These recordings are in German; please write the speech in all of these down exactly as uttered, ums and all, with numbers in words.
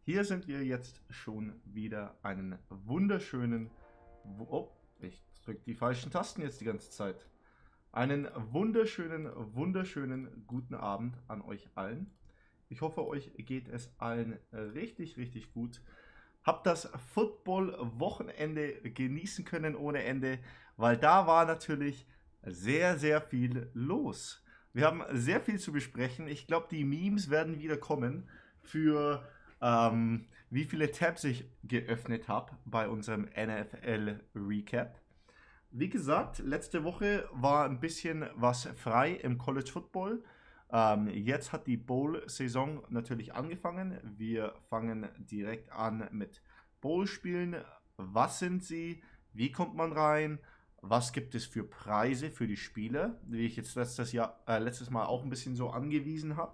Hier sind wir jetzt schon wieder einen wunderschönen... Oh, ich drücke die falschen Tasten jetzt die ganze Zeit. Einen wunderschönen, wunderschönen guten Abend an euch allen. Ich hoffe, euch geht es allen richtig, richtig gut. Habt das Football-Wochenende genießen können ohne Ende, weil da war natürlich sehr, sehr viel los. Wir haben sehr viel zu besprechen. Ich glaube, die Memes werden wieder kommen für ähm, wie viele Tabs ich geöffnet habe bei unserem N F L Recap. Wie gesagt, letzte Woche war ein bisschen was frei im College Football. Ähm, jetzt hat die Bowl-Saison natürlich angefangen. Wir fangen direkt an mit Bowl-Spielen. Was sind sie? Wie kommt man rein? Was gibt es für Preise für die Spieler, wie ich jetzt letztes, Jahr, äh, letztes Mal auch ein bisschen so angewiesen habe?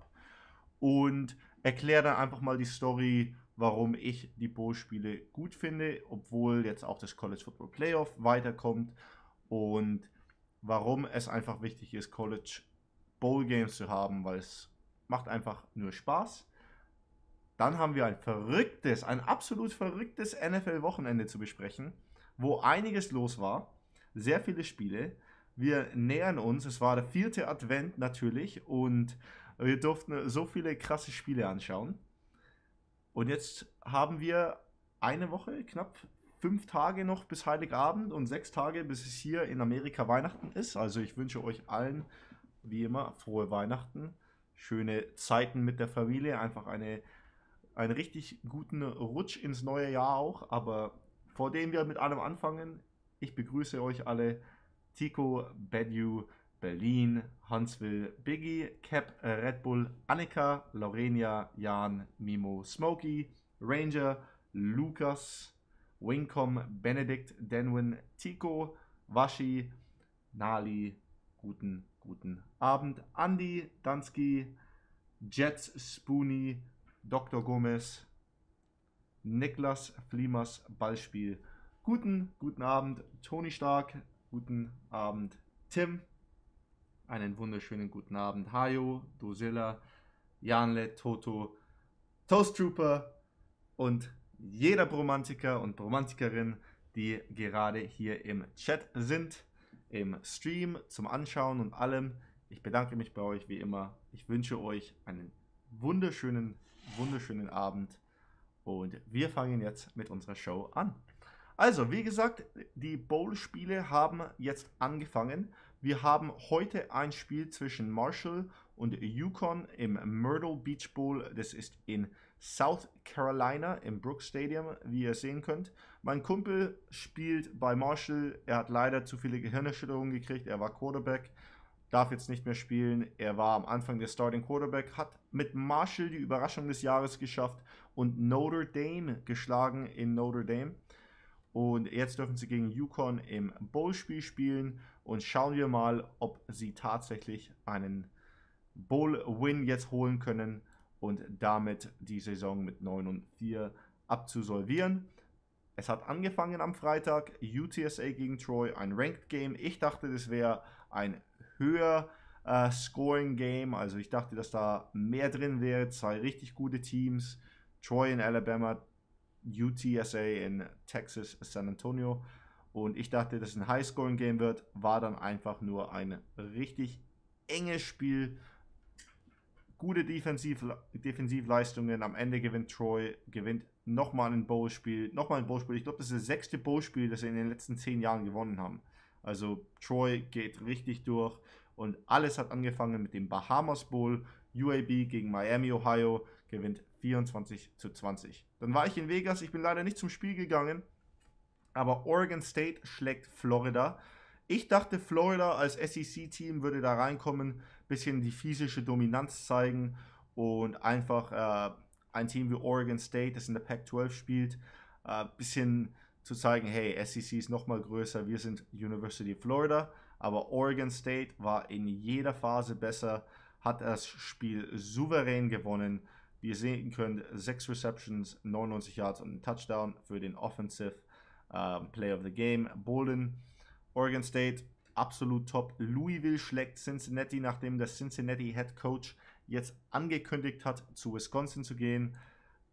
Und erkläre dann einfach mal die Story, warum ich die Bowl-Spiele gut finde, obwohl jetzt auch das College Football Playoff weiterkommt und warum es einfach wichtig ist, College Bowl Games zu haben, weil es macht einfach nur Spaß. Dann haben wir ein verrücktes, ein absolut verrücktes N F L-Wochenende zu besprechen, wo einiges los war, sehr viele Spiele. Wir nähern uns, es war der vierte Advent natürlich und wir durften so viele krasse Spiele anschauen. Und jetzt haben wir eine Woche, knapp fünf Tage noch bis Heiligabend und sechs Tage, bis es hier in Amerika Weihnachten ist. Also ich wünsche euch allen, wie immer, frohe Weihnachten, schöne Zeiten mit der Familie, einfach eine, einen richtig guten Rutsch ins neue Jahr auch. Aber vor dem wir mit allem anfangen, ich begrüße euch alle. Tico, Bedju, Berlin, Huntsville, Biggie, Cap, äh, Red Bull, Annika, Lorenia, Jan, Mimo, Smokey, Ranger, Lukas, Wincom, Benedikt, Denwin, Tico, Washi, Nali, guten, guten Abend, Andy, Dansky, Jets, Spoonie, Doktor Gomez, Niklas, Flimas, Ballspiel. Guten, guten Abend, Toni Stark, guten Abend, Tim, einen wunderschönen guten Abend, Hajo, Dosilla, Janle, Toto, Toast Trooper und jeder Bromantiker und Bromantikerin, die gerade hier im Chat sind, im Stream zum Anschauen und allem. Ich bedanke mich bei euch wie immer. Ich wünsche euch einen wunderschönen, wunderschönen Abend und wir fangen jetzt mit unserer Show an. Also, wie gesagt, die Bowl-Spiele haben jetzt angefangen. Wir haben heute ein Spiel zwischen Marshall und Yukon im Myrtle Beach Bowl. Das ist in South Carolina im Brooks Stadium, wie ihr sehen könnt. Mein Kumpel spielt bei Marshall. Er hat leider zu viele Gehirnerschütterungen gekriegt. Er war Quarterback, darf jetzt nicht mehr spielen. Er war am Anfang der Starting Quarterback, hat mit Marshall die Überraschung des Jahres geschafft und Notre Dame geschlagen in Notre Dame. Und jetzt dürfen sie gegen Yukon im Bowl-Spiel spielen. Und schauen wir mal, ob sie tatsächlich einen Bowl-Win jetzt holen können und damit die Saison mit neun und vier abzusolvieren. Es hat angefangen am Freitag, U T S A gegen Troy, ein Ranked Game. Ich dachte, das wäre ein höher äh, Scoring Game. Also ich dachte, dass da mehr drin wäre. Zwei richtig gute Teams. Troy in Alabama, U T S A in Texas, San Antonio. Und ich dachte, dass es ein High-Scoring-Game wird. War dann einfach nur ein richtig enges Spiel. Gute Defensiv Defensivleistungen. Am Ende gewinnt Troy, gewinnt nochmal ein Bowl-Spiel. Nochmal ein Bowl-Spiel. Ich glaube, das ist das sechste Bowl-Spiel, das sie in den letzten zehn Jahren gewonnen haben. Also Troy geht richtig durch. Und alles hat angefangen mit dem Bahamas Bowl. U A B gegen Miami, Ohio gewinnt vierundzwanzig zu zwanzig. Dann war ich in Vegas, ich bin leider nicht zum Spiel gegangen, aber Oregon State schlägt Florida. Ich dachte, Florida als S E C-Team würde da reinkommen, bisschen die physische Dominanz zeigen und einfach äh, ein Team wie Oregon State, das in der Pac zwölf spielt, äh, bisschen zu zeigen, hey, S E C ist nochmal größer, wir sind University of Florida, aber Oregon State war in jeder Phase besser, hat das Spiel souverän gewonnen. Wie ihr sehen könnt, sechs Receptions, neunundneunzig Yards und ein Touchdown für den Offensive uh, Play of the Game. Bolden, Oregon State, absolut top. Louisville schlägt Cincinnati, nachdem der Cincinnati Head Coach jetzt angekündigt hat, zu Wisconsin zu gehen.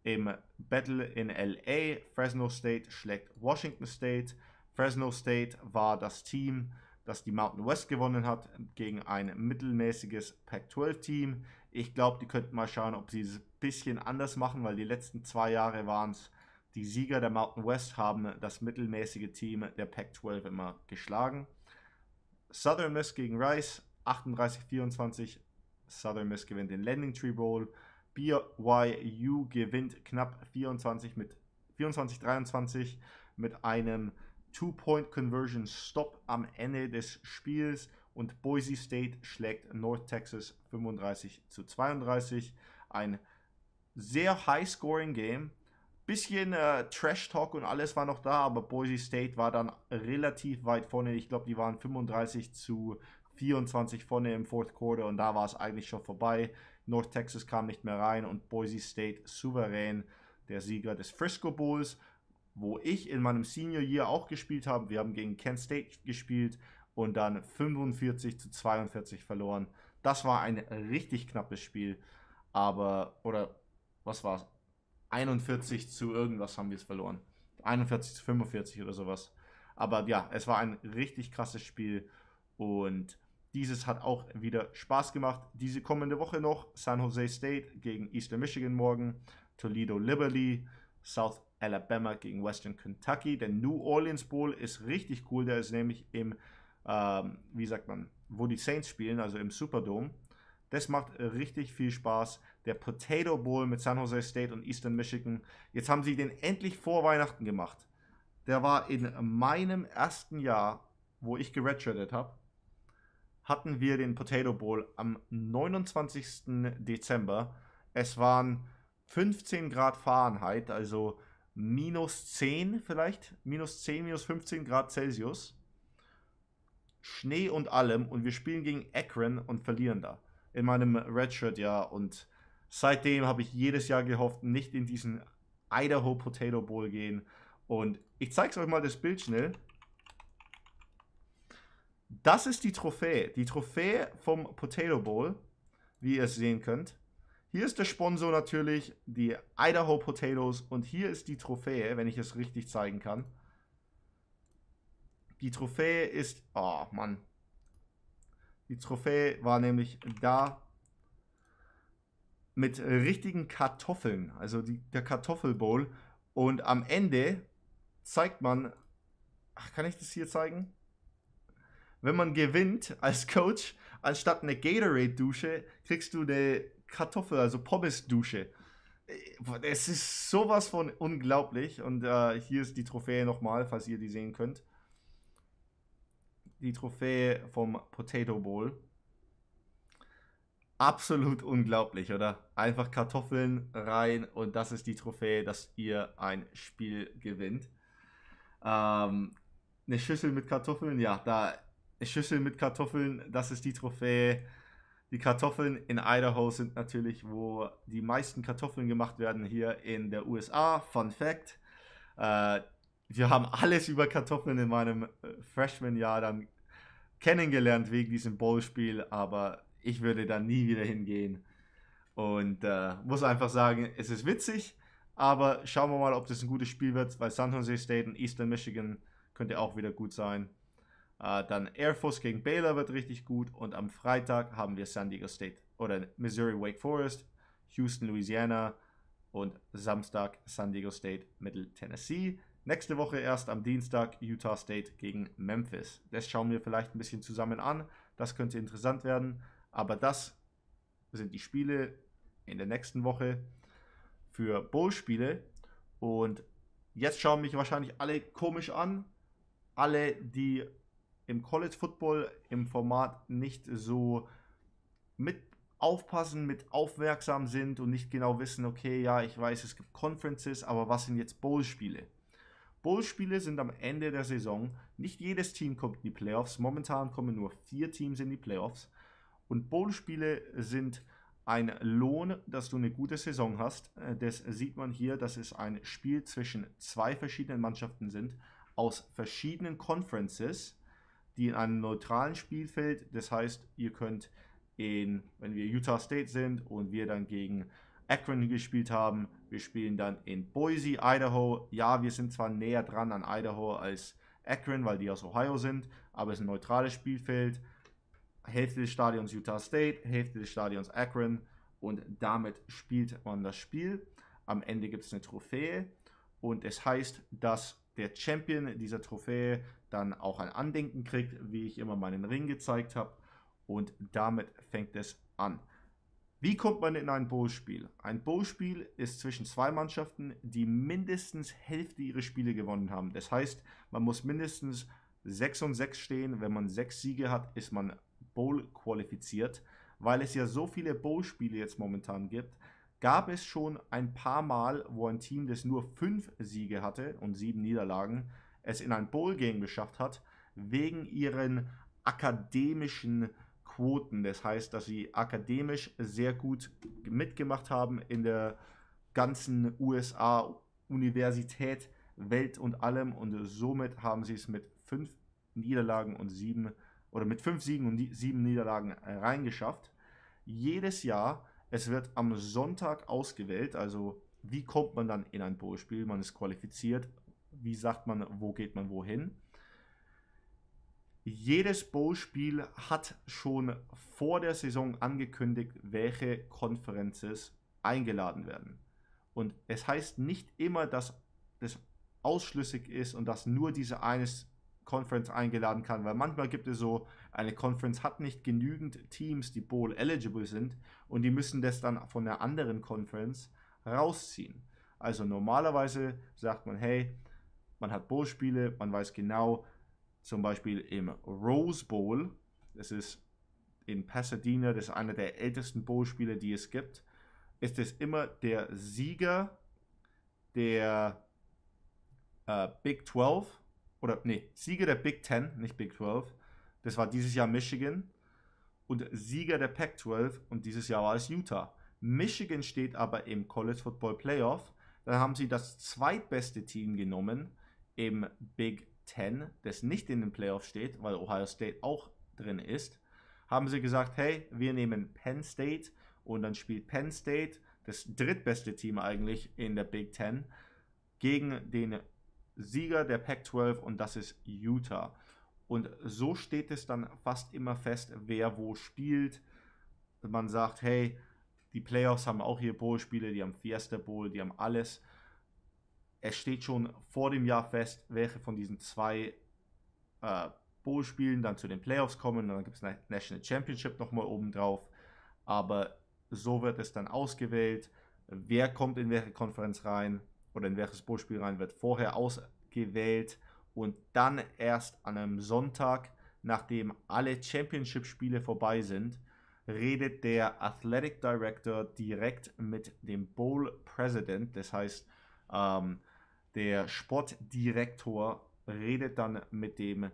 im Battle in L A. Fresno State schlägt Washington State. Fresno State war das Team, das die Mountain West gewonnen hat, gegen ein mittelmäßiges Pac zwölf Team. Ich glaube, die könnten mal schauen, ob sie es ein bisschen anders machen, weil die letzten zwei Jahre waren es die Sieger der Mountain West, haben das mittelmäßige Team der Pac zwölf immer geschlagen. Southern Miss gegen Rice, achtunddreißig vierundzwanzig. Southern Miss gewinnt den Landing Tree Bowl. B Y U gewinnt knapp vierundzwanzig mit vierundzwanzig dreiundzwanzig mit einem Two-Point-Conversion-Stop am Ende des Spiels, und Boise State schlägt North Texas fünfunddreißig zu zweiunddreißig. Ein sehr High-Scoring-Game. Bisschen äh, Trash-Talk und alles war noch da, aber Boise State war dann relativ weit vorne. Ich glaube, die waren fünfunddreißig zu vierundzwanzig vorne im Fourth Quarter, und da war es eigentlich schon vorbei. North Texas kam nicht mehr rein und Boise State souverän der Sieger des Frisco Bowls, wo ich in meinem Senior Year auch gespielt habe. Wir haben gegen Kent State gespielt und dann fünfundvierzig zu zweiundvierzig verloren. Das war ein richtig knappes Spiel, aber, oder was war es? einundvierzig zu irgendwas haben wir es verloren. einundvierzig zu fünfundvierzig oder sowas. Aber ja, es war ein richtig krasses Spiel, und dieses hat auch wieder Spaß gemacht. Diese kommende Woche noch San Jose State gegen Eastern Michigan morgen, Toledo Liberty, South Alabama gegen Western Kentucky. Der New Orleans Bowl ist richtig cool, der ist nämlich im, ähm, wie sagt man, wo die Saints spielen, also im Superdome. Das macht richtig viel Spaß. Der Potato Bowl mit San Jose State und Eastern Michigan. Jetzt haben sie den endlich vor Weihnachten gemacht. Der war in meinem ersten Jahr, wo ich geredshirtet habe, hatten wir den Potato Bowl am neunundzwanzigsten Dezember. Es waren fünfzehn Grad Fahrenheit, also minus zehn vielleicht, minus zehn, minus fünfzehn Grad Celsius. Schnee und allem, und wir spielen gegen Akron und verlieren da. In meinem Redshirt-Jahr, und seitdem habe ich jedes Jahr gehofft, nicht in diesen Idaho Potato Bowl gehen. Und ich zeige euch mal das Bild schnell. Das ist die Trophäe. Die Trophäe vom Potato Bowl, wie ihr es sehen könnt. Hier ist der Sponsor natürlich, die Idaho Potatoes, und hier ist die Trophäe, wenn ich es richtig zeigen kann. Die Trophäe ist, oh Mann, die Trophäe war nämlich da mit richtigen Kartoffeln, also die, der Kartoffelbowl, und am Ende zeigt man, ach, kann ich das hier zeigen? Wenn man gewinnt als Coach, anstatt eine Gatorade-Dusche, kriegst du eine Kartoffel, also Pommes-Dusche. Es ist sowas von unglaublich, und äh, hier ist die Trophäe nochmal, falls ihr die sehen könnt. Die Trophäe vom Potato Bowl. Absolut unglaublich, oder? Einfach Kartoffeln rein, und das ist die Trophäe, dass ihr ein Spiel gewinnt. Ähm, eine Schüssel mit Kartoffeln, ja, da eine Schüssel mit Kartoffeln, das ist die Trophäe. Die Kartoffeln in Idaho sind natürlich, wo die meisten Kartoffeln gemacht werden, hier in der U S A. Fun Fact. Äh, wir haben alles über Kartoffeln in meinem äh, Freshman-Jahr dann kennengelernt wegen diesem Bowl-Spiel, aber ich würde da nie wieder hingehen. Und äh, muss einfach sagen, es ist witzig, aber schauen wir mal, ob das ein gutes Spiel wird, weil San Jose State und Eastern Michigan könnte auch wieder gut sein. Äh, dann Air Force gegen Baylor wird richtig gut, und am Freitag haben wir San Diego State oder Missouri Wake Forest, Houston Louisiana, und Samstag San Diego State Middle Tennessee. Nächste Woche erst am Dienstag Utah State gegen Memphis. Das schauen wir vielleicht ein bisschen zusammen an. Das könnte interessant werden. Aber das sind die Spiele in der nächsten Woche für Bowl-Spiele. Und jetzt schauen mich wahrscheinlich alle komisch an. Alle, die im College Football im Format nicht so mit aufpassen, mit aufmerksam sind und nicht genau wissen, okay, ja, ich weiß, es gibt Conferences, aber was sind jetzt Bowl-Spiele? Bowl-Spiele sind am Ende der Saison. Nicht jedes Team kommt in die Playoffs. Momentan kommen nur vier Teams in die Playoffs. Und Bowl-Spiele sind ein Lohn, dass du eine gute Saison hast. Das sieht man hier, dass es ein Spiel zwischen zwei verschiedenen Mannschaften sind, aus verschiedenen Conferences, die in einem neutralen Spielfeld. Das heißt, ihr könnt in, wenn wir Utah State sind und wir dann gegen Akron gespielt haben. Wir spielen dann in Boise, Idaho. Ja, wir sind zwar näher dran an Idaho als Akron, weil die aus Ohio sind, aber es ist ein neutrales Spielfeld. Hälfte des Stadions Utah State, Hälfte des Stadions Akron und damit spielt man das Spiel. Am Ende gibt es eine Trophäe und es heißt, dass der Champion dieser Trophäe dann auch ein Andenken kriegt, wie ich immer meinen Ring gezeigt habe, und damit fängt es an. Wie kommt man in ein Bowl-Spiel? Ein Bowl-Spiel ist zwischen zwei Mannschaften, die mindestens Hälfte ihrer Spiele gewonnen haben. Das heißt, man muss mindestens sechs und sechs stehen. Wenn man sechs Siege hat, ist man Bowl qualifiziert. Weil es ja so viele Bowl-Spiele jetzt momentan gibt, gab es schon ein paar Mal, wo ein Team, das nur fünf Siege hatte und sieben Niederlagen, es in ein Bowl-Game geschafft hat, wegen ihren akademischen Quoten. Das heißt, dass sie akademisch sehr gut mitgemacht haben in der ganzen U S A-Universität, Welt und allem, und somit haben sie es mit fünf Niederlagen und sieben oder mit fünf Siegen und sieben Niederlagen reingeschafft. Jedes Jahr, es wird am Sonntag ausgewählt, also wie kommt man dann in ein Bowl-Spiel? Man ist qualifiziert. Wie sagt man, wo geht man wohin? Jedes Bowl-Spiel hat schon vor der Saison angekündigt, welche Conferences eingeladen werden. Und es heißt nicht immer, dass das ausschlüssig ist und dass nur diese eine Conference eingeladen kann, weil manchmal gibt es so, eine Conference hat nicht genügend Teams, die Bowl-eligible sind, und die müssen das dann von der anderen Conference rausziehen. Also normalerweise sagt man, hey, man hat Bowl-Spiele, man weiß genau, zum Beispiel im Rose Bowl, das ist in Pasadena, das ist einer der ältesten Bowl-Spiele, die es gibt, ist es immer der Sieger der äh, Big zwölf, oder nee, Sieger der Big Ten, nicht Big zwölf, das war dieses Jahr Michigan, und Sieger der Pac zwölf, und dieses Jahr war es Utah. Michigan steht aber im College Football Playoff, dann haben sie das zweitbeste Team genommen im Big Ten, das nicht in den Playoffs steht, weil Ohio State auch drin ist, haben sie gesagt, hey, wir nehmen Penn State, und dann spielt Penn State, das drittbeste Team eigentlich in der Big Ten, gegen den Sieger der Pac zwölf, und das ist Utah. Und so steht es dann fast immer fest, wer wo spielt. Man sagt, hey, die Playoffs haben auch hier Bowl-Spiele, die haben Fiesta Bowl, die haben alles. Es steht schon vor dem Jahr fest, welche von diesen zwei äh, Bowl-Spielen dann zu den Playoffs kommen. Und dann gibt es eine National Championship nochmal oben drauf. Aber so wird es dann ausgewählt. Wer kommt in welche Konferenz rein oder in welches Bowl-Spiel rein, wird vorher ausgewählt. Und dann erst an einem Sonntag, nachdem alle Championship-Spiele vorbei sind, redet der Athletic Director direkt mit dem Bowl President. Das heißt, ähm, der Sportdirektor redet dann mit dem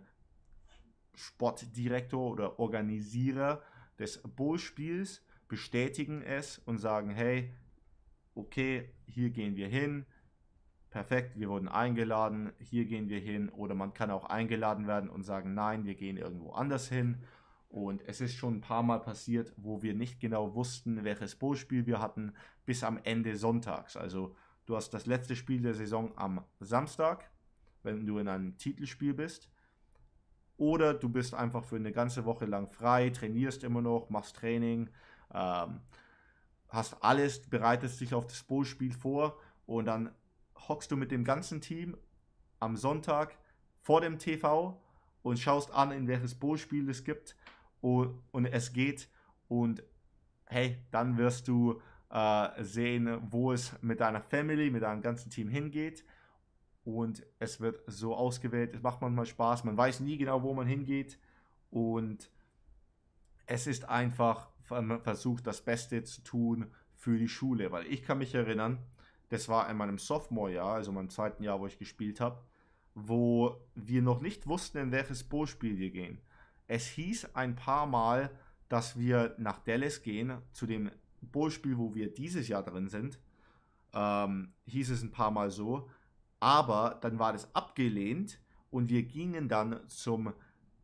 Sportdirektor oder Organisierer des Bowl-Spiels, bestätigen es und sagen, hey, okay, hier gehen wir hin, perfekt, wir wurden eingeladen, hier gehen wir hin. Oder man kann auch eingeladen werden und sagen, nein, wir gehen irgendwo anders hin. Und es ist schon ein paar Mal passiert, wo wir nicht genau wussten, welches Bowl-Spiel wir hatten, bis am Ende sonntags. Also du hast das letzte Spiel der Saison am Samstag, wenn du in einem Titelspiel bist. Oder du bist einfach für eine ganze Woche lang frei, trainierst immer noch, machst Training, ähm, hast alles, bereitest dich auf das Bowl-Spiel vor, und dann hockst du mit dem ganzen Team am Sonntag vor dem T V und schaust an, in welches Bowl-Spiel es gibt, und, und es geht, und hey, dann wirst du äh, sehen, wo es mit deiner Family, mit deinem ganzen Team hingeht, und es wird so ausgewählt. Es macht manchmal Spaß, man weiß nie genau, wo man hingeht, und es ist einfach, man versucht das Beste zu tun für die Schule, weil ich kann mich erinnern, das war in meinem Sophomore-Jahr, also meinem zweiten Jahr, wo ich gespielt habe, wo wir noch nicht wussten, in welches Bowl-Spiel wir gehen. Es hieß ein paar Mal, dass wir nach Dallas gehen, zu dem Bowl-Spiel, wo wir dieses Jahr drin sind. Ähm, hieß es ein paar Mal so. Aber dann war das abgelehnt, und wir gingen dann zum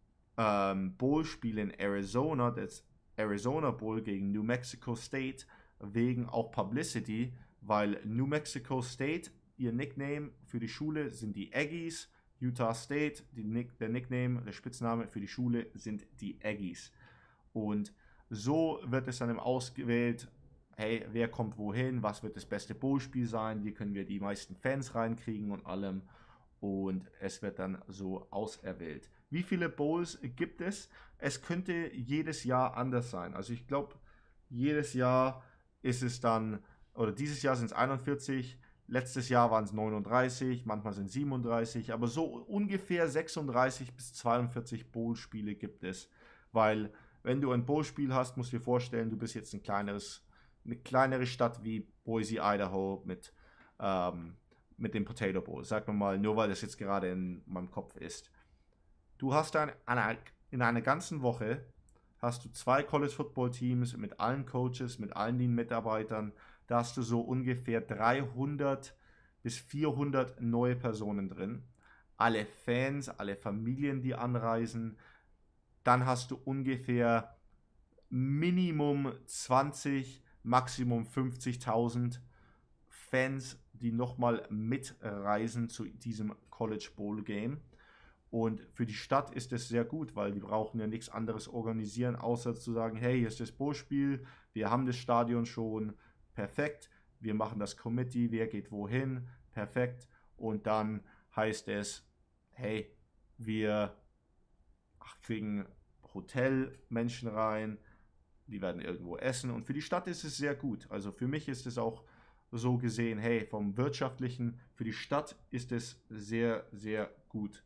ähm, Bowl-Spiel in Arizona, das Arizona Bowl gegen New Mexico State, wegen auch Publicity, weil New Mexico State, ihr Nickname für die Schule sind die Aggies, Utah State, die Nick, der Nickname, der Spitzname für die Schule sind die Aggies. Und so wird es dann eben ausgewählt, hey, wer kommt wohin, was wird das beste Bowl-Spiel sein, wie können wir die meisten Fans reinkriegen und allem. Und es wird dann so auserwählt. Wie viele Bowls gibt es? Es könnte jedes Jahr anders sein. Also ich glaube, jedes Jahr ist es dann, oder dieses Jahr sind es einundvierzig, letztes Jahr waren es neununddreißig, manchmal sind es siebenunddreißig, aber so ungefähr sechsunddreißig bis zweiundvierzig Bowl-Spiele gibt es. Weil, wenn du ein Bowl-Spiel hast, musst du dir vorstellen, du bist jetzt ein kleineres, eine kleinere Stadt wie Boise, Idaho mit, ähm, mit dem Potato Bowl. Sag mir mal, nur weil das jetzt gerade in meinem Kopf ist. Du hast dann in einer ganzen Woche hast du zwei College Football Teams mit allen Coaches, mit allen den Mitarbeitern. Da hast du so ungefähr dreihundert bis vierhundert neue Personen drin. Alle Fans, alle Familien, die anreisen. Dann hast du ungefähr Minimum zwanzig, Maximum fünfzigtausend Fans, die nochmal mitreisen zu diesem College Bowl Game. Und für die Stadt ist es sehr gut, weil die brauchen ja nichts anderes organisieren, außer zu sagen, hey, hier ist das Bowl-Spiel, wir haben das Stadion schon, perfekt, wir machen das Committee, wer geht wohin, perfekt. Und dann heißt es, hey, wir kriegen Hotelmenschen rein, die werden irgendwo essen. Und für die Stadt ist es sehr gut. Also für mich ist es auch so gesehen, hey, vom Wirtschaftlichen, für die Stadt ist es sehr, sehr gut.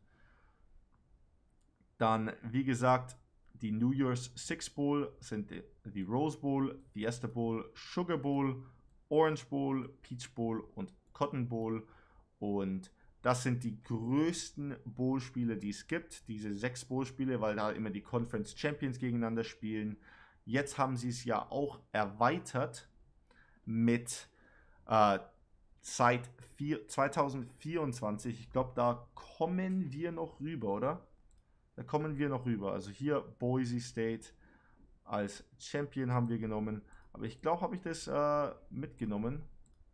Dann, wie gesagt, die New Year's Six Bowl sind die, die Rose Bowl, Fiesta Bowl, Sugar Bowl, Orange Bowl, Peach Bowl und Cotton Bowl. Und das sind die größten Bowl-Spiele, die es gibt. Diese sechs Bowl-Spiele, weil da immer die Conference Champions gegeneinander spielen. Jetzt haben sie es ja auch erweitert mit äh, seit zwanzig vierundzwanzig. Ich glaube, da kommen wir noch rüber, oder? Da kommen wir noch rüber. Also hier Boise State als Champion haben wir genommen. Aber ich glaube, habe ich das äh, mitgenommen.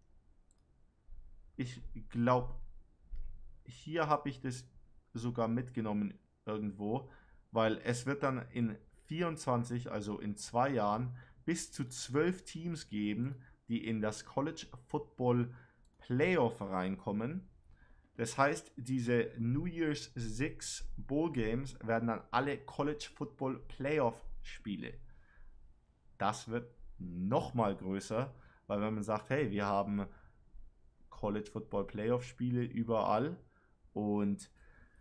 Ich glaube, hier habe ich das sogar mitgenommen irgendwo. Weil es wird dann in vierundzwanzig, also in zwei Jahren, bis zu zwölf Teams geben, die in das College Football Playoff reinkommen. Das heißt, diese New Year's Six Bowl Games werden dann alle College Football Playoff Spiele. Das wird nochmal größer, weil wenn man sagt, hey, wir haben College Football Playoff Spiele überall und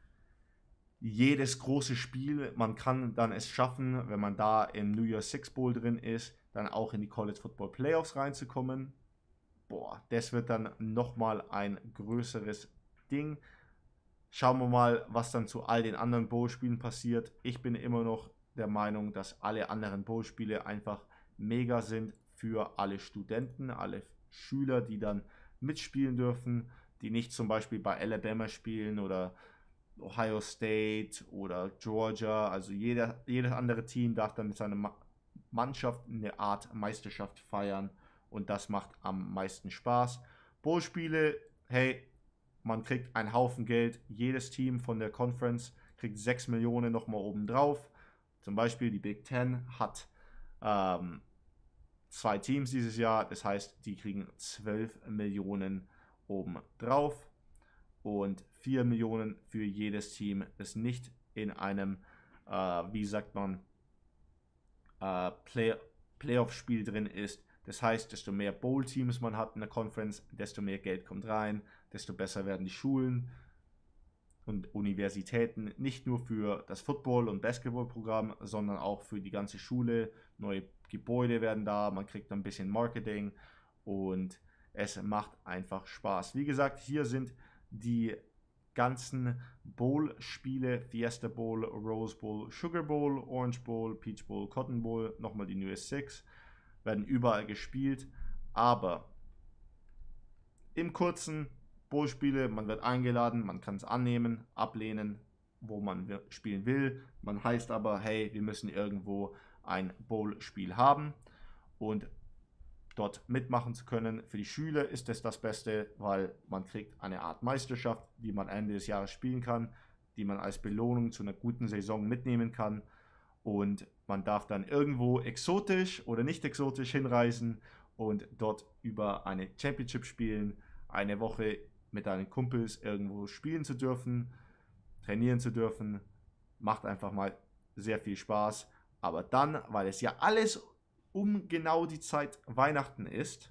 jedes große Spiel, man kann dann es schaffen, wenn man da im New Year's Six Bowl drin ist, dann auch in die College Football Playoffs reinzukommen. Boah, das wird dann nochmal ein größeres Ding. Schauen wir mal, was dann zu all den anderen Bowl-Spielen passiert. Ich bin immer noch der Meinung, dass alle anderen Bowl-Spiele einfach mega sind für alle Studenten, alle Schüler, die dann mitspielen dürfen, die nicht zum Beispiel bei Alabama spielen oder Ohio State oder Georgia. Also jeder, jedes andere Team darf dann mit seiner Mannschaft eine Art Meisterschaft feiern und das macht am meisten Spaß. Bowl-Spiele, hey, man kriegt einen Haufen Geld. Jedes Team von der Conference kriegt sechs Millionen nochmal oben drauf. Zum Beispiel die Big Ten hat ähm, zwei Teams dieses Jahr. Das heißt, die kriegen zwölf Millionen oben drauf. Und vier Millionen für jedes Team, das nicht in einem, äh, wie sagt man, äh, Play Playoff-Spiel drin ist. Das heißt, desto mehr Bowl-Teams man hat in der Conference, desto mehr Geld kommt rein, desto besser werden die Schulen und Universitäten, nicht nur für das Football- und Basketball-Programm, sondern auch für die ganze Schule. Neue Gebäude werden da, man kriegt ein bisschen Marketing und es macht einfach Spaß. Wie gesagt, hier sind die ganzen Bowl-Spiele, Fiesta Bowl, Rose Bowl, Sugar Bowl, Orange Bowl, Peach Bowl, Cotton Bowl, nochmal die New Year's Six, werden überall gespielt, aber im kurzen Bowl-Spiele, man wird eingeladen, man kann es annehmen, ablehnen, wo man spielen will. Man heißt aber, hey, wir müssen irgendwo ein Bowl-Spiel haben und dort mitmachen zu können. Für die Schüler ist es das Beste, weil man kriegt eine Art Meisterschaft, die man Ende des Jahres spielen kann, die man als Belohnung zu einer guten Saison mitnehmen kann. Und man darf dann irgendwo exotisch oder nicht exotisch hinreisen und dort über eine Championship spielen, eine Woche mit deinen Kumpels irgendwo spielen zu dürfen, trainieren zu dürfen. Macht einfach mal sehr viel Spaß. Aber dann, weil es ja alles um genau die Zeit Weihnachten ist,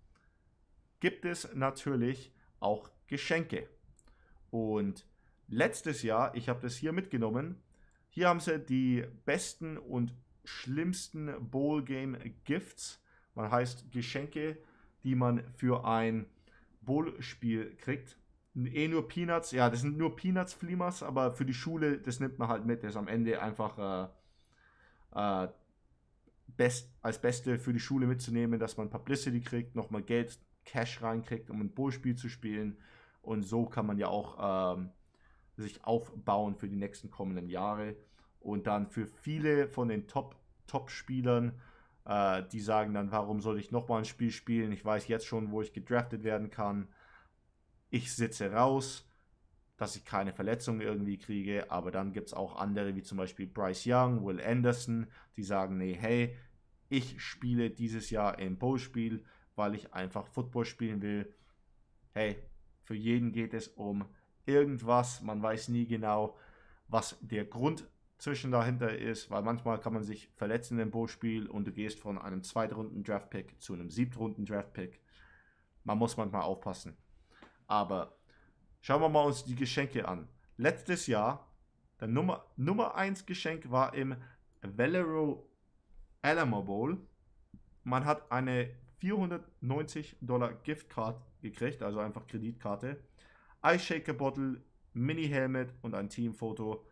gibt es natürlich auch Geschenke. Und letztes Jahr, ich habe das hier mitgenommen, hier haben sie die besten und schlimmsten Bowl Game Gifts. Man heißt Geschenke, die man für ein Bowl-Spiel kriegt. Eh nur Peanuts, ja, das sind nur Peanuts Flimas, aber für die Schule, das nimmt man halt mit. Das ist am Ende einfach äh, äh, best, als Beste für die Schule mitzunehmen, dass man Publicity kriegt, nochmal Geld, Cash reinkriegt, um ein Bowl-Spiel zu spielen. Und so kann man ja auch ähm, sich aufbauen für die nächsten kommenden Jahre. Und dann für viele von den Top, Top-Spielern, äh, die sagen dann, warum soll ich nochmal ein Spiel spielen? Ich weiß jetzt schon, wo ich gedraftet werden kann. Ich sitze raus, dass ich keine Verletzungen irgendwie kriege, aber dann gibt es auch andere, wie zum Beispiel Bryce Young, Will Anderson, die sagen, nee, hey, ich spiele dieses Jahr ein Bowl-Spiel, weil ich einfach Football spielen will. Hey, für jeden geht es um irgendwas, man weiß nie genau, was der Grund zwischen dahinter ist, weil manchmal kann man sich verletzen im Bowl-Spiel und du gehst von einem Zweitrunden-Draft-Pick zu einem Siebtrunden-Draft-Pick. Man muss manchmal aufpassen. Aber schauen wir mal uns die Geschenke an. Letztes Jahr, der Nummer, Nummer eins Geschenk war im Valero Alamo Bowl. Man hat eine vierhundertneunzig Dollar Giftcard gekriegt, also einfach Kreditkarte. Ice Shaker Bottle, Mini Helmet und ein Teamfoto.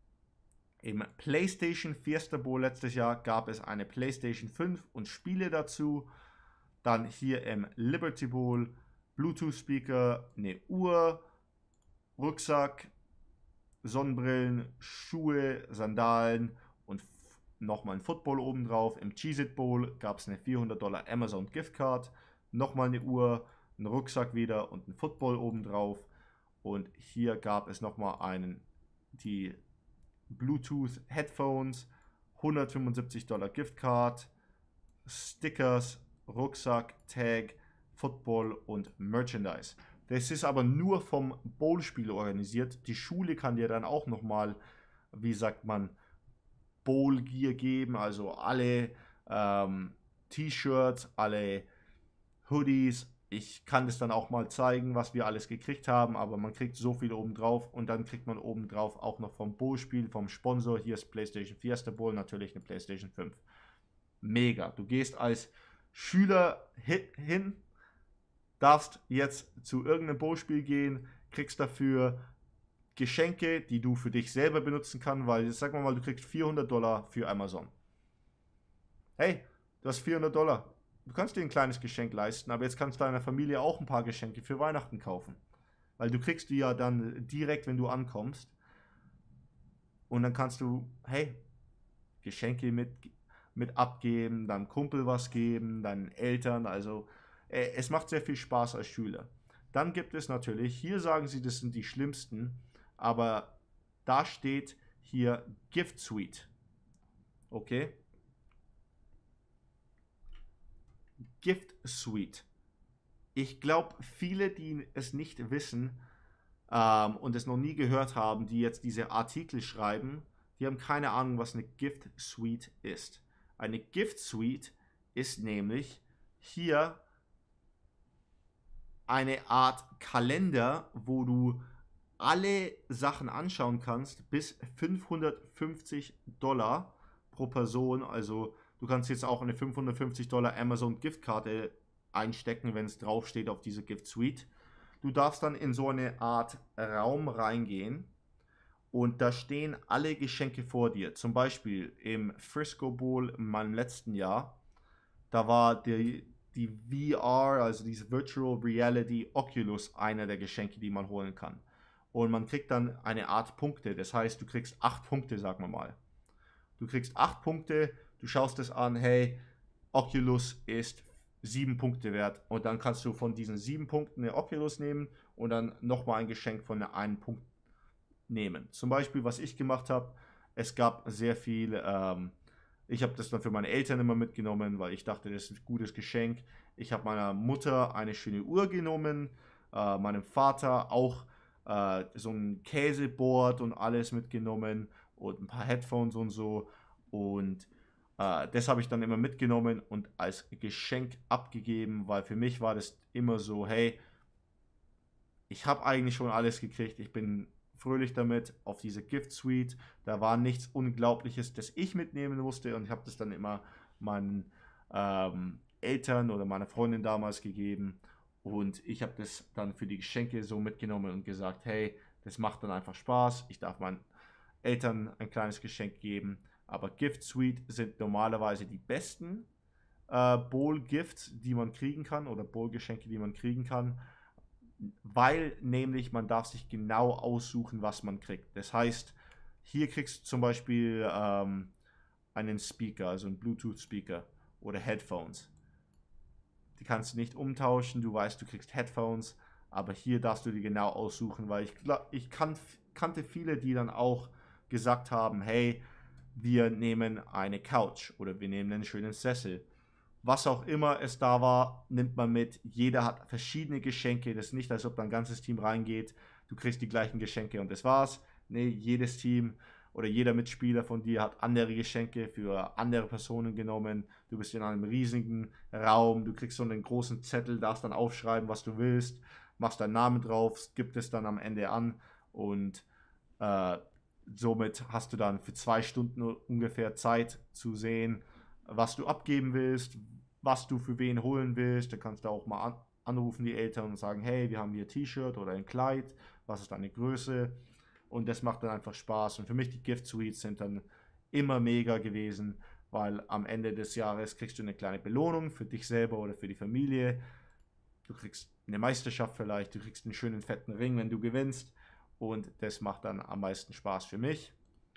Im PlayStation Fiesta Bowl letztes Jahr gab es eine PlayStation fünf und Spiele dazu. Dann hier im Liberty Bowl Bluetooth-Speaker, eine Uhr, Rucksack, Sonnenbrillen, Schuhe, Sandalen und nochmal ein Football obendrauf. Im Cheez-It Bowl gab es eine vierhundert Dollar Amazon Giftcard, nochmal eine Uhr, einen Rucksack wieder und ein Football obendrauf. Und hier gab es nochmal einen, die Bluetooth Headphones, hundertfünfundsiebzig Dollar Giftcard, Stickers, Rucksack, Tag, Football und Merchandise. Das ist aber nur vom Bowl-Spiel organisiert. Die Schule kann dir dann auch nochmal, wie sagt man, Bowl-Gear geben, also alle ähm, T-Shirts, alle Hoodies. Ich kann das dann auch mal zeigen, was wir alles gekriegt haben, aber man kriegt so viel obendrauf und dann kriegt man obendrauf auch noch vom Bowl-Spiel, vom Sponsor, hier ist PlayStation Fiesta Bowl, natürlich eine PlayStation fünf. Mega. Du gehst als Schüler hin, darfst jetzt zu irgendeinem Bowl-Spiel gehen, kriegst dafür Geschenke, die du für dich selber benutzen kannst, weil, sag mal, du kriegst vierhundert Dollar für Amazon. Hey, du hast vierhundert Dollar. Du kannst dir ein kleines Geschenk leisten, aber jetzt kannst du deiner Familie auch ein paar Geschenke für Weihnachten kaufen. Weil du kriegst die ja dann direkt, wenn du ankommst. Und dann kannst du, hey, Geschenke mit, mit abgeben, deinem Kumpel was geben, deinen Eltern. Also äh, es macht sehr viel Spaß als Schüler. Dann gibt es natürlich, hier sagen sie, das sind die schlimmsten, aber da steht hier Gift Suite. Okay? Gift Suite. Ich glaube, viele, die es nicht wissen ähm, und es noch nie gehört haben, die jetzt diese Artikel schreiben, die haben keine Ahnung, was eine Gift Suite ist. Eine Gift Suite ist nämlich hier eine Art Kalender, wo du alle Sachen anschauen kannst, bis fünfhundertfünfzig Dollar pro Person. Also du kannst jetzt auch eine fünfhundertfünfzig Dollar Amazon Giftkarte einstecken, wenn es draufsteht auf diese Gift Suite. Du darfst dann in so eine Art Raum reingehen und da stehen alle Geschenke vor dir. Zum Beispiel im Frisco Bowl in meinem letzten Jahr, da war die, die V R, also diese Virtual Reality Oculus, einer der Geschenke, die man holen kann. Und man kriegt dann eine Art Punkte. Das heißt, du kriegst acht Punkte, sagen wir mal. Du kriegst acht Punkte, du schaust es an, hey, Oculus ist sieben Punkte wert. Und dann kannst du von diesen sieben Punkten eine Oculus nehmen und dann nochmal ein Geschenk von einem Punkt nehmen. Zum Beispiel, was ich gemacht habe, es gab sehr viel, ähm, ich habe das dann für meine Eltern immer mitgenommen, weil ich dachte, das ist ein gutes Geschenk. Ich habe meiner Mutter eine schöne Uhr genommen, äh, meinem Vater auch äh, so ein Käseboard und alles mitgenommen und ein paar Headphones und so. Und äh, das habe ich dann immer mitgenommen und als Geschenk abgegeben, weil für mich war das immer so, hey, ich habe eigentlich schon alles gekriegt, ich bin fröhlich damit auf diese Gift Suite. Da war nichts Unglaubliches, das ich mitnehmen musste und ich habe das dann immer meinen ähm, Eltern oder meiner Freundin damals gegeben und ich habe das dann für die Geschenke so mitgenommen und gesagt, hey, das macht dann einfach Spaß. Ich darf meinen Eltern ein kleines Geschenk geben, aber Gift Suite sind normalerweise die besten äh, Bowl-Gifts, die man kriegen kann oder Bowl-Geschenke, die man kriegen kann, weil nämlich man darf sich genau aussuchen, was man kriegt. Das heißt, hier kriegst du zum Beispiel ähm, einen Speaker, also einen Bluetooth-Speaker oder Headphones. Die kannst du nicht umtauschen, du weißt, du kriegst Headphones, aber hier darfst du dir genau aussuchen, weil ich, ich kan kannte viele, die dann auch gesagt haben, hey, wir nehmen eine Couch oder wir nehmen einen schönen Sessel. Was auch immer es da war, nimmt man mit. Jeder hat verschiedene Geschenke. Das ist nicht, als ob dein ganzes Team reingeht. Du kriegst die gleichen Geschenke und das war's. Nee, jedes Team oder jeder Mitspieler von dir hat andere Geschenke für andere Personen genommen. Du bist in einem riesigen Raum. Du kriegst so einen großen Zettel, darfst dann aufschreiben, was du willst. Machst deinen Namen drauf, gibt es dann am Ende an und äh, somit hast du dann für zwei Stunden ungefähr Zeit zu sehen, was du abgeben willst, was du für wen holen willst. Da kannst du auch mal an, anrufen, die Eltern, und sagen, hey, wir haben hier ein T-Shirt oder ein Kleid, was ist deine Größe? Und das macht dann einfach Spaß. Und für mich die Gift Suites sind dann immer mega gewesen, weil am Ende des Jahres kriegst du eine kleine Belohnung für dich selber oder für die Familie. Du kriegst eine Meisterschaft vielleicht, du kriegst einen schönen fetten Ring, wenn du gewinnst. Und das macht dann am meisten Spaß für mich.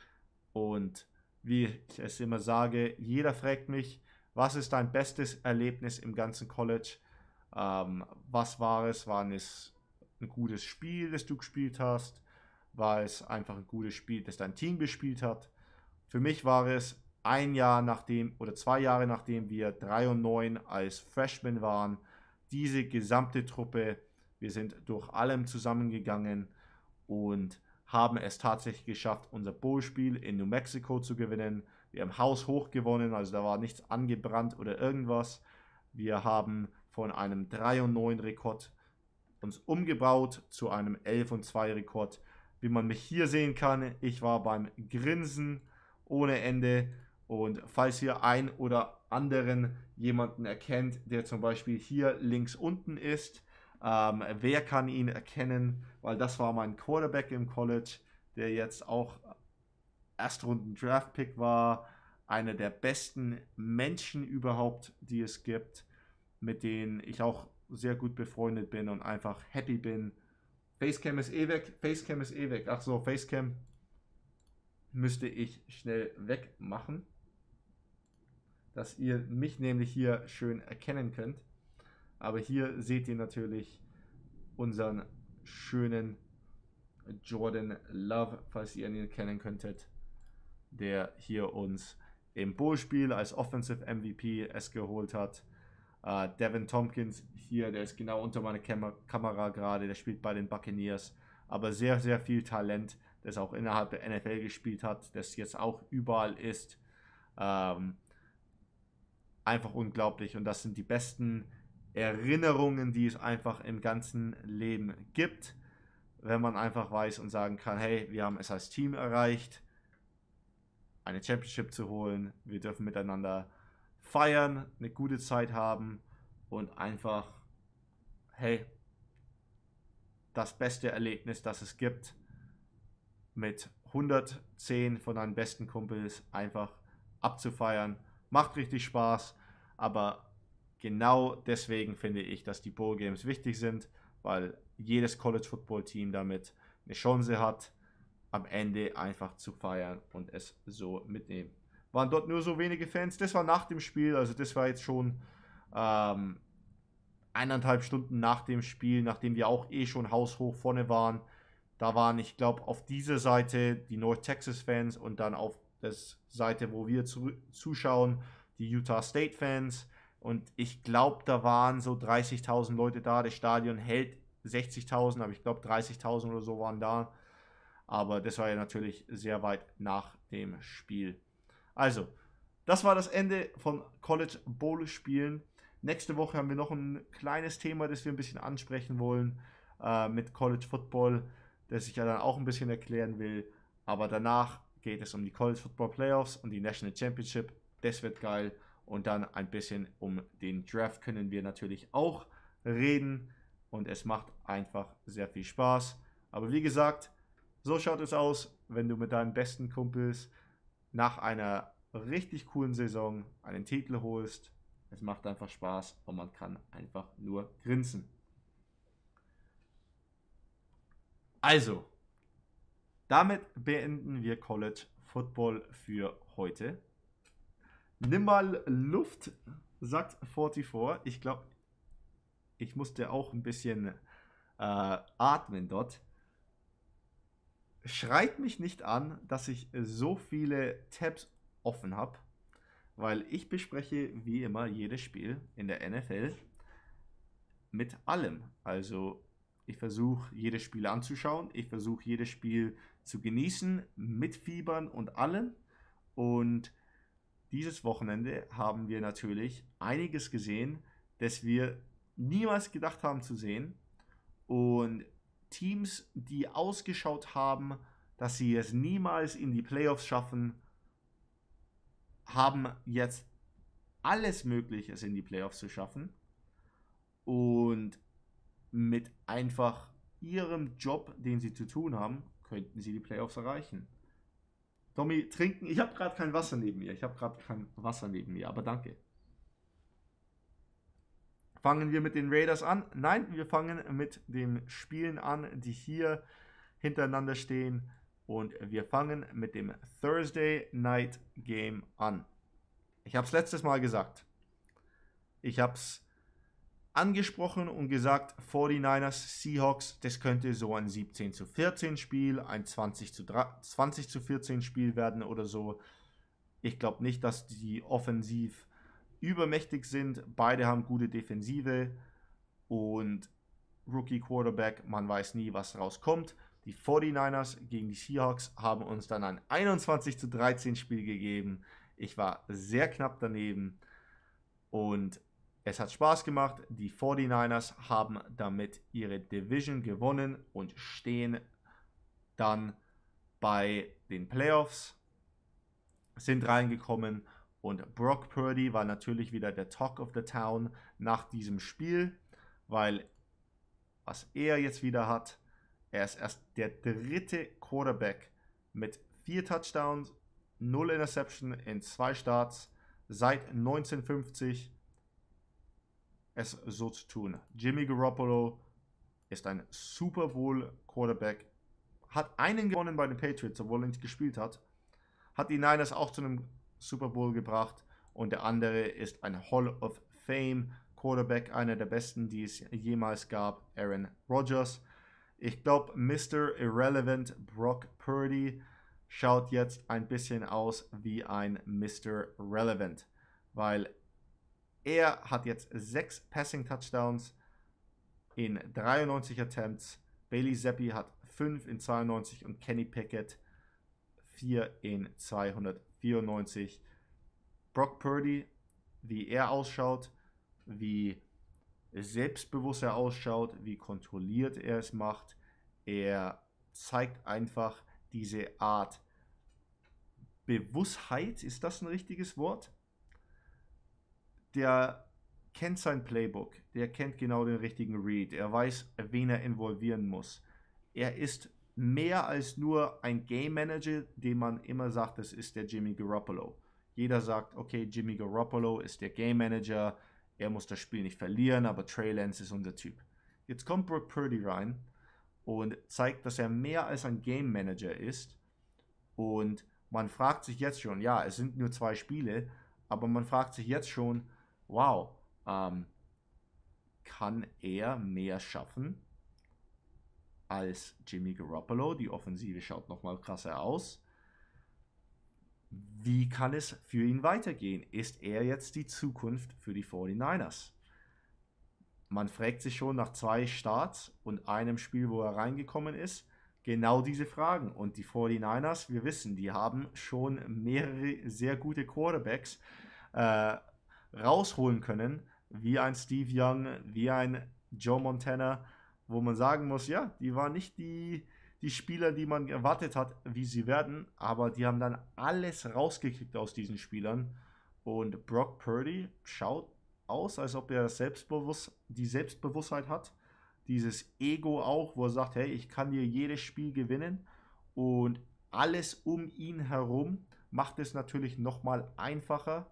Und wie ich es immer sage, jeder fragt mich, was ist dein bestes Erlebnis im ganzen College? Ähm, was war es? War es ein gutes Spiel, das du gespielt hast? War es einfach ein gutes Spiel, das dein Team gespielt hat? Für mich war es ein Jahr nachdem oder zwei Jahre nachdem wir drei und neun als Freshmen waren, diese gesamte Truppe, wir sind durch allem zusammengegangen und haben es tatsächlich geschafft, unser Bowl-Spiel in New Mexico zu gewinnen. Wir haben haushoch gewonnen, also da war nichts angebrannt oder irgendwas. Wir haben von einem drei und neun Rekord uns umgebaut zu einem elf und zwei Rekord. Wie man mich hier sehen kann, ich war beim Grinsen ohne Ende. Und falls ihr einen oder anderen jemanden erkennt, der zum Beispiel hier links unten ist, ähm, wer kann ihn erkennen? Weil das war mein Quarterback im College, der jetzt auch Erstrunden Draft-Pick war. Einer der besten Menschen überhaupt, die es gibt, mit denen ich auch sehr gut befreundet bin und einfach happy bin. Facecam ist eh weg. Facecam ist eh weg. Ach so, Facecam müsste ich schnell wegmachen, dass ihr mich nämlich hier schön erkennen könnt. Aber hier seht ihr natürlich unseren schönen Jordan Love, falls ihr ihn kennen könntet, der hier uns im Bowl-Spiel als Offensive M V P es geholt hat. Uh, Devin Tompkins hier, der ist genau unter meiner Kam Kamera gerade, der spielt bei den Buccaneers, aber sehr, sehr viel Talent, das auch innerhalb der N F L gespielt hat, das jetzt auch überall ist. Ähm, einfach unglaublich und das sind die besten Erinnerungen, die es einfach im ganzen Leben gibt, wenn man einfach weiß und sagen kann, hey, wir haben es als Team erreicht, eine Championship zu holen, wir dürfen miteinander feiern, eine gute Zeit haben und einfach, hey, das beste Erlebnis, das es gibt, mit hundertzehn von deinen besten Kumpels einfach abzufeiern. Macht richtig Spaß, aber genau deswegen finde ich, dass die Bowl Games wichtig sind, weil jedes College Football Team damit eine Chance hat, am Ende einfach zu feiern und es so mitnehmen. Waren dort nur so wenige Fans. Das war nach dem Spiel, also das war jetzt schon Ähm, eineinhalb Stunden nach dem Spiel, nachdem wir auch eh schon haushoch vorne waren. Da waren, ich glaube, auf dieser Seite die North Texas Fans und dann auf der Seite, wo wir zu, zuschauen, die Utah State Fans. Und ich glaube, da waren so dreißigtausend Leute da. Das Stadion hält sechzigtausend, aber ich glaube dreißigtausend oder so waren da. Aber das war ja natürlich sehr weit nach dem Spiel. Also, das war das Ende von College Bowl Spielen. Nächste Woche haben wir noch ein kleines Thema, das wir ein bisschen ansprechen wollen äh, mit College Football, das ich ja dann auch ein bisschen erklären will. Aber danach geht es um die College Football Playoffs und die National Championship. Das wird geil. Und dann ein bisschen um den Draft können wir natürlich auch reden. Und es macht einfach sehr viel Spaß. Aber wie gesagt, so schaut es aus, wenn du mit deinen besten Kumpels nach einer richtig coolen Saison einen Titel holst. Es macht einfach Spaß und man kann einfach nur grinsen. Also, damit beenden wir College Football für heute. Nimm mal Luft, sagt vierundvierzig. Ich glaube, ich musste auch ein bisschen äh, atmen dort. Schreit mich nicht an, dass ich so viele Tabs offen habe, weil ich bespreche wie immer jedes Spiel in der N F L mit allem. Also ich versuche jedes Spiel anzuschauen, ich versuche jedes Spiel zu genießen, mit Fiebern und allem. Und dieses Wochenende haben wir natürlich einiges gesehen, das wir niemals gedacht haben zu sehen. Und Teams, die ausgeschaut haben, dass sie es niemals in die Playoffs schaffen, haben jetzt alles Mögliche, es in die Playoffs zu schaffen. Und mit einfach ihrem Job, den sie zu tun haben, könnten sie die Playoffs erreichen. Tommy, trinken. Ich habe gerade kein Wasser neben mir. Ich habe gerade kein Wasser neben mir, aber danke. Fangen wir mit den Raiders an? Nein, wir fangen mit den Spielen an, die hier hintereinander stehen. Und wir fangen mit dem Thursday Night Game an. Ich habe es letztes Mal gesagt. Ich habe es angesprochen und gesagt, forty-niners Seahawks, das könnte so ein siebzehn zu vierzehn Spiel, ein zwanzig zu vierzehn Spiel werden oder so. Ich glaube nicht, dass die offensiv übermächtig sind. Beide haben gute Defensive und Rookie Quarterback, man weiß nie, was rauskommt. Die forty-niners gegen die Seahawks haben uns dann ein einundzwanzig zu dreizehn Spiel gegeben. Ich war sehr knapp daneben und es hat Spaß gemacht. Die forty-niners haben damit ihre Division gewonnen und stehen dann bei den Playoffs, sind reingekommen und Brock Purdy war natürlich wieder der Talk of the Town nach diesem Spiel, weil was er jetzt wieder hat, er ist erst der dritte Quarterback mit vier Touchdowns, null Interception in zwei Starts seit neunzehnhundertfünfzig es so zu tun. Jimmy Garoppolo ist ein Super Bowl Quarterback, hat einen gewonnen bei den Patriots, obwohl er nicht gespielt hat, hat die Niners auch zu einem Super Bowl gebracht und der andere ist ein Hall of Fame Quarterback, einer der besten, die es jemals gab, Aaron Rodgers. Ich glaube, Mister Irrelevant Brock Purdy schaut jetzt ein bisschen aus wie ein Mister Relevant, weil er hat jetzt sechs Passing Touchdowns in dreiundneunzig Attempts. Bailey Zappi hat fünf in zweiundneunzig und Kenny Pickett vier in zweihundertvierundneunzig. Brock Purdy, wie er ausschaut, wie selbstbewusst er ausschaut, wie kontrolliert er es macht. Er zeigt einfach diese Art Bewusstheit, ist das ein richtiges Wort? Der kennt sein Playbook, der kennt genau den richtigen Read, er weiß, wen er involvieren muss. Er ist mehr als nur ein Game Manager, dem man immer sagt, das ist der Jimmy Garoppolo. Jeder sagt, okay, Jimmy Garoppolo ist der Game Manager, er muss das Spiel nicht verlieren, aber Trey Lance ist unser Typ. Jetzt kommt Brock Purdy rein und zeigt, dass er mehr als ein Game Manager ist. Und man fragt sich jetzt schon, ja, es sind nur zwei Spiele, aber man fragt sich jetzt schon, wow, Ähm, kann er mehr schaffen als Jimmy Garoppolo? Die Offensive schaut nochmal krasser aus. Wie kann es für ihn weitergehen? Ist er jetzt die Zukunft für die forty-niners? Man fragt sich schon nach zwei Starts und einem Spiel, wo er reingekommen ist, genau diese Fragen. Und die forty-niners, wir wissen, die haben schon mehrere sehr gute Quarterbacks äh, rausholen können, wie ein Steve Young, wie ein Joe Montana, wo man sagen muss, ja, die waren nicht die, die Spieler, die man erwartet hat, wie sie werden, aber die haben dann alles rausgekriegt aus diesen Spielern. Und Brock Purdy schaut aus, als ob er selbstbewusst, die Selbstbewusstheit hat, dieses Ego auch, wo er sagt, hey, ich kann hier jedes Spiel gewinnen, und alles um ihn herum macht es natürlich nochmal einfacher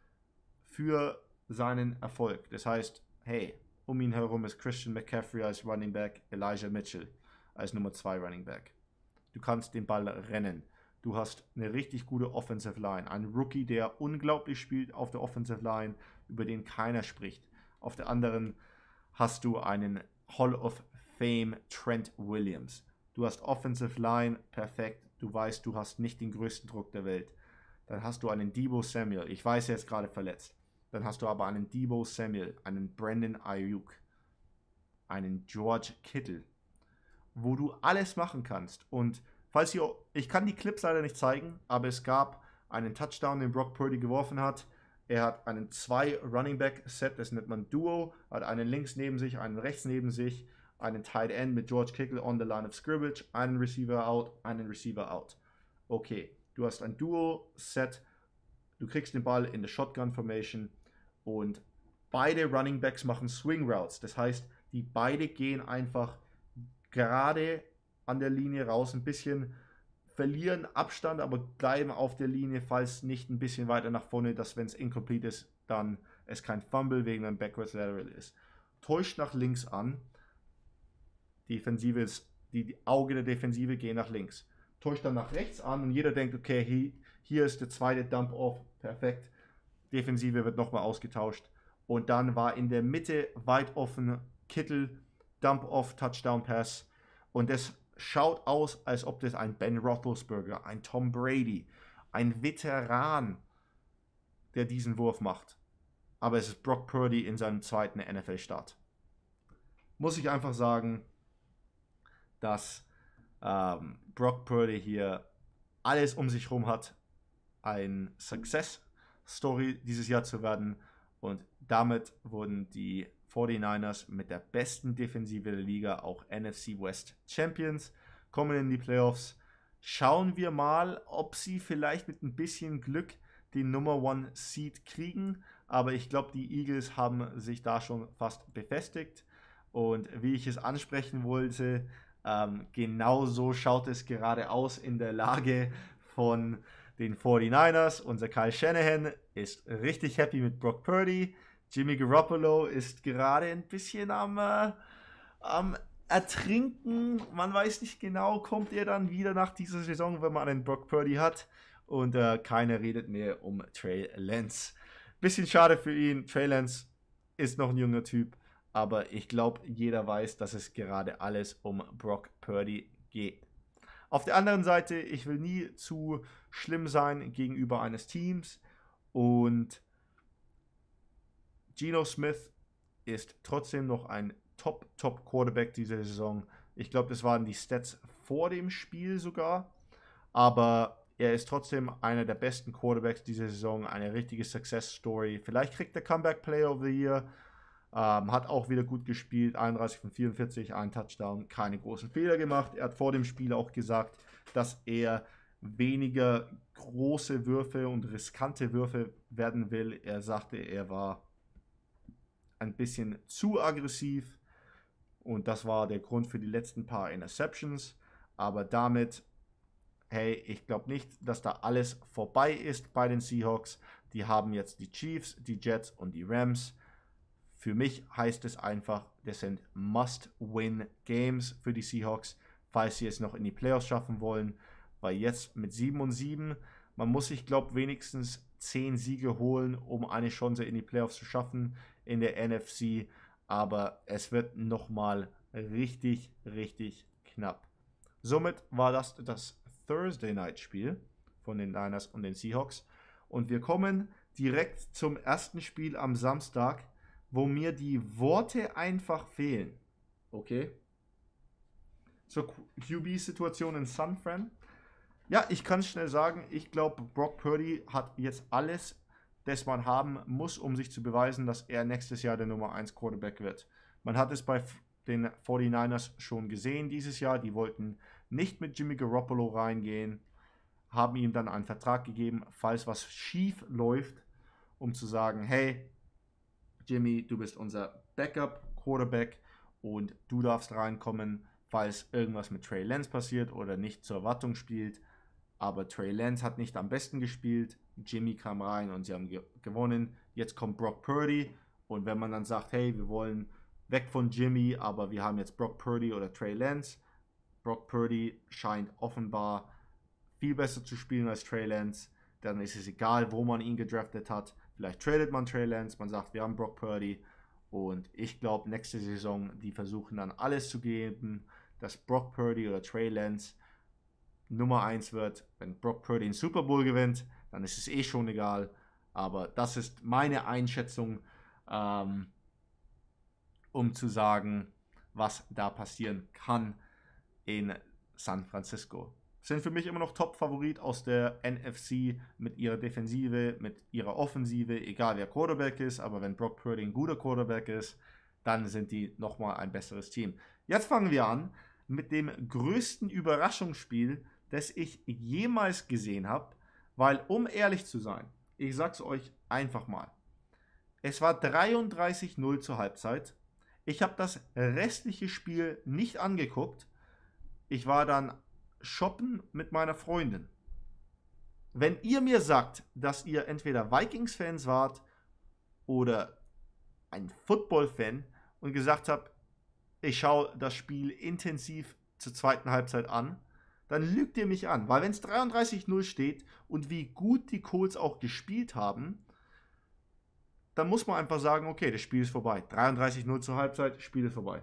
für seinen Erfolg. Das heißt, hey, um ihn herum ist Christian McCaffrey als Running Back, Elijah Mitchell als Nummer zwei Running Back. Du kannst den Ball rennen. Du hast eine richtig gute Offensive Line. Ein Rookie, der unglaublich spielt auf der Offensive Line, über den keiner spricht. Auf der anderen hast du einen Hall of Fame Trent Williams. Du hast Offensive Line, perfekt. Du weißt, du hast nicht den größten Druck der Welt. Dann hast du einen Deebo Samuel. Ich weiß, er ist gerade verletzt. Dann hast du aber einen Deebo Samuel, einen Brandon Ayuk, einen George Kittle, wo du alles machen kannst. Und falls ihr, ich kann die Clips leider nicht zeigen, aber es gab einen Touchdown, den Brock Purdy geworfen hat. Er hat einen zwei Running Back Set, das nennt man Duo, hat einen links neben sich, einen rechts neben sich, einen Tight End mit George Kittle on the line of scrimmage, einen Receiver out, einen Receiver out. Okay, du hast ein Duo Set, du kriegst den Ball in der Shotgun Formation und beide Running Backs machen Swing Routes. Das heißt, die beide gehen einfach gerade an der Linie raus, ein bisschen verlieren Abstand, aber bleiben auf der Linie, falls nicht ein bisschen weiter nach vorne, dass, wenn es incomplete ist, dann es kein Fumble wegen einem Backwards Lateral ist. Täuscht nach links an. Defensive ist, die, die Auge der Defensive gehen nach links. Täuscht dann nach rechts an und jeder denkt, okay, hier, hier ist der zweite Dump-Off, perfekt. Defensive wird nochmal ausgetauscht. Und dann war in der Mitte weit offen Kittle, Dump-Off, Touchdown-Pass. Und das schaut aus, als ob das ein Ben Roethlisberger, ein Tom Brady, ein Veteran, der diesen Wurf macht. Aber es ist Brock Purdy in seinem zweiten N F L-Start. Muss ich einfach sagen, dass ähm, Brock Purdy hier alles um sich herum hat, ein Success-Story dieses Jahr zu werden. Und damit wurden die forty-niners mit der besten Defensive der Liga auch N F C West Champions, kommen in die Playoffs. Schauen wir mal, ob sie vielleicht mit ein bisschen Glück den Nummer One Seed kriegen. Aber ich glaube, die Eagles haben sich da schon fast befestigt. Und wie ich es ansprechen wollte, ähm, genau so schaut es gerade aus in der Lage von den forty-niners. Unser Kyle Shanahan ist richtig happy mit Brock Purdy. Jimmy Garoppolo ist gerade ein bisschen am, äh, am Ertrinken. Man weiß nicht genau, kommt er dann wieder nach dieser Saison, wenn man einen Brock Purdy hat. Und äh, keiner redet mehr um Trey Lance. Bisschen schade für ihn. Trey Lance ist noch ein junger Typ. Aber ich glaube, jeder weiß, dass es gerade alles um Brock Purdy geht. Auf der anderen Seite, ich will nie zu schlimm sein gegenüber eines Teams. Und Geno Smith ist trotzdem noch ein Top, Top Quarterback dieser Saison. Ich glaube, das waren die Stats vor dem Spiel sogar. Aber er ist trotzdem einer der besten Quarterbacks dieser Saison. Eine richtige Success Story. Vielleicht kriegt er Comeback Player of the Year. Ähm, hat auch wieder gut gespielt. einunddreißig von vierundvierzig, ein Touchdown. Keine großen Fehler gemacht. Er hat vor dem Spiel auch gesagt, dass er weniger große Würfe und riskante Würfe werden will. Er sagte, er war ein bisschen zu aggressiv und das war der Grund für die letzten paar Interceptions. Aber damit, hey, ich glaube nicht, dass da alles vorbei ist bei den Seahawks. Die haben jetzt die Chiefs, die Jets und die Rams. Für mich heißt es einfach, das sind Must-Win-Games für die Seahawks, falls sie es noch in die Playoffs schaffen wollen. Weil jetzt mit sieben und sieben Man muss sich, glaube ich, wenigstens zehn Siege holen, um eine Chance in die Playoffs zu schaffen in der N F C. Aber es wird nochmal richtig, richtig knapp. Somit war das das Thursday Night Spiel von den Niners und den Seahawks. Und wir kommen direkt zum ersten Spiel am Samstag, wo mir die Worte einfach fehlen. Okay? Zur Q B-Situation in San Fran. Ja, ich kann es schnell sagen. Ich glaube, Brock Purdy hat jetzt alles, das man haben muss, um sich zu beweisen, dass er nächstes Jahr der Nummer eins Quarterback wird. Man hat es bei den forty-niners schon gesehen dieses Jahr. Die wollten nicht mit Jimmy Garoppolo reingehen, haben ihm dann einen Vertrag gegeben, falls was schief läuft, um zu sagen, hey, Jimmy, du bist unser Backup-Quarterback und du darfst reinkommen, falls irgendwas mit Trey Lance passiert oder nicht zur Erwartung spielt. Aber Trey Lance hat nicht am besten gespielt. Jimmy kam rein und sie haben ge- gewonnen. Jetzt kommt Brock Purdy. Und wenn man dann sagt, hey, wir wollen weg von Jimmy, aber wir haben jetzt Brock Purdy oder Trey Lance. Brock Purdy scheint offenbar viel besser zu spielen als Trey Lance. Dann ist es egal, wo man ihn gedraftet hat. Vielleicht tradet man Trey Lance. Man sagt, wir haben Brock Purdy. Und ich glaube, nächste Saison, die versuchen dann alles zu geben, dass Brock Purdy oder Trey Lance Nummer eins wird. Wenn Brock Purdy den Super Bowl gewinnt, dann ist es eh schon egal. Aber das ist meine Einschätzung, ähm, um zu sagen, was da passieren kann in San Francisco. Sind für mich immer noch Top-Favorit aus der N F C mit ihrer Defensive, mit ihrer Offensive, egal wer Quarterback ist, aber wenn Brock Purdy ein guter Quarterback ist, dann sind die nochmal ein besseres Team. Jetzt fangen wir an mit dem größten Überraschungsspiel, das ich jemals gesehen habe, weil, um ehrlich zu sein, ich sag's euch einfach mal, es war dreiunddreißig null zur Halbzeit. Ich habe das restliche Spiel nicht angeguckt. Ich war dann shoppen mit meiner Freundin. Wenn ihr mir sagt, dass ihr entweder Vikings-Fans wart oder ein Football-Fan und gesagt habt, ich schaue das Spiel intensiv zur zweiten Halbzeit an, dann lügt ihr mich an. Weil wenn es dreiunddreißig null steht und wie gut die Colts auch gespielt haben, dann muss man einfach sagen, okay, das Spiel ist vorbei. dreiunddreißig null zur Halbzeit, Spiel ist vorbei.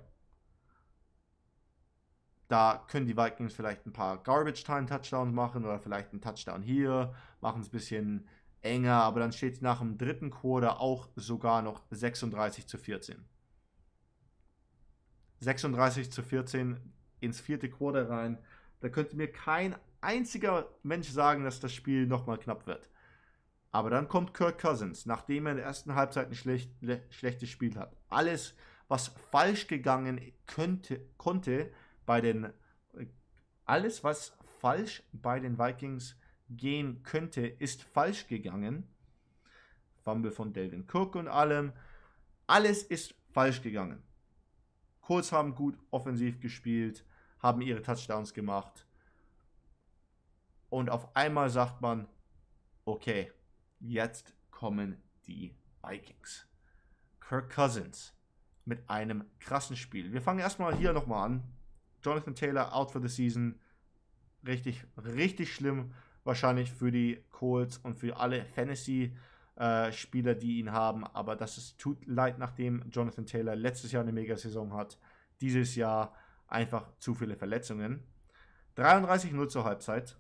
Da können die Vikings vielleicht ein paar Garbage-Time-Touchdowns machen oder vielleicht einen Touchdown hier, machen es ein bisschen enger, aber dann steht es nach dem dritten Quarter auch sogar noch sechsunddreißig zu vierzehn. sechsunddreißig zu vierzehn ins vierte Quarter rein. Da könnte mir kein einziger Mensch sagen, dass das Spiel nochmal knapp wird. Aber dann kommt Kirk Cousins, nachdem er in der ersten Halbzeit ein schlecht, schlechtes Spiel hat. Alles, was falsch gegangen könnte, konnte bei den, alles, was falsch bei den Vikings gehen könnte, ist falsch gegangen. Fumble von Dalvin Cook und allem. Alles ist falsch gegangen. Colts haben gut offensiv gespielt, haben ihre Touchdowns gemacht. Und auf einmal sagt man, okay, jetzt kommen die Vikings. Kirk Cousins mit einem krassen Spiel. Wir fangen erstmal hier nochmal an. Jonathan Taylor out for the season. Richtig, richtig schlimm wahrscheinlich für die Colts und für alle Fantasy-Spieler, die ihn haben. Aber das ist, tut leid, nachdem Jonathan Taylor letztes Jahr eine Mega-Saison hat. Dieses Jahr einfach zu viele Verletzungen. dreiunddreißig null zur Halbzeit.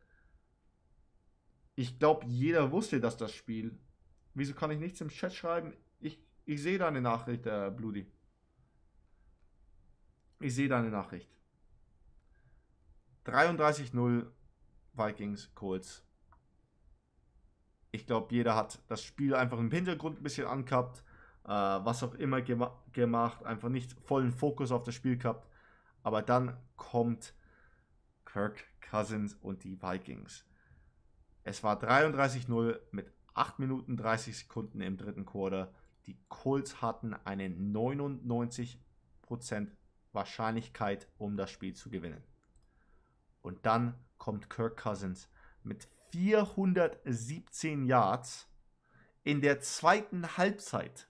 Ich glaube, jeder wusste, dass das Spiel... Wieso kann ich nichts im Chat schreiben? Ich, ich sehe deine Nachricht, äh, Bloody. Ich sehe deine Nachricht. dreiunddreißig null Vikings, Colts. Ich glaube, jeder hat das Spiel einfach im Hintergrund ein bisschen angehabt. Äh, was auch immer gema gemacht. Einfach nicht vollen Fokus auf das Spiel gehabt. Aber dann kommt Kirk Cousins und die Vikings. Es war dreiunddreißig null mit acht Minuten dreißig Sekunden im dritten Quarter. Die Colts hatten eine neunundneunzig Prozent Wahrscheinlichkeit, um das Spiel zu gewinnen. Und dann kommt Kirk Cousins mit vierhundertsiebzehn Yards in der zweiten Halbzeit.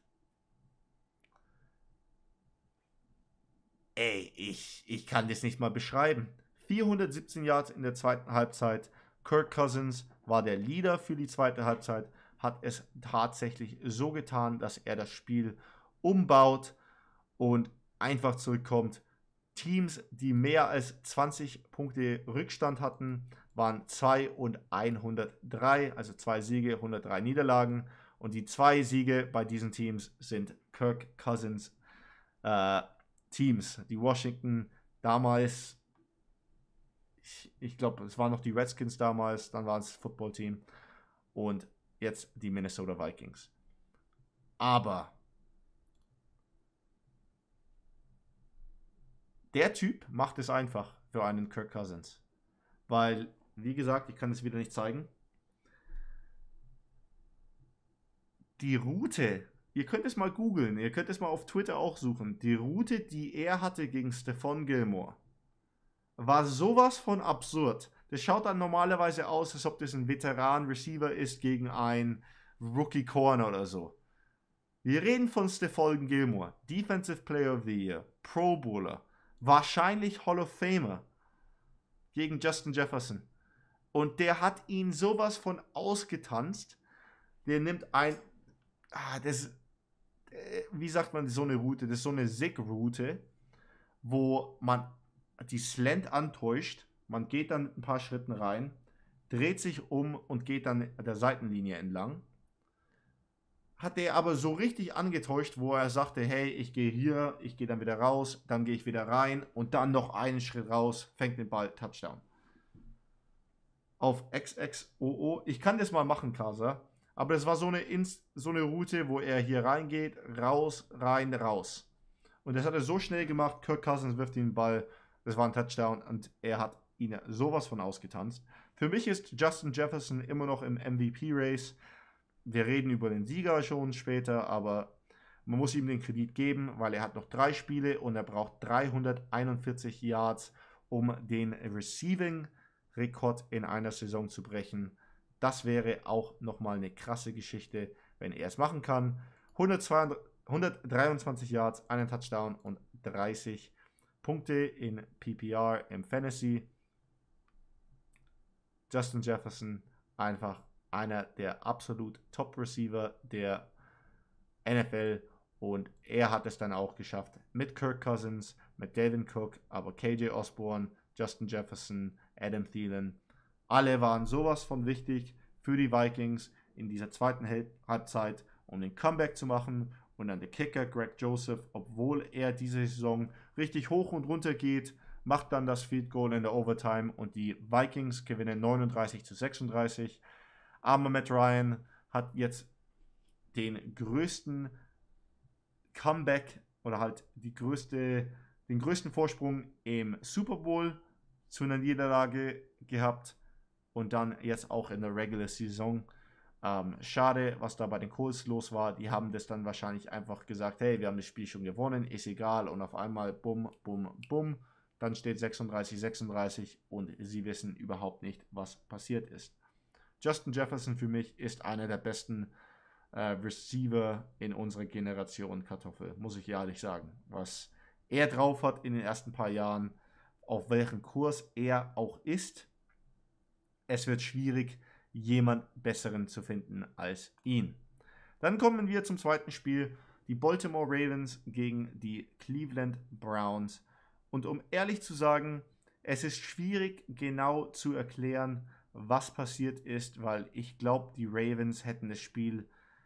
Ey, ich, ich kann das nicht mal beschreiben. vierhundertsiebzehn Yards in der zweiten Halbzeit. Kirk Cousins war der Leader für die zweite Halbzeit, hat es tatsächlich so getan, dass er das Spiel umbaut und einfach zurückkommt. Teams, die mehr als zwanzig Punkte Rückstand hatten, waren zwei und hundertdrei, also zwei Siege, hundertdrei Niederlagen. Und die zwei Siege bei diesen Teams sind Kirk Cousins äh, Teams. Die Washington damals, ich, ich glaube, es waren noch die Redskins damals, dann war es das Football-Team und jetzt die Minnesota Vikings. Aber der Typ macht es einfach für einen Kirk Cousins. Weil, wie gesagt, ich kann es wieder nicht zeigen. Die Route, ihr könnt es mal googeln, ihr könnt es mal auf Twitter auch suchen. Die Route, die er hatte gegen Stephon Gilmore, war sowas von absurd. Das schaut dann normalerweise aus, als ob das ein Veteran-Receiver ist gegen ein Rookie-Corner oder so. Wir reden von Stephon Gilmore, Defensive Player of the Year, Pro Bowler, wahrscheinlich Hall of Famer gegen Justin Jefferson. Und der hat ihn sowas von ausgetanzt. Der nimmt ein, ah, das, äh, wie sagt man, so eine Route, das ist so eine Zig-Route, wo man die Slant antäuscht, man geht dann mit ein paar Schritten rein, dreht sich um und geht dann der Seitenlinie entlang. Hat der aber so richtig angetäuscht, wo er sagte, hey, ich gehe hier, ich gehe dann wieder raus, dann gehe ich wieder rein und dann noch einen Schritt raus, fängt den Ball, Touchdown. Auf X X O O, ich kann das mal machen, Kasa, aber das war so eine, Inst so eine Route, wo er hier reingeht, raus, rein, raus. Und das hat er so schnell gemacht, Kirk Cousins wirft den Ball, das war ein Touchdown und er hat ihn sowas von ausgetanzt. Für mich ist Justin Jefferson immer noch im M V P-Race. Wir reden über den Sieger schon später, aber man muss ihm den Kredit geben, weil er hat noch drei Spiele und er braucht dreihunderteinundvierzig Yards, um den Receiving-Rekord in einer Saison zu brechen. Das wäre auch nochmal eine krasse Geschichte, wenn er es machen kann. hundertdreiundzwanzig Yards, einen Touchdown und dreißig Punkte in P P R im Fantasy. Justin Jefferson einfach einer der absolut Top-Receiver der N F L und er hat es dann auch geschafft mit Kirk Cousins, mit Dalvin Cook, aber K J Osborne, Justin Jefferson, Adam Thielen, alle waren sowas von wichtig für die Vikings in dieser zweiten Halbzeit, um den Comeback zu machen und dann der Kicker Greg Joseph, obwohl er diese Saison richtig hoch und runter geht, macht dann das Field Goal in der Overtime und die Vikings gewinnen neununddreißig zu sechsunddreißig. Aber Matt Ryan hat jetzt den größten Comeback oder halt die größte, den größten Vorsprung im Super Bowl zu einer Niederlage gehabt und dann jetzt auch in der Regular Season. Ähm, schade, was da bei den Colts los war. Die haben das dann wahrscheinlich einfach gesagt, hey, wir haben das Spiel schon gewonnen, ist egal. Und auf einmal bumm, bumm, bumm. Dann steht sechsunddreißig sechsunddreißig und sie wissen überhaupt nicht, was passiert ist. Justin Jefferson für mich ist einer der besten äh, Receiver in unserer Generation Kartoffel, muss ich ehrlich sagen. Was er drauf hat in den ersten paar Jahren, auf welchem Kurs er auch ist, es wird schwierig, jemand Besseren zu finden als ihn. Dann kommen wir zum zweiten Spiel, die Baltimore Ravens gegen die Cleveland Browns. Und um ehrlich zu sagen, es ist schwierig genau zu erklären, was passiert ist, weil ich glaube, die Ravens hätten das Spiel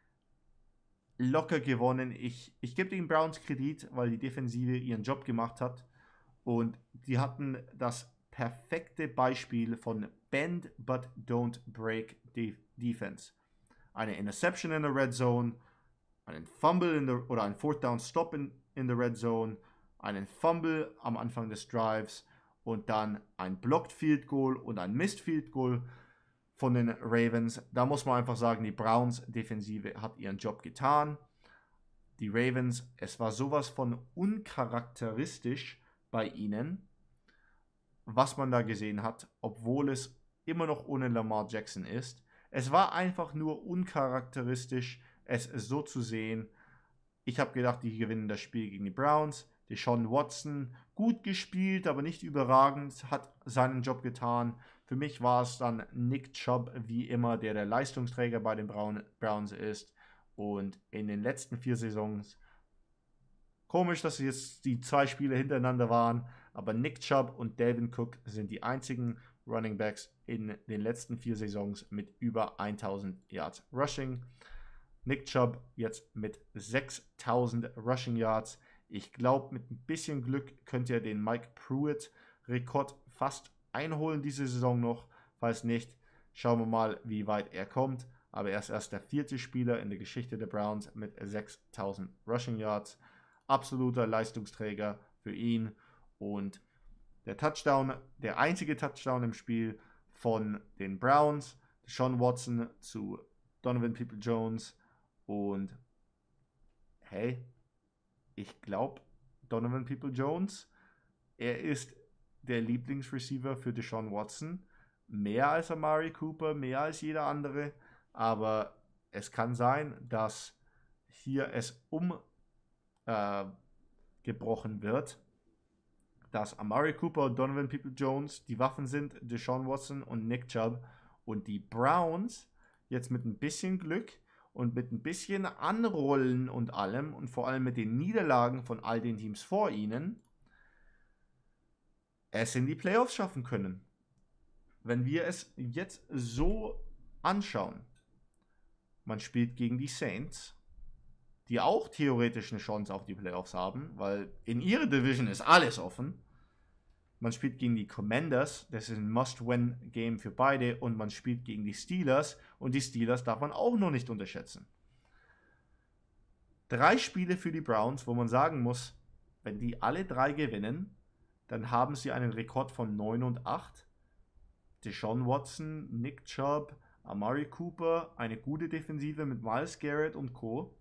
locker gewonnen. Ich, ich gebe den Browns Kredit, weil die Defensive ihren Job gemacht hat und die hatten das perfekte Beispiel von Bend but don't break De- Defense. Eine Interception in der Red Zone, einen Fumble in der, oder ein Fourth Down Stop in, in der Red Zone, einen Fumble am Anfang des Drives und dann ein Blocked Field Goal und ein Missed Field Goal von den Ravens. Da muss man einfach sagen, die Browns Defensive hat ihren Job getan. Die Ravens, es war sowas von uncharakteristisch bei ihnen, was man da gesehen hat, obwohl es immer noch ohne Lamar Jackson ist. Es war einfach nur uncharakteristisch, es so zu sehen. Ich habe gedacht, die gewinnen das Spiel gegen die Browns. Deshaun Watson gut gespielt, aber nicht überragend, hat seinen Job getan. Für mich war es dann Nick Chubb, wie immer, der der Leistungsträger bei den Browns ist. Und in den letzten vier Saisons, komisch, dass jetzt die zwei Spiele hintereinander waren, aber Nick Chubb und Dalvin Cook sind die einzigen Running Backs in den letzten vier Saisons mit über tausend Yards Rushing. Nick Chubb jetzt mit sechstausend Rushing Yards. Ich glaube, mit ein bisschen Glück könnt ihr den Mike Pruitt-Rekord fast einholen diese Saison noch. Falls nicht, schauen wir mal, wie weit er kommt. Aber er ist erst der vierte Spieler in der Geschichte der Browns mit sechstausend Rushing Yards. Absoluter Leistungsträger für ihn. Und der Touchdown, der einzige Touchdown im Spiel von den Browns, Deshaun Watson zu Donovan Peoples-Jones. Und hey, ich glaube, Donovan Peoples-Jones, er ist der Lieblingsreceiver für Deshaun Watson. Mehr als Amari Cooper, mehr als jeder andere. Aber es kann sein, dass hier es umgebrochen äh, wird, dass Amari Cooper und Donovan Peoples-Jones die Waffen sind, Deshaun Watson und Nick Chubb. Und die Browns jetzt mit ein bisschen Glück und mit ein bisschen Anrollen und allem und vor allem mit den Niederlagen von all den Teams vor ihnen es in die Playoffs schaffen können. Wenn wir es jetzt so anschauen, man spielt gegen die Saints, die auch theoretisch eine Chance auf die Playoffs haben, weil in ihrer Division ist alles offen. Man spielt gegen die Commanders, das ist ein Must-Win-Game für beide, und man spielt gegen die Steelers, und die Steelers darf man auch noch nicht unterschätzen. Drei Spiele für die Browns, wo man sagen muss, wenn die alle drei gewinnen, dann haben sie einen Rekord von neun und acht. Deshaun Watson, Nick Chubb, Amari Cooper, eine gute Defensive mit Myles Garrett und Co.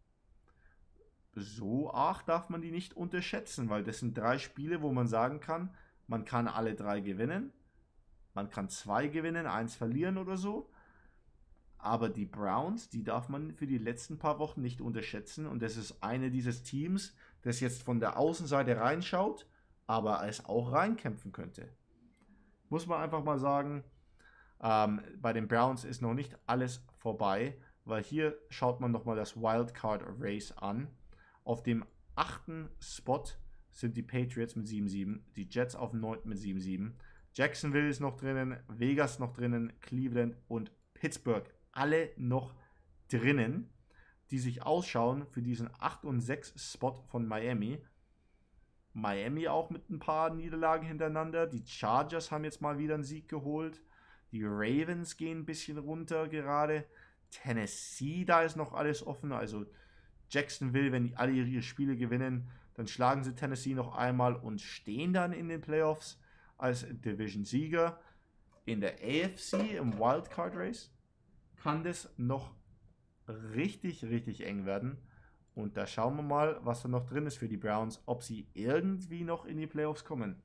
So arg darf man die nicht unterschätzen, weil das sind drei Spiele, wo man sagen kann, man kann alle drei gewinnen, man kann zwei gewinnen, eins verlieren oder so. Aber die Browns, die darf man für die letzten paar Wochen nicht unterschätzen. Und das ist eine dieses Teams, das jetzt von der Außenseite reinschaut, aber es auch reinkämpfen könnte. Muss man einfach mal sagen, ähm, bei den Browns ist noch nicht alles vorbei, weil hier schaut man nochmal das Wildcard Race an. Auf dem achten Spot sind die Patriots mit sieben sieben, die Jets auf dem neunten mit sieben sieben, Jacksonville ist noch drinnen, Vegas noch drinnen, Cleveland und Pittsburgh alle noch drinnen, die sich ausschauen für diesen acht und sechs Spot von Miami. Miami auch mit ein paar Niederlagen hintereinander. Die Chargers haben jetzt mal wieder einen Sieg geholt. Die Ravens gehen ein bisschen runter gerade. Tennessee, da ist noch alles offen. Also Jacksonville, wenn die alle ihre Spiele gewinnen, dann schlagen sie Tennessee noch einmal und stehen dann in den Playoffs als Division-Sieger. In der A F C im Wildcard Race kann das noch richtig, richtig eng werden. Und da schauen wir mal, was da noch drin ist für die Browns, ob sie irgendwie noch in die Playoffs kommen.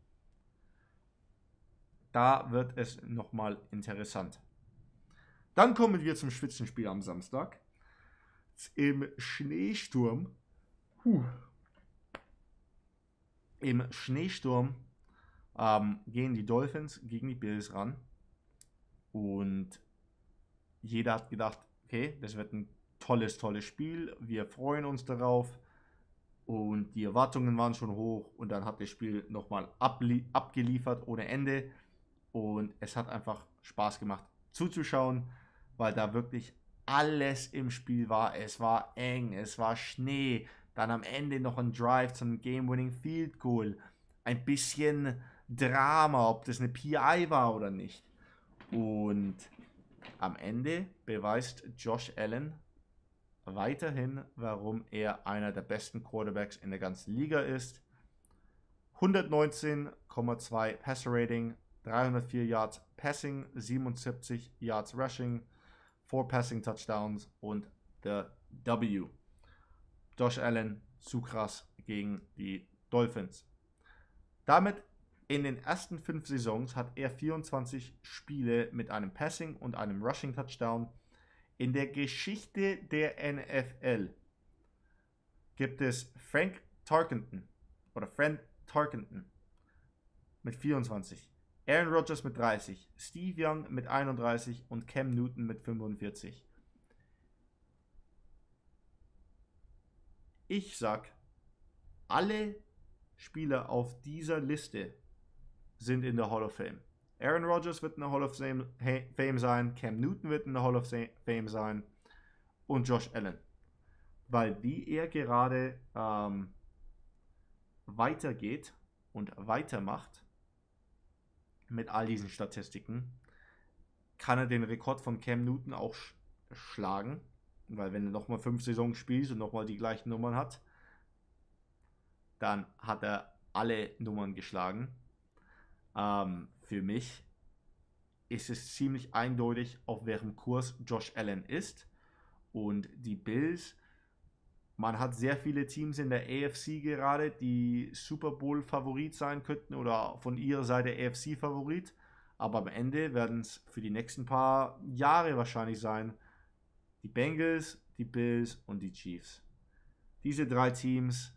Da wird es nochmal interessant. Dann kommen wir zum Spitzenspiel am Samstag. Im Schneesturm. Puh. Im Schneesturm ähm, gehen die Dolphins gegen die Bills ran. Und jeder hat gedacht, okay, das wird ein tolles, tolles Spiel. Wir freuen uns darauf. Und die Erwartungen waren schon hoch. Und dann hat das Spiel nochmal abgeliefert ohne Ende. Und es hat einfach Spaß gemacht zuzuschauen, weil da wirklich alles im Spiel war. Es war eng, es war Schnee. Dann am Ende noch ein Drive zum Game-Winning Field Goal. Ein bisschen Drama, ob das eine P I war oder nicht. Und am Ende beweist Josh Allen weiterhin, warum er einer der besten Quarterbacks in der ganzen Liga ist. hundertneunzehn Komma zwei Passer Rating, dreihundertvier Yards Passing, siebenundsiebzig Yards Rushing, vier Passing Touchdowns und der W. Josh Allen zu krass gegen die Dolphins. Damit in den ersten fünf Saisons hat er vierundzwanzig Spiele mit einem Passing und einem Rushing Touchdown. In der Geschichte der N F L gibt es Frank Tarkenton, oder Frank Tarkenton mit vierundzwanzig, Aaron Rodgers mit dreißig, Steve Young mit einunddreißig und Cam Newton mit fünfundvierzig. Ich sag, alle Spieler auf dieser Liste sind in der Hall of Fame. Aaron Rodgers wird in der Hall of Fame sein, Cam Newton wird in der Hall of Fame sein und Josh Allen. Weil wie er gerade ähm, weitergeht und weitermacht mit all diesen Statistiken, kann er den Rekord von Cam Newton auch sch- schlagen. Weil wenn er nochmal fünf Saisons spielt und nochmal die gleichen Nummern hat, dann hat er alle Nummern geschlagen. Ähm, für mich ist es ziemlich eindeutig, auf welchem Kurs Josh Allen ist. Und die Bills, man hat sehr viele Teams in der A F C gerade, die Super Bowl Favorit sein könnten oder von ihrer Seite A F C Favorit. Aber am Ende werden es für die nächsten paar Jahre wahrscheinlich sein, die Bengals, die Bills und die Chiefs. Diese drei Teams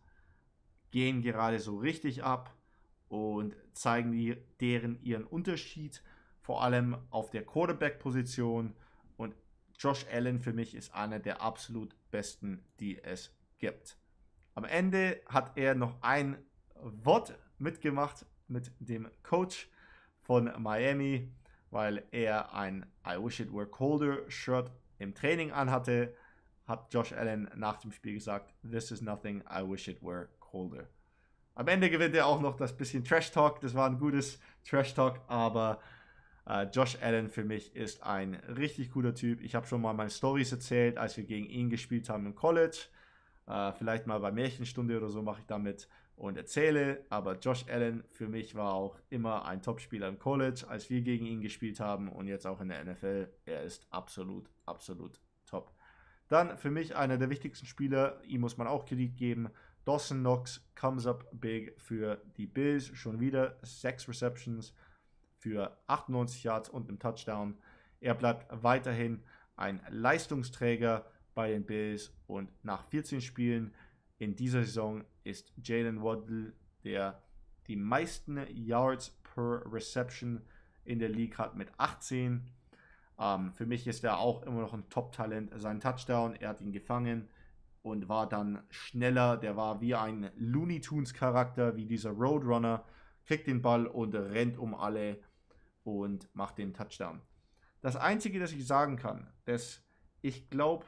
gehen gerade so richtig ab und zeigen die, deren ihren Unterschied, vor allem auf der Quarterback-Position. Und Josh Allen für mich ist einer der absolut besten, die es gibt. Am Ende hat er noch ein Wort mitgemacht mit dem Coach von Miami, weil er ein I Wish It Were Colder Shirt im Training anhatte, hat Josh Allen nach dem Spiel gesagt, "This is nothing, I wish it were colder." Am Ende gewinnt er auch noch das bisschen Trash Talk, das war ein gutes Trash Talk, aber äh, Josh Allen für mich ist ein richtig cooler Typ. Ich habe schon mal meine Storys erzählt, als wir gegen ihn gespielt haben im College. Äh, vielleicht mal bei Märchenstunde oder so mache ich damit und erzähle, aber Josh Allen für mich war auch immer ein Topspieler im College, als wir gegen ihn gespielt haben und jetzt auch in der N F L. Er ist absolut, absolut top. Dann für mich einer der wichtigsten Spieler, ihm muss man auch Kredit geben, Dawson Knox comes up big für die Bills, schon wieder sechs Receptions für achtundneunzig Yards und einen Touchdown. Er bleibt weiterhin ein Leistungsträger bei den Bills und nach vierzehn Spielen in dieser Saison ist Jalen Waddle, der die meisten Yards per Reception in der League hat mit achtzehn. Ähm, für mich ist er auch immer noch ein Top-Talent. Sein Touchdown, er hat ihn gefangen und war dann schneller. Der war wie ein Looney Tunes Charakter, wie dieser Roadrunner, kriegt den Ball und rennt um alle und macht den Touchdown. Das Einzige, das ich sagen kann, dass ich glaube,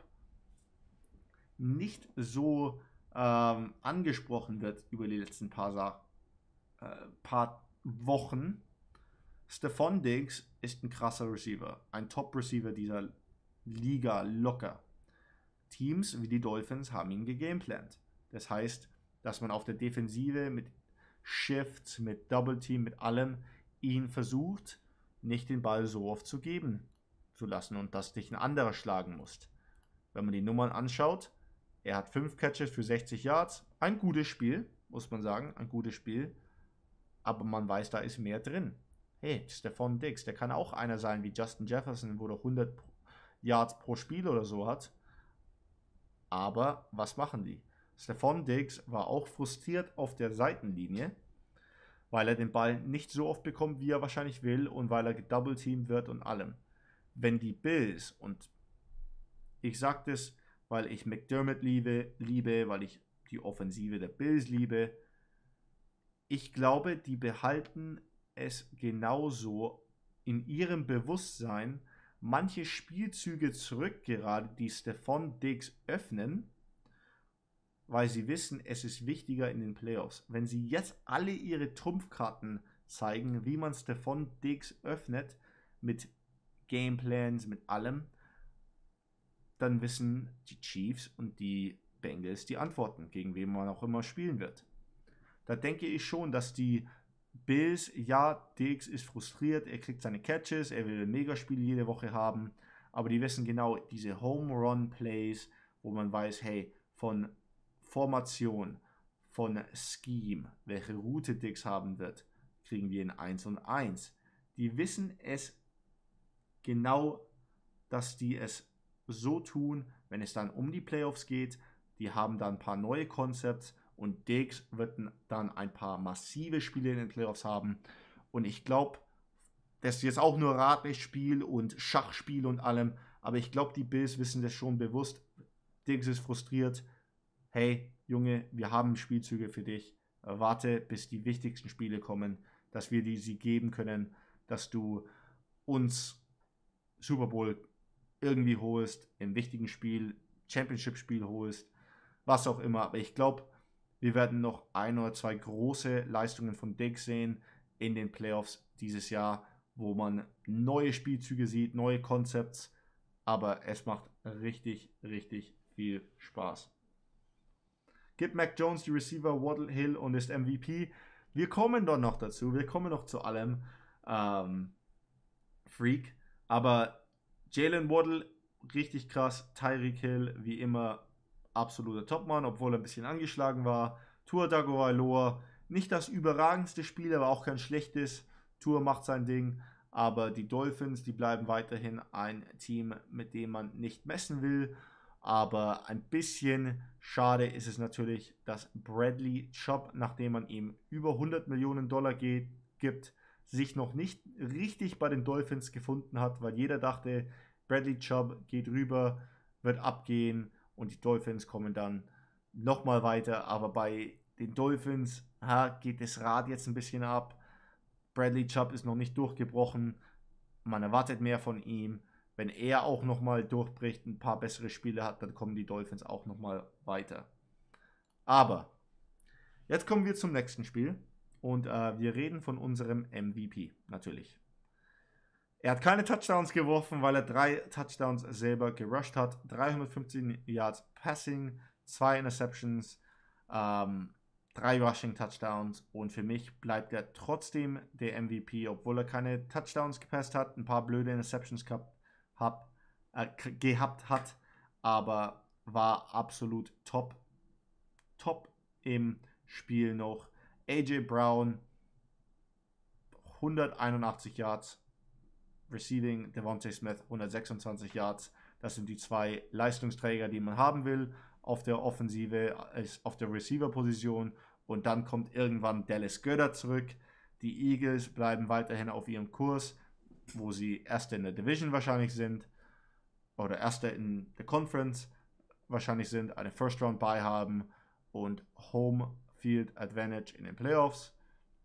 nicht so ähm, angesprochen wird über die letzten paar, Sa- äh, paar Wochen. Stephon Diggs ist ein krasser Receiver, ein Top-Receiver dieser Liga locker. Teams wie die Dolphins haben ihn gegameplant. Das heißt, dass man auf der Defensive mit Shifts, mit Double Team, mit allem ihn versucht, nicht den Ball so oft zu geben zu lassen und dass dich ein anderer schlagen muss. Wenn man die Nummern anschaut, er hat fünf Catches für sechzig Yards, ein gutes Spiel, muss man sagen, ein gutes Spiel, aber man weiß, da ist mehr drin. Hey, Stephon Diggs, der kann auch einer sein wie Justin Jefferson, wo er hundert Yards pro Spiel oder so hat. Aber was machen die? Stephon Diggs war auch frustriert auf der Seitenlinie, weil er den Ball nicht so oft bekommt, wie er wahrscheinlich will und weil er gedoubleteamt wird und allem. Wenn die Bills, und ich sage das, weil ich McDermott liebe, liebe, weil ich die Offensive der Bills liebe, ich glaube, die behalten es genauso in ihrem Bewusstsein, manche Spielzüge zurück, gerade die Stephon Diggs öffnen, weil sie wissen, es ist wichtiger in den Playoffs. Wenn sie jetzt alle ihre Trumpfkarten zeigen, wie man Stephon Diggs öffnet, mit Gameplans, mit allem, dann wissen die Chiefs und die Bengals die Antworten, gegen wen man auch immer spielen wird. Da denke ich schon, dass die Bills, ja, Diggs ist frustriert, er kriegt seine Catches, er will ein Megaspiel jede Woche haben, aber die wissen genau, diese Home Run Plays, wo man weiß, hey, von Formation, von Scheme, welche Route Diggs haben wird, kriegen wir in eins und eins. Die wissen es genau, dass die es so tun, wenn es dann um die Playoffs geht. Die haben da ein paar neue Concepts Und Diggs wird dann ein paar massive Spiele in den Playoffs haben. Und ich glaube, das ist jetzt auch nur Radspiel und Schachspiel und allem. Aber ich glaube, die Bills wissen das schon bewusst. Diggs ist frustriert. Hey, Junge, wir haben Spielzüge für dich. Warte, bis die wichtigsten Spiele kommen, dass wir die sie geben können, dass du uns Super Bowl irgendwie holst, im wichtigen Spiel, Championship-Spiel holst, was auch immer. Aber ich glaube, wir werden noch ein oder zwei große Leistungen von Diggs sehen in den Playoffs dieses Jahr, wo man neue Spielzüge sieht, neue Concepts, aber es macht richtig, richtig viel Spaß. Gibt Mac Jones die Receiver Waddle Hill und ist M V P. Wir kommen doch noch dazu, wir kommen noch zu allem. Ähm, Freak, aber Jalen Waddle richtig krass, Tyreek Hill wie immer absoluter Topmann, obwohl er ein bisschen angeschlagen war. Tua Tagovailoa, nicht das überragendste Spiel, aber auch kein schlechtes. Tua macht sein Ding, aber die Dolphins, die bleiben weiterhin ein Team, mit dem man nicht messen will. Aber ein bisschen schade ist es natürlich, dass Bradley Chubb, nachdem man ihm über hundert Millionen Dollar geht, gibt, sich noch nicht richtig bei den Dolphins gefunden hat, weil jeder dachte, Bradley Chubb geht rüber, wird abgehen und die Dolphins kommen dann nochmal weiter. Aber bei den Dolphins ha, geht das Rad jetzt ein bisschen ab. Bradley Chubb ist noch nicht durchgebrochen. Man erwartet mehr von ihm. Wenn er auch nochmal durchbricht, ein paar bessere Spiele hat, dann kommen die Dolphins auch nochmal weiter. Aber jetzt kommen wir zum nächsten Spiel. Und äh, wir reden von unserem M V P, natürlich. Er hat keine Touchdowns geworfen, weil er drei Touchdowns selber gerusht hat. dreihundertfünfzehn Yards Passing, zwei Interceptions, ähm, drei Rushing Touchdowns. Und für mich bleibt er trotzdem der M V P, obwohl er keine Touchdowns gepasst hat, ein paar blöde Interceptions gehabt, hab, äh, gehabt hat, aber war absolut top, top im Spiel noch. A J Brown, hunderteinundachtzig Yards, Receiving, Devontae Smith, hundertsechsundzwanzig Yards. Das sind die zwei Leistungsträger, die man haben will auf der Offensive, auf der Receiver-Position. Und dann kommt irgendwann Dallas Goedert zurück. Die Eagles bleiben weiterhin auf ihrem Kurs, wo sie Erster in der Division wahrscheinlich sind oder Erster in der Conference wahrscheinlich sind, eine First-Round-Bye haben und Home Field Advantage in den Playoffs.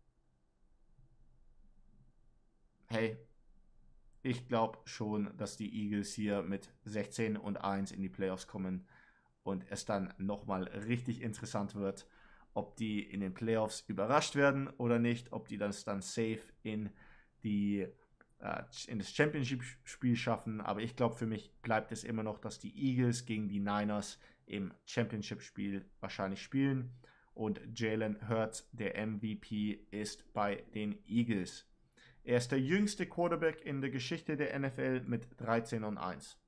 Hey, ich glaube schon, dass die Eagles hier mit sechzehn und eins in die Playoffs kommen und es dann nochmal richtig interessant wird, ob die in den Playoffs überrascht werden oder nicht, ob die das dann safe in, die, äh, in das Championship-Spiel schaffen. Aber ich glaube, für mich bleibt es immer noch, dass die Eagles gegen die Niners im Championship-Spiel wahrscheinlich spielen. Und Jalen Hurts, der M V P, ist bei den Eagles. Er ist der jüngste Quarterback in der Geschichte der N F L mit dreizehn und eins.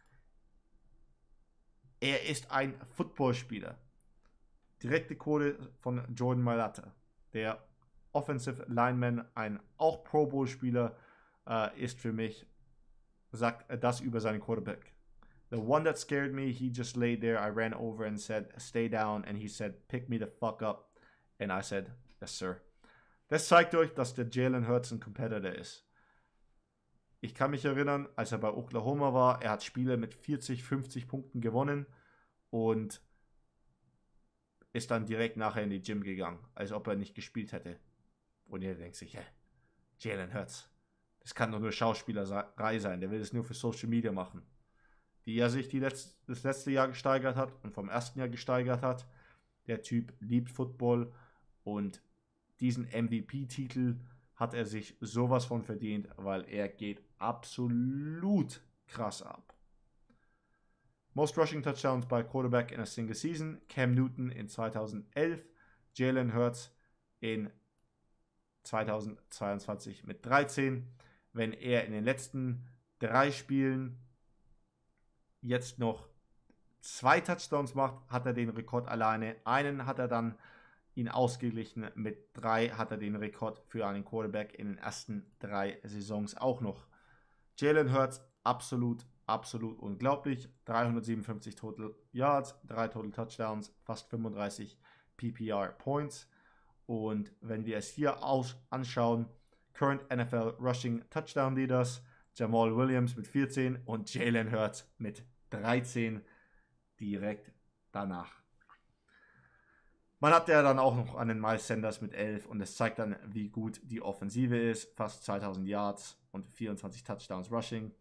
Er ist ein Footballspieler. Direkte Quote von Jordan Mailata. Der Offensive Lineman, ein auch Pro Bowl Spieler, äh, ist für mich, sagt das über seinen Quarterback. The one that scared me, he just laid there. I ran over and said, stay down. And he said, pick me the fuck up. And I said, yes, sir. Das zeigt euch, dass der Jalen Hurts ein Competitor ist. Ich kann mich erinnern, als er bei Oklahoma war, er hat Spiele mit vierzig, fünfzig Punkten gewonnen und ist dann direkt nachher in die Gym gegangen, als ob er nicht gespielt hätte. Und ihr denkt sich, hä, Jalen Hurts, das kann doch nur Schauspielerei sein, der will es nur für Social Media machen. Wie er sich die Letz- das letzte Jahr gesteigert hat und vom ersten Jahr gesteigert hat. Der Typ liebt Football und diesen M V P-Titel hat er sich sowas von verdient, weil er geht absolut krass ab. Most Rushing Touchdowns by Quarterback in a Single Season, Cam Newton in zweitausendelf, Jalen Hurts in zweitausendzweiundzwanzig mit dreizehn. Wenn er in den letzten drei Spielen jetzt noch zwei Touchdowns macht, hat er den Rekord alleine. Einen hat er dann ihn ausgeglichen, mit drei hat er den Rekord für einen Quarterback in den ersten drei Saisons auch noch. Jalen Hurts, absolut, absolut unglaublich. dreihundertsiebenundfünfzig Total Yards, drei Total Touchdowns, fast fünfunddreißig P P R Points. Und wenn wir es hier aus anschauen, Current N F L Rushing Touchdown Leaders, Jamal Williams mit vierzehn und Jalen Hurts mit dreizehn direkt danach. Man hat ja dann auch noch einen Miles Sanders mit elf und es zeigt dann, wie gut die Offensive ist. Fast zweitausend Yards und vierundzwanzig Touchdowns Rushing.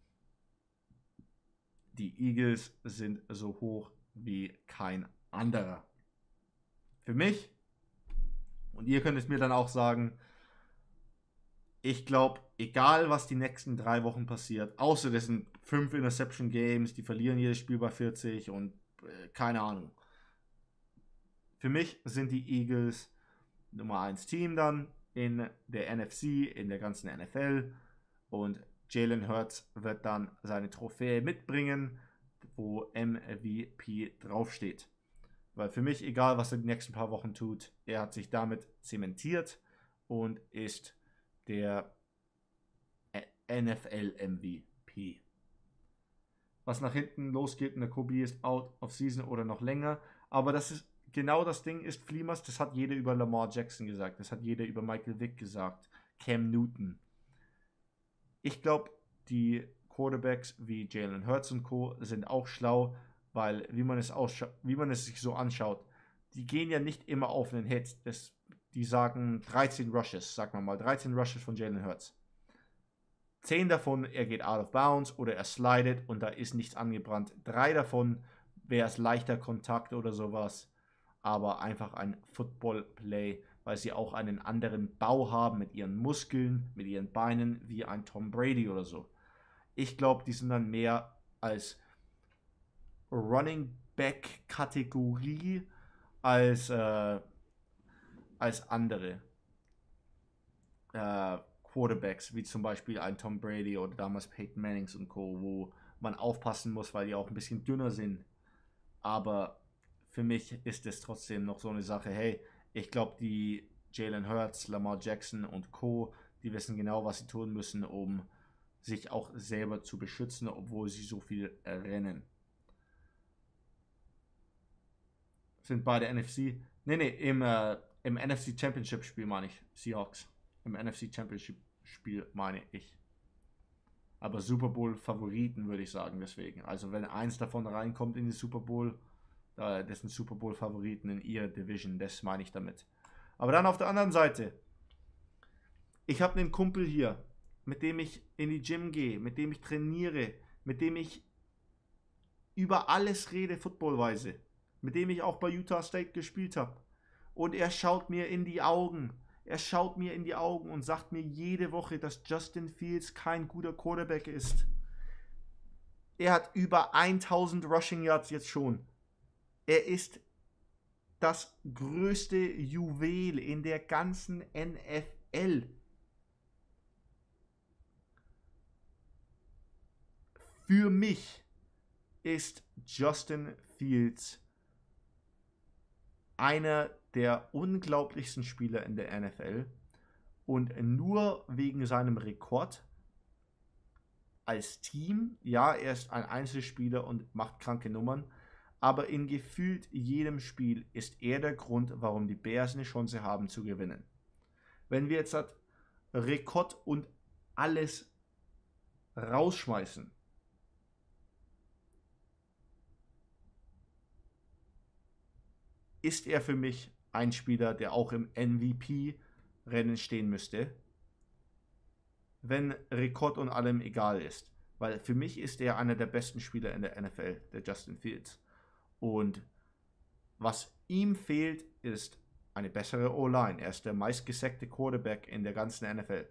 Die Eagles sind so hoch wie kein anderer. Für mich, und ihr könnt es mir dann auch sagen, ich glaube, egal was die nächsten drei Wochen passiert, außer das sind fünf Interception Games, die verlieren jedes Spiel bei vierzig und äh, keine Ahnung. Für mich sind die Eagles Nummer eins Team dann in der N F C, in der ganzen N F L. Und Jalen Hurts wird dann seine Trophäe mitbringen, wo M V P draufsteht. Weil für mich, egal was er die nächsten paar Wochen tut, er hat sich damit zementiert und ist der N F L M V P. Was nach hinten losgeht und der Kobe ist out of season oder noch länger. Aber das ist genau das Ding ist, Fliemers, das hat jeder über Lamar Jackson gesagt, das hat jeder über Michael Vick gesagt, Cam Newton. Ich glaube, die Quarterbacks wie Jalen Hurts und Co. sind auch schlau, weil wie man es, wie man es sich so anschaut, die gehen ja nicht immer auf einen Hit. Das, die sagen dreizehn Rushes, sagen wir mal, dreizehn Rushes von Jalen Hurts. zehn davon, er geht out of bounds oder er slidet und da ist nichts angebrannt. Drei davon wäre es leichter Kontakt oder sowas, aber einfach ein Football-Play, weil sie auch einen anderen Bau haben mit ihren Muskeln, mit ihren Beinen, wie ein Tom Brady oder so. Ich glaube, die sind dann mehr als Running Back Kategorie als, äh, als andere äh, Quarterbacks, wie zum Beispiel ein Tom Brady oder damals Peyton Mannings und Co., wo man aufpassen muss, weil die auch ein bisschen dünner sind. Aber für mich ist es trotzdem noch so eine Sache, hey, ich glaube, die Jalen Hurts, Lamar Jackson und Co., die wissen genau, was sie tun müssen, um sich auch selber zu beschützen, obwohl sie so viel rennen. Sind beide N F C? Nee, nee, im, äh, im N F C Championship Spiel meine ich. Seahawks. Im N F C Championship Spiel meine ich. Aber Super Bowl Favoriten würde ich sagen, deswegen. Also wenn eins davon reinkommt in die Super Bowl, äh, das sind Super Bowl Favoriten in ihrer Division, das meine ich damit. Aber dann auf der anderen Seite. Ich habe einen Kumpel hier, mit dem ich in die Gym gehe, mit dem ich trainiere, mit dem ich über alles rede, footballweise. Mit dem ich auch bei Utah State gespielt habe. Und er schaut mir in die Augen. Er schaut mir in die Augen und sagt mir jede Woche, dass Justin Fields kein guter Quarterback ist. Er hat über tausend Rushing Yards jetzt schon. Er ist das größte Juwel in der ganzen N F L. Für mich ist Justin Fields einer der unglaublichsten Spieler in der N F L und nur wegen seinem Rekord als Team, ja, er ist ein Einzelspieler und macht kranke Nummern, aber in gefühlt jedem Spiel ist er der Grund, warum die Bears eine Chance haben zu gewinnen. Wenn wir jetzt halt Rekord und alles rausschmeißen, ist er für mich ein Spieler, der auch im M V P-Rennen stehen müsste, wenn Rekord und allem egal ist. Weil für mich ist er einer der besten Spieler in der N F L, der Justin Fields. Und was ihm fehlt, ist eine bessere O-Line. Er ist der meistgesackte Quarterback in der ganzen N F L.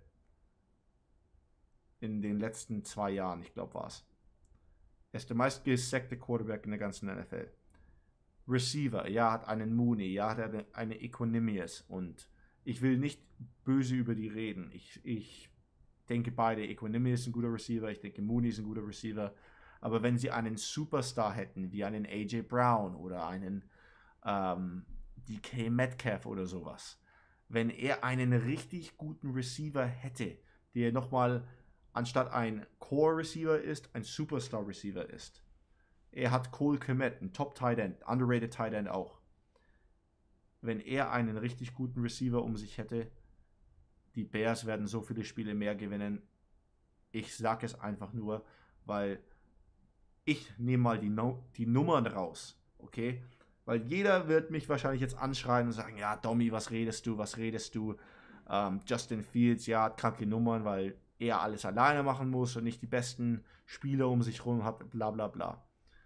In den letzten zwei Jahren, ich glaube, war es. Er ist der meistgesackte Quarterback in der ganzen N F L. Receiver, ja, hat einen Mooney, ja, hat eine, eine Equanimous und ich will nicht böse über die reden. Ich, ich denke beide, Equanimous ist ein guter Receiver, ich denke Mooney ist ein guter Receiver, aber wenn sie einen Superstar hätten, wie einen A J Brown oder einen ähm, D K Metcalf oder sowas, wenn er einen richtig guten Receiver hätte, der nochmal anstatt ein Core-Receiver ist, ein Superstar-Receiver ist. Er hat Cole Kmet, ein Top-Tight End, underrated Tight End auch. wenn er einen richtig guten Receiver um sich hätte, die Bears werden so viele Spiele mehr gewinnen. Ich sage es einfach nur, weil ich nehme mal die, no- die Nummern raus, okay? Weil jeder wird mich wahrscheinlich jetzt anschreien und sagen, ja, Domi, was redest du, was redest du? Ähm, Justin Fields, ja, hat kranke Nummern, weil er alles alleine machen muss und nicht die besten Spieler um sich herum hat, bla bla bla.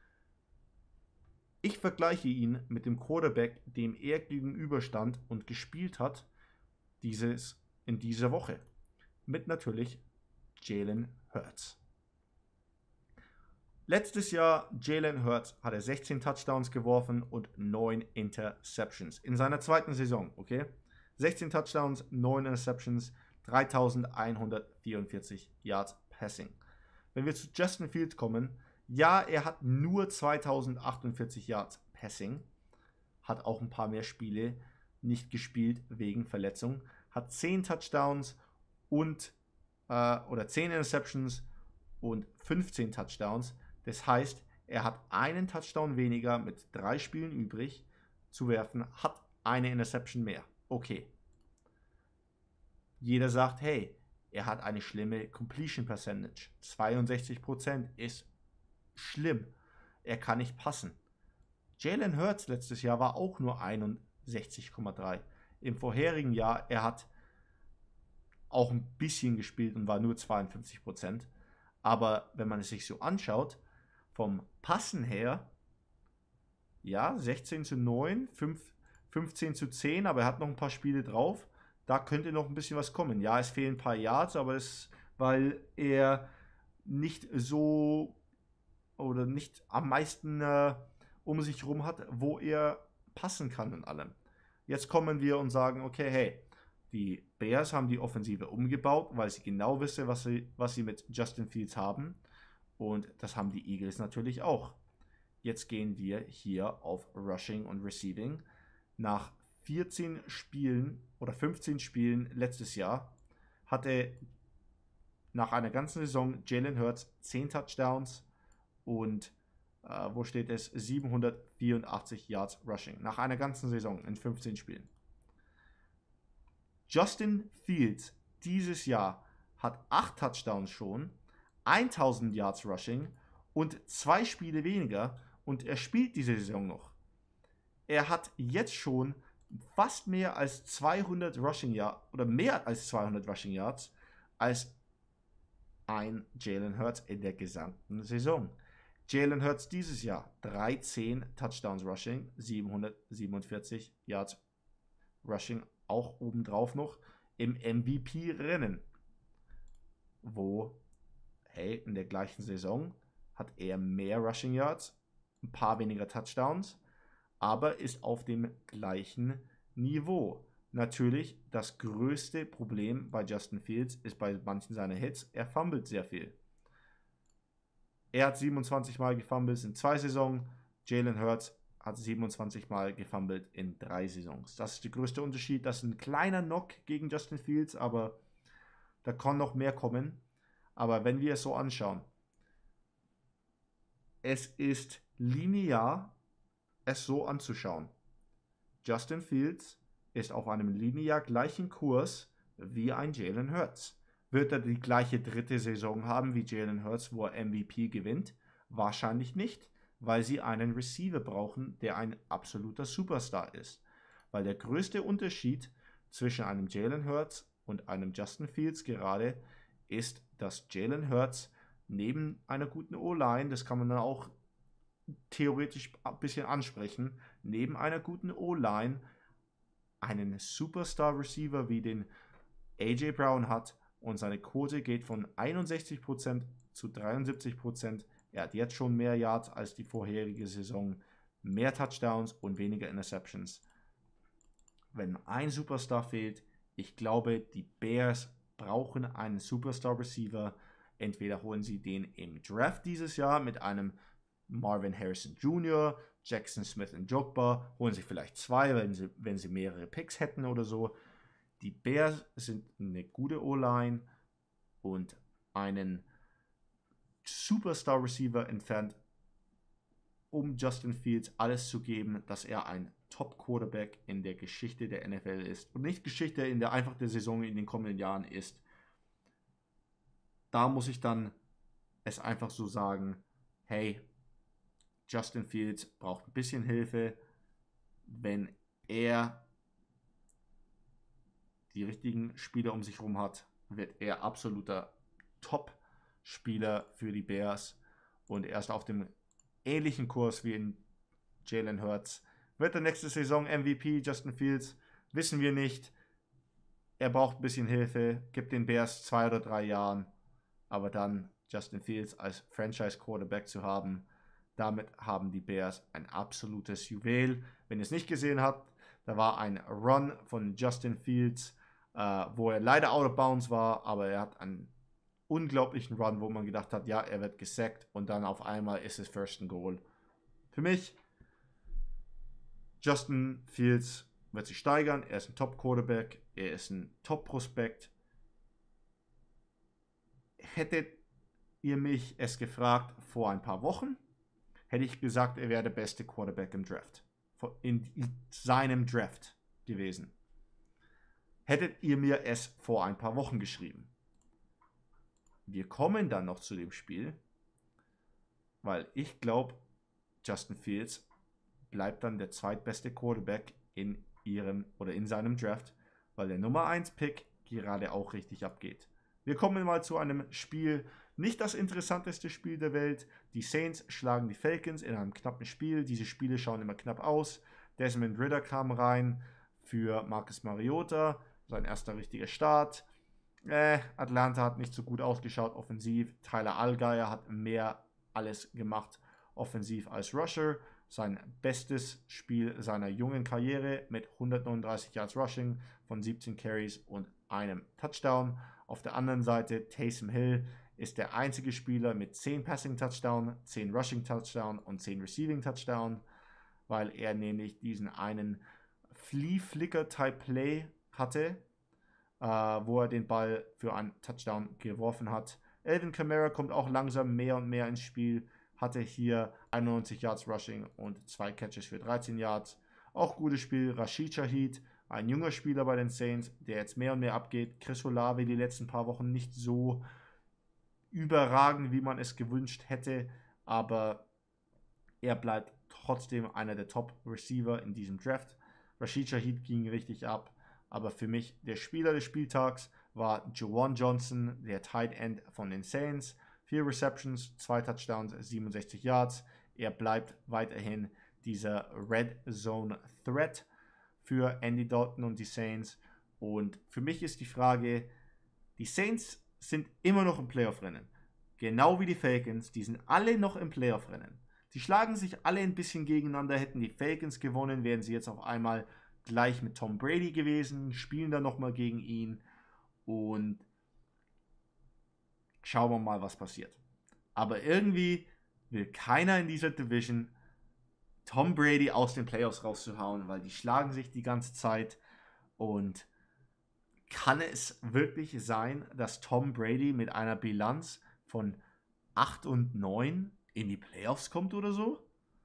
Ich vergleiche ihn mit dem Quarterback, dem er gegenüberstand und gespielt hat dieses, in dieser Woche. Mit natürlich Jalen Hurts. Letztes Jahr, Jalen Hurts hatte sechzehn Touchdowns geworfen und neun Interceptions. In seiner zweiten Saison, okay? sechzehn Touchdowns, neun Interceptions, dreitausendeinhundertvierundvierzig Yards Passing. Wenn wir zu Justin Fields kommen, ja, er hat nur zweitausendachtundvierzig Yards Passing, hat auch ein paar mehr Spiele nicht gespielt wegen Verletzung, hat zehn Touchdowns und äh, oder zehn Interceptions und fünfzehn Touchdowns. Das heißt, er hat einen Touchdown weniger mit drei Spielen übrig zu werfen, hat eine Interception mehr. Okay. Jeder sagt, hey, er hat eine schlimme Completion Percentage. zweiundsechzig Prozent ist schlimm. Er kann nicht passen. Jalen Hurts letztes Jahr war auch nur einundsechzig Komma drei. Im vorherigen Jahr, er hat auch ein bisschen gespielt und war nur zweiundfünfzig Prozent. Aber wenn man es sich so anschaut, vom Passen her, ja, sechzehn zu neun, fünfzehn zu zehn, aber er hat noch ein paar Spiele drauf. Da könnte noch ein bisschen was kommen. Ja, es fehlen ein paar Yards, aber das, weil er nicht so oder nicht am meisten äh, um sich herum hat, wo er passen kann in allem. Jetzt kommen wir und sagen, okay, hey, die Bears haben die Offensive umgebaut, weil sie genau wissen, was sie, was sie mit Justin Fields haben. Und das haben die Eagles natürlich auch. Jetzt gehen wir hier auf Rushing und Receiving. Nach vierzehn Spielen oder fünfzehn Spielen letztes Jahr hatte nach einer ganzen Saison Jalen Hurts zehn Touchdowns und äh, wo steht es? siebenhundertvierundachtzig Yards Rushing. Nach einer ganzen Saison in fünfzehn Spielen. Justin Fields dieses Jahr hat acht Touchdowns schon, tausend Yards Rushing und zwei Spiele weniger und er spielt diese Saison noch. Er hat jetzt schon fast mehr als zweihundert Rushing Yards oder mehr als zweihundert Rushing Yards als ein Jalen Hurts in der gesamten Saison. Jalen Hurts dieses Jahr dreizehn Touchdowns Rushing, siebenhundertsiebenundvierzig Yards Rushing, auch obendrauf noch im M V P-Rennen, wo, hey, in der gleichen Saison hat er mehr Rushing Yards, ein paar weniger Touchdowns, aber ist auf dem gleichen Niveau. Natürlich, das größte Problem bei Justin Fields ist bei manchen seiner Hits, er fummelt sehr viel. Er hat siebenundzwanzig Mal gefummelt in zwei Saisons, Jalen Hurts hat siebenundzwanzig Mal gefummelt in drei Saisons. Das ist der größte Unterschied. Das ist ein kleiner Knock gegen Justin Fields, aber da kann noch mehr kommen. Aber wenn wir es so anschauen, es ist linear, es so anzuschauen. Justin Fields ist auf einem linear gleichen Kurs wie ein Jalen Hurts. Wird er die gleiche dritte Saison haben wie Jalen Hurts, wo er M V P gewinnt? Wahrscheinlich nicht, weil sie einen Receiver brauchen, der ein absoluter Superstar ist. Weil der größte Unterschied zwischen einem Jalen Hurts und einem Justin Fields gerade ist, dass Jalen Hurts neben einer guten O-Line, das kann man dann auch theoretisch ein bisschen ansprechen, neben einer guten O-Line einen Superstar-Receiver wie den A J Brown hat und seine Quote geht von einundsechzig Prozent zu dreiundsiebzig Prozent. Er hat jetzt schon mehr Yards als die vorherige Saison, mehr Touchdowns und weniger Interceptions. Wenn ein Superstar fehlt, ich glaube, die Bears brauchen einen Superstar-Receiver. Entweder holen sie den im Draft dieses Jahr mit einem Marvin Harrison Junior, Jackson Smith und Jogba, holen sie vielleicht zwei, wenn sie, wenn sie mehrere Picks hätten oder so. Die Bears sind eine gute O-Line und einen Superstar-Receiver entfernt um Justin Fields alles zu geben, dass er ein Top-Quarterback in der Geschichte der N F L ist. Und nicht Geschichte in der einfach der Saison in den kommenden Jahren ist. Da muss ich dann es einfach so sagen, hey, Justin Fields braucht ein bisschen Hilfe. Wenn er die richtigen Spieler um sich herum hat, wird er absoluter Top-Spieler für die Bears und erst auf dem ähnlichen Kurs wie in Jalen Hurts. Wird der nächste Saison M V P Justin Fields? Wissen wir nicht. Er braucht ein bisschen Hilfe, gibt den Bears zwei oder drei Jahren, aber dann Justin Fields als Franchise-Quarterback zu haben, damit haben die Bears ein absolutes Juwel. Wenn ihr es nicht gesehen habt, da war ein Run von Justin Fields, äh, wo er leider out of bounds war, aber er hat einen unglaublichen Run, wo man gedacht hat, ja, er wird gesackt und dann auf einmal ist es First and Goal. Für mich, Justin Fields wird sich steigern, er ist ein Top-Quarterback, er ist ein Top-Prospekt. Hättet ihr mich es gefragt vor ein paar Wochen, hätte ich gesagt, er wäre der beste Quarterback im Draft. In seinem Draft gewesen. Hättet ihr mir es vor ein paar Wochen geschrieben. Wir kommen dann noch zu dem Spiel, weil ich glaube, Justin Fields bleibt dann der zweitbeste Quarterback in ihrem oder in seinem Draft, weil der Nummer eins Pick gerade auch richtig abgeht. Wir kommen mal zu einem Spiel, nicht das interessanteste Spiel der Welt. Die Saints schlagen die Falcons in einem knappen Spiel. Diese Spiele schauen immer knapp aus. Desmond Ridder kam rein für Marcus Mariota. Sein erster richtiger Start. Äh, Atlanta hat nicht so gut ausgeschaut offensiv. Tyler Allgeier hat mehr alles gemacht offensiv als Rusher. Sein bestes Spiel seiner jungen Karriere mit hundertneununddreißig Yards Rushing von siebzehn Carries und einem Touchdown. Auf der anderen Seite Taysom Hill ist der einzige Spieler mit zehn Passing Touchdown, zehn Rushing Touchdown und zehn Receiving Touchdown, weil er nämlich diesen einen Flea-Flicker-Type Play hatte, äh, wo er den Ball für einen Touchdown geworfen hat. Alvin Kamara kommt auch langsam mehr und mehr ins Spiel, hatte hier einundneunzig Yards Rushing und zwei Catches für dreizehn Yards. Auch gutes Spiel. Rashid Shaheed, ein junger Spieler bei den Saints, der jetzt mehr und mehr abgeht. Chris Olave die letzten paar Wochen nicht so überragend, wie man es gewünscht hätte, aber er bleibt trotzdem einer der Top-Receiver in diesem Draft. Rashid Shaheed ging richtig ab, aber für mich der Spieler des Spieltags war Juwan Johnson, der Tight End von den Saints. Vier Receptions, zwei Touchdowns, siebenundsechzig Yards. Er bleibt weiterhin dieser Red Zone Threat für Andy Dalton und die Saints. Und für mich ist die Frage, die Saints sind immer noch im Playoff-Rennen. Genau wie die Falcons, die sind alle noch im Playoff-Rennen. Die schlagen sich alle ein bisschen gegeneinander. Hätten die Falcons gewonnen, wären sie jetzt auf einmal gleich mit Tom Brady gewesen, spielen dann nochmal gegen ihn und schauen wir mal, was passiert. Aber irgendwie will keiner in dieser Division Tom Brady aus den Playoffs rauszuhauen, weil die schlagen sich die ganze Zeit. Und kann es wirklich sein, dass Tom Brady mit einer Bilanz von acht und neun in die Playoffs kommt oder so?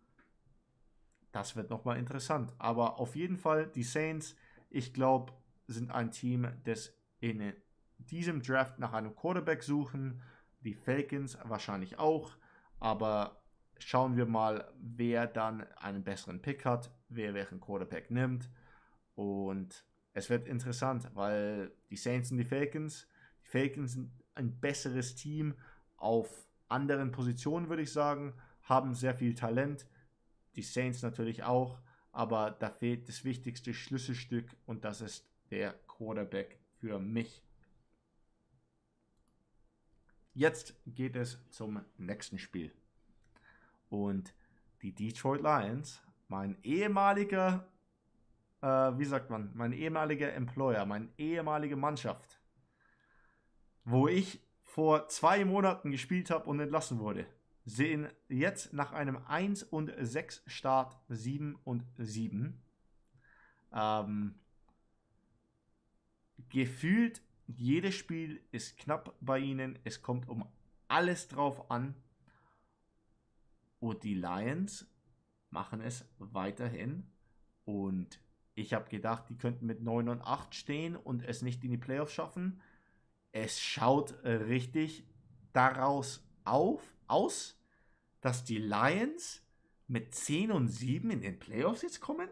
Das wird nochmal interessant. Aber auf jeden Fall, die Saints, ich glaube, sind ein Team, das in diesem Draft nach einem Quarterback suchen. Die Falcons wahrscheinlich auch. Aber schauen wir mal, wer dann einen besseren Pick hat, wer welchen Quarterback nimmt. Und es wird interessant, weil die Saints und die Falcons, die Falcons sind ein besseres Team auf anderen Positionen, würde ich sagen, haben sehr viel Talent. Die Saints natürlich auch, aber da fehlt das wichtigste Schlüsselstück und das ist der Quarterback für mich. Jetzt geht es zum nächsten Spiel. Und die Detroit Lions, mein ehemaliger, äh, wie sagt man, mein ehemaliger Employer, meine ehemalige Mannschaft, wo ich vor zwei Monaten gespielt habe und entlassen wurde, sehen jetzt nach einem eins und sechs Start sieben und sieben. Ähm, gefühlt jedes Spiel ist knapp bei ihnen. Es kommt um alles drauf an. Und die Lions machen es weiterhin. Und ich habe gedacht, die könnten mit neun und acht stehen und es nicht in die Playoffs schaffen. Es schaut richtig daraus auf, aus, dass die Lions mit zehn und sieben in den Playoffs jetzt kommen.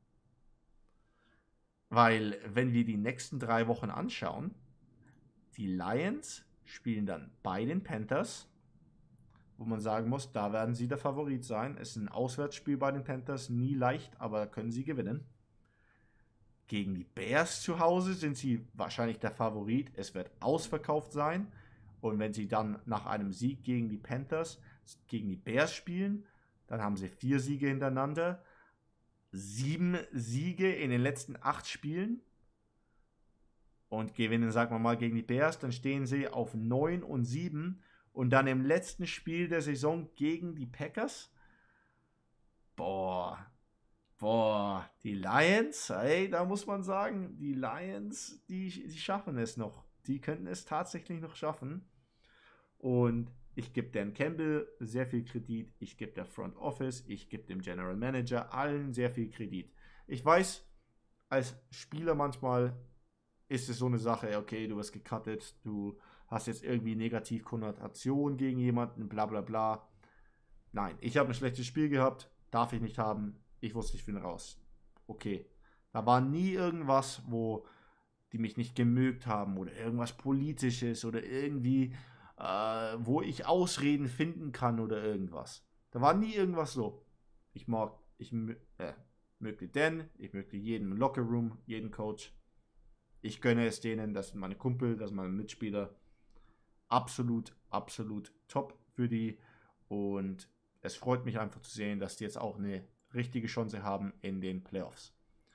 Weil, wenn wir die nächsten drei Wochen anschauen, die Lions spielen dann bei den Panthers, wo man sagen muss, da werden sie der Favorit sein. Es ist ein Auswärtsspiel bei den Panthers, nie leicht, aber können sie gewinnen. Gegen die Bears zu Hause sind sie wahrscheinlich der Favorit. Es wird ausverkauft sein. Und wenn sie dann nach einem Sieg gegen die Panthers, gegen die Bears spielen, dann haben sie vier Siege hintereinander. Sieben Siege in den letzten acht Spielen. Und gewinnen, sagen wir mal, gegen die Bears. Dann stehen sie auf neun und sieben. Und dann im letzten Spiel der Saison gegen die Packers. Boah. Boah, die Lions, ey, da muss man sagen, die Lions, die, die schaffen es noch. Die könnten es tatsächlich noch schaffen. Und ich gebe Dan Campbell sehr viel Kredit. Ich gebe der Front Office, ich gebe dem General Manager, allen sehr viel Kredit. Ich weiß, als Spieler manchmal ist es so eine Sache, okay, du wirst gecuttet, du hast jetzt irgendwie negativ Konnotation gegen jemanden, bla bla bla. Nein, ich habe ein schlechtes Spiel gehabt, darf ich nicht haben. Ich wusste, ich bin raus. Okay. Da war nie irgendwas, wo die mich nicht gemögt haben oder irgendwas Politisches oder irgendwie, äh, wo ich Ausreden finden kann oder irgendwas. Da war nie irgendwas so. Ich mag, ich äh, mögte Dan, ich mögte jeden im Lockerroom, jeden Coach. Ich gönne es denen, das sind meine Kumpel, das sind meine Mitspieler. Absolut, absolut top für die. Und es freut mich einfach zu sehen, dass die jetzt auch eine richtige Chance haben in den Playoffs.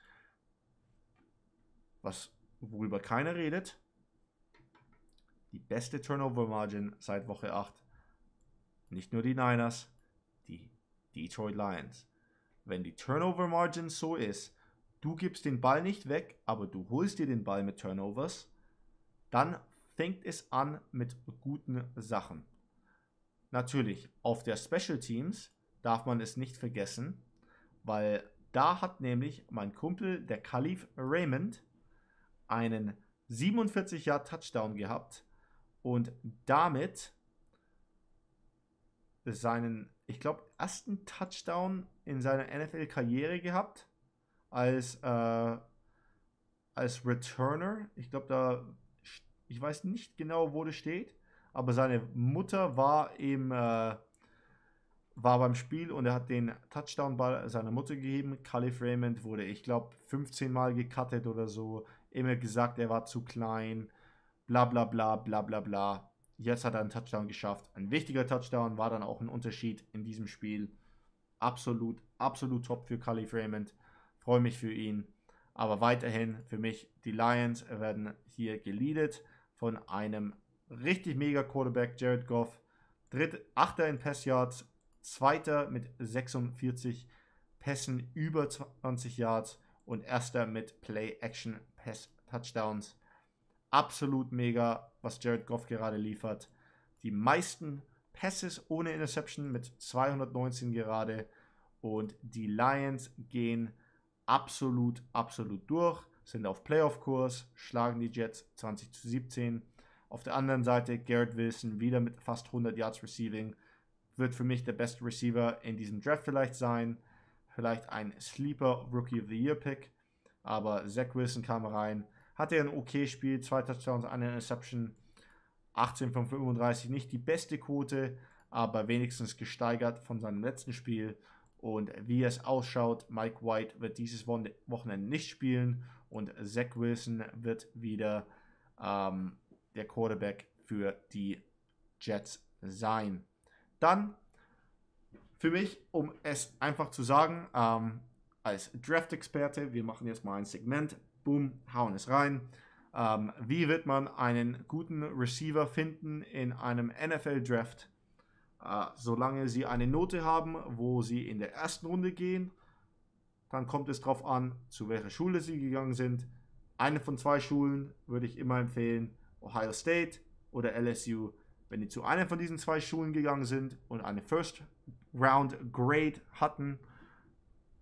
Was, worüber keiner redet, die beste Turnover-Margin seit Woche acht. Nicht nur die Niners, die Detroit Lions. Wenn die Turnover-Margin so ist, du gibst den Ball nicht weg, aber du holst dir den Ball mit Turnovers, dann fängt es an mit guten Sachen. Natürlich, auf der Special Teams darf man es nicht vergessen, weil da hat nämlich mein Kumpel, der Khalif Raymond, einen siebenundvierzig Yard Touchdown gehabt und damit seinen, ich glaube, ersten Touchdown in seiner N F L-Karriere gehabt als, äh, als Returner. Ich glaube, da, ich weiß nicht genau, wo das steht, aber seine Mutter war im äh, war beim Spiel und er hat den Touchdown-Ball seiner Mutter gegeben. Khalif Raymond wurde, ich glaube, fünfzehn Mal gecuttet oder so. Immer gesagt, er war zu klein. Bla bla bla bla bla bla. Jetzt hat er einen Touchdown geschafft. Ein wichtiger Touchdown, war dann auch ein Unterschied in diesem Spiel. Absolut, absolut top für Khalif Raymond. Freue mich für ihn. Aber weiterhin für mich, die Lions werden hier geleadet von einem richtig mega Quarterback, Jared Goff. Dritt, Achter in Pass Yards. Zweiter mit sechsundvierzig Pässen über zwanzig Yards und erster mit Play-Action-Pass-Touchdowns. Absolut mega, was Jared Goff gerade liefert. Die meisten Passes ohne Interception mit zweihundertneunzehn gerade. Und die Lions gehen absolut, absolut durch, sind auf Playoff-Kurs, schlagen die Jets zwanzig zu siebzehn. Auf der anderen Seite Garrett Wilson wieder mit fast hundert Yards Receiving. Wird für mich der beste Receiver in diesem Draft vielleicht sein. Vielleicht ein Sleeper Rookie of the Year Pick. Aber Zach Wilson kam rein. Hatte ein okay Spiel. Zwei Touchdowns, eine Interception. achtzehn von fünfunddreißig. Nicht die beste Quote, aber wenigstens gesteigert von seinem letzten Spiel. Und wie es ausschaut, Mike White wird dieses Wochenende nicht spielen. Und Zach Wilson wird wieder ähm, der Quarterback für die Jets sein. Dann für mich, um es einfach zu sagen, ähm, als Draft-Experte, wir machen jetzt mal ein Segment, boom, hauen es rein. Ähm, wie wird man einen guten Receiver finden in einem N F L-Draft? Äh, solange sie eine Note haben, wo sie in der ersten Runde gehen, dann kommt es darauf an, zu welcher Schule sie gegangen sind. Eine von zwei Schulen würde ich immer empfehlen, Ohio State oder L S U. Wenn die zu einer von diesen zwei Schulen gegangen sind und eine First Round Grade hatten,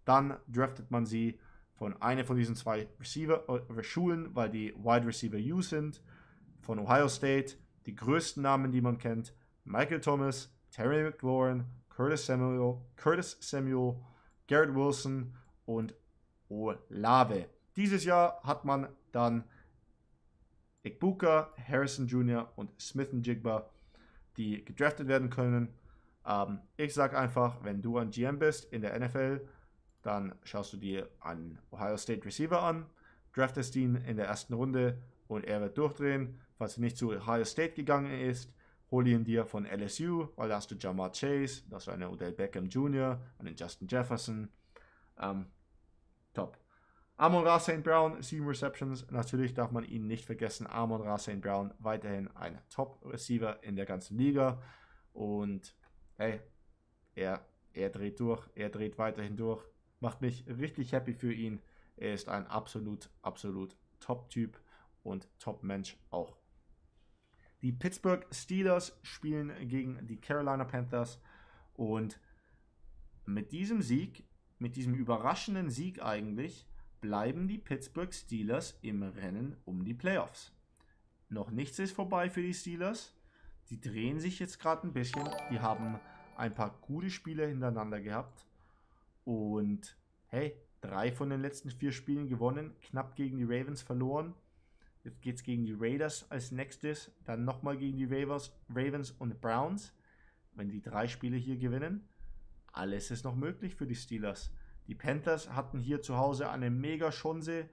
Dann draftet man sie von einer von diesen zwei Receiver, äh, Schulen, weil die Wide Receiver U sind, von Ohio State, die größten Namen, die man kennt, Michael Thomas, Terry McLaurin, Curtis Samuel, Curtis Samuel, Garrett Wilson und Olave. Dieses Jahr hat man dann Igbuka, Harrison Junior und Smith and Jigba, die gedraftet werden können. Ähm, ich sage einfach, wenn du ein G M bist in der N F L, dann schaust du dir einen Ohio State Receiver an, draftest ihn in der ersten Runde und er wird durchdrehen. Falls er nicht zu Ohio State gegangen ist, hol ihn dir von L S U, weil da hast du Jamar Chase, da hast du einen Odell Beckham Junior, einen Justin Jefferson. Ähm, top. Amon-Ra Saint Brown, sieben Receptions. Natürlich darf man ihn nicht vergessen. Amon-Ra Saint Brown, weiterhin ein Top-Receiver in der ganzen Liga. Und hey, er, er dreht durch, er dreht weiterhin durch. Macht mich richtig happy für ihn. Er ist ein absolut, absolut Top-Typ und Top-Mensch auch. Die Pittsburgh Steelers spielen gegen die Carolina Panthers. Und mit diesem Sieg, mit diesem überraschenden Sieg eigentlich, bleiben die Pittsburgh Steelers im Rennen um die Playoffs. Noch nichts ist vorbei für die Steelers. Die drehen sich jetzt gerade ein bisschen. Die haben ein paar gute Spiele hintereinander gehabt. Und hey, drei von den letzten vier Spielen gewonnen. Knapp gegen die Ravens verloren. Jetzt geht es gegen die Raiders als nächstes. Dann nochmal gegen die Ravens, Ravens und Browns. Wenn die drei Spiele hier gewinnen, alles ist noch möglich für die Steelers. Die Panthers hatten hier zu Hause eine mega Chance,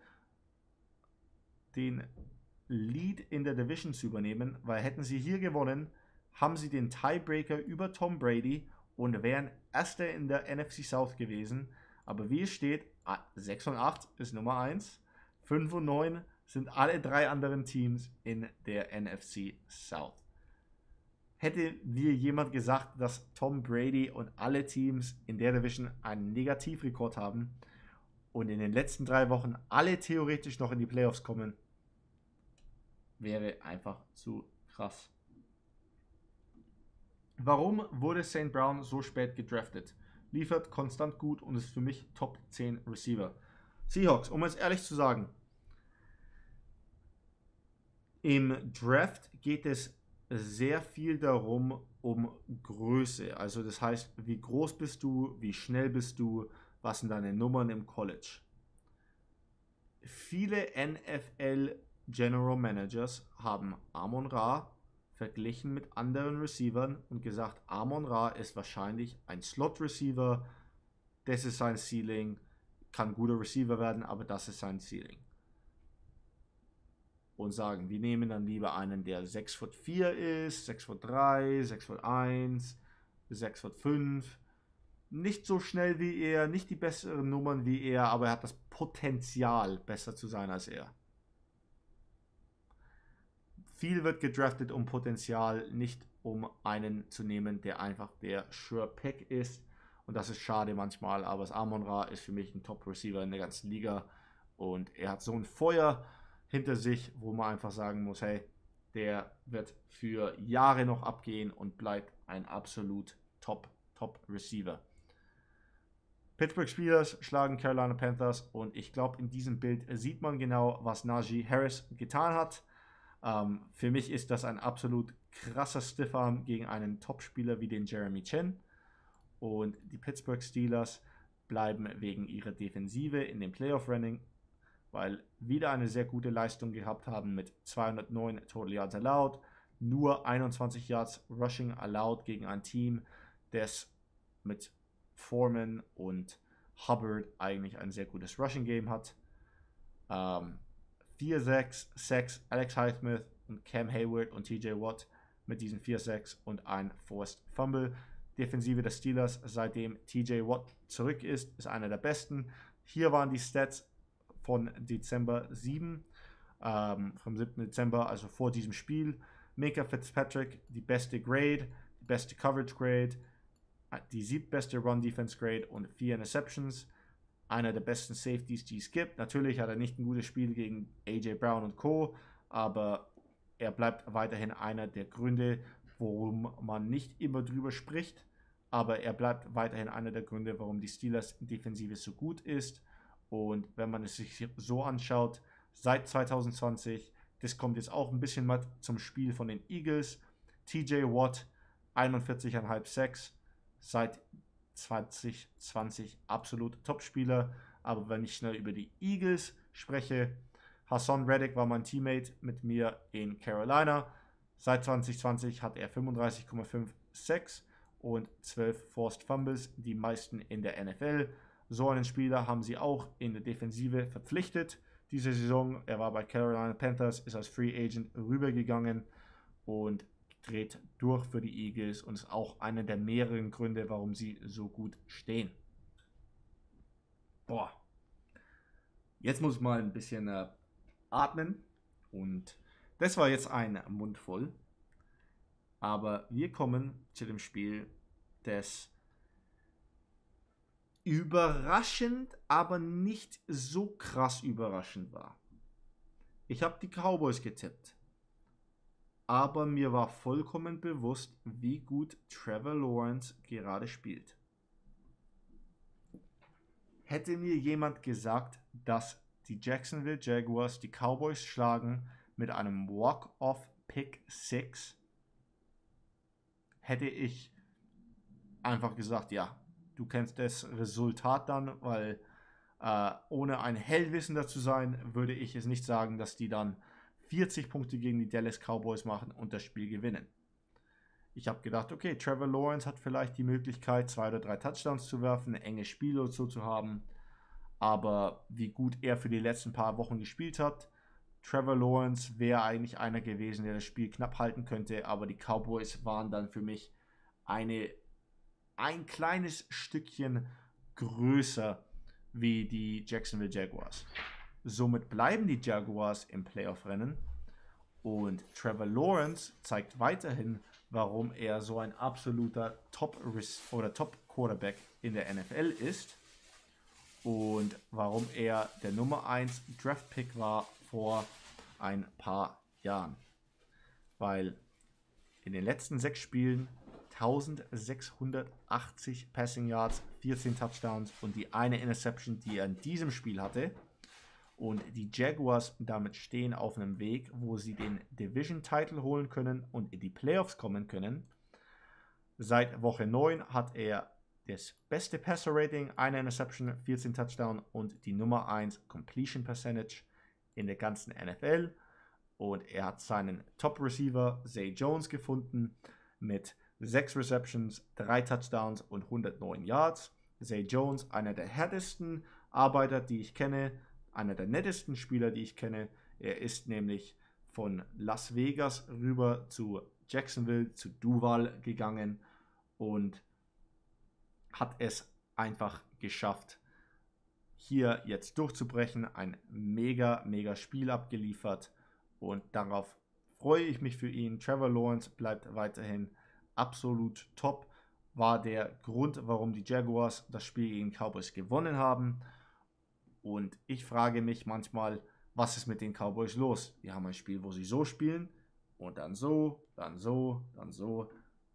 den Lead in der Division zu übernehmen, weil hätten sie hier gewonnen, haben sie den Tiebreaker über Tom Brady und wären Erster in der N F C South gewesen. Aber wie es steht, sechs und acht ist Nummer eins, fünf und neun sind alle drei anderen Teams in der N F C South. Hätte dir jemand gesagt, dass Tom Brady und alle Teams in der Division einen Negativrekord haben und in den letzten drei Wochen alle theoretisch noch in die Playoffs kommen, wäre einfach zu krass. Warum wurde Saint Brown so spät gedraftet? Liefert konstant gut und ist für mich Top zehn Receiver. Seahawks, um es ehrlich zu sagen, im Draft geht es sehr viel darum, um Größe. Also das heißt, wie groß bist du, wie schnell bist du, was sind deine Nummern im College. Viele N F L General Managers haben Amon-Ra verglichen mit anderen Receivern und gesagt, Amon-Ra ist wahrscheinlich ein Slot-Receiver, das ist sein Ceiling, kann guter Receiver werden, aber das ist sein Ceiling. Und sagen, wir nehmen dann lieber einen, der sechs Fuß vier ist, sechs Fuß drei, sechs Fuß eins, sechs Fuß fünf. Nicht so schnell wie er, nicht die besseren Nummern wie er, aber er hat das Potenzial, besser zu sein als er. Viel wird gedraftet um Potenzial, nicht um einen zu nehmen, der einfach der Sure Pick ist. Und das ist schade manchmal, aber das Amon-Ra ist für mich ein Top-Receiver in der ganzen Liga. Und er hat so ein Feuer hinter sich, wo man einfach sagen muss, hey, der wird für Jahre noch abgehen und bleibt ein absolut Top, Top Receiver. Pittsburgh Steelers schlagen Carolina Panthers und ich glaube, in diesem Bild sieht man genau, was Najee Harris getan hat. Ähm, für mich ist das ein absolut krasser Stiffarm gegen einen Topspieler wie den Jeremy Chinn. Und die Pittsburgh Steelers bleiben wegen ihrer Defensive in dem Playoff-Running, weil wieder eine sehr gute Leistung gehabt haben mit zweihundertneun Total Yards allowed, nur einundzwanzig Yards Rushing allowed gegen ein Team, das mit Foreman und Hubbard eigentlich ein sehr gutes Rushing Game hat. Ähm, vier sechs Sacks, Alex Highsmith und Cam Hayward und T J Watt mit diesen vier Sacks und ein Forced Fumble. Defensive der Steelers, seitdem T J Watt zurück ist, ist einer der besten. Hier waren die Stats von Dezember sieben, ähm, vom siebten Dezember, also vor diesem Spiel. Minkah Fitzpatrick, die beste Grade, die beste Coverage Grade, die siebtbeste Run-Defense Grade und vier Interceptions. Einer der besten Safeties, die es gibt. Natürlich hat er nicht ein gutes Spiel gegen A J Brown und Co., aber er bleibt weiterhin einer der Gründe, warum man nicht immer drüber spricht, aber er bleibt weiterhin einer der Gründe, warum die Steelers Defensive so gut ist. Und wenn man es sich so anschaut, seit zwanzig zwanzig, das kommt jetzt auch ein bisschen mal zum Spiel von den Eagles. T J Watt, einundvierzig Komma fünf Sacks, seit zwanzig zwanzig absolut Topspieler. Aber wenn ich schnell über die Eagles spreche, Hassan Reddick war mein Teammate mit mir in Carolina. Seit zwanzig zwanzig hat er fünfunddreißig Komma fünf Sacks und zwölf Forced Fumbles, die meisten in der N F L. So einen Spieler haben sie auch in der Defensive verpflichtet diese Saison. Er war bei Carolina Panthers, ist als Free Agent rübergegangen und dreht durch für die Eagles und ist auch einer der mehreren Gründe, warum sie so gut stehen. Boah. Jetzt muss ich mal ein bisschen äh, atmen und das war jetzt ein Mund voll. Aber wir kommen zu dem Spiel, das überraschend, aber nicht so krass überraschend war. Ich habe die Cowboys getippt, aber mir war vollkommen bewusst, wie gut Trevor Lawrence gerade spielt. Hätte mir jemand gesagt, dass die Jacksonville Jaguars die Cowboys schlagen mit einem Walk-Off Pick sechs, hätte ich einfach gesagt, ja, du kennst das Resultat dann, weil äh, ohne ein Hellwissender zu sein, würde ich es nicht sagen, dass die dann vierzig Punkte gegen die Dallas Cowboys machen und das Spiel gewinnen. Ich habe gedacht, okay, Trevor Lawrence hat vielleicht die Möglichkeit, zwei oder drei Touchdowns zu werfen, ein enges Spiel oder so zu haben, aber wie gut er für die letzten paar Wochen gespielt hat, Trevor Lawrence wäre eigentlich einer gewesen, der das Spiel knapp halten könnte, aber die Cowboys waren dann für mich eine ein kleines Stückchen größer wie die Jacksonville Jaguars. Somit bleiben die Jaguars im Playoff-Rennen und Trevor Lawrence zeigt weiterhin, warum er so ein absoluter Top- oder Top-Quarterback in der N F L ist und warum er der Nummer eins Draft-Pick war vor ein paar Jahren. Weil in den letzten sechs Spielen eintausendsechshundertachtzig Passing Yards, vierzehn Touchdowns und die eine Interception, die er in diesem Spiel hatte. Und die Jaguars damit stehen auf einem Weg, wo sie den Division-Title holen können und in die Playoffs kommen können. Seit Woche neun hat er das beste Passer-Rating, eine Interception, vierzehn Touchdowns und die Nummer eins Completion Percentage in der ganzen N F L. Und er hat seinen Top-Receiver Zay Jones gefunden mit sechs Receptions, drei Touchdowns und hundertneun Yards. Zay Jones, einer der härtesten Arbeiter, die ich kenne, einer der nettesten Spieler, die ich kenne. Er ist nämlich von Las Vegas rüber zu Jacksonville, zu Duval gegangen und hat es einfach geschafft, hier jetzt durchzubrechen. Ein mega, mega Spiel abgeliefert und darauf freue ich mich für ihn. Trevor Lawrence bleibt weiterhin absolut top, war der Grund, warum die Jaguars das Spiel gegen Cowboys gewonnen haben. Und ich frage mich manchmal, was ist mit den Cowboys los? Die haben ein Spiel, wo sie so spielen und dann so, dann so, dann so.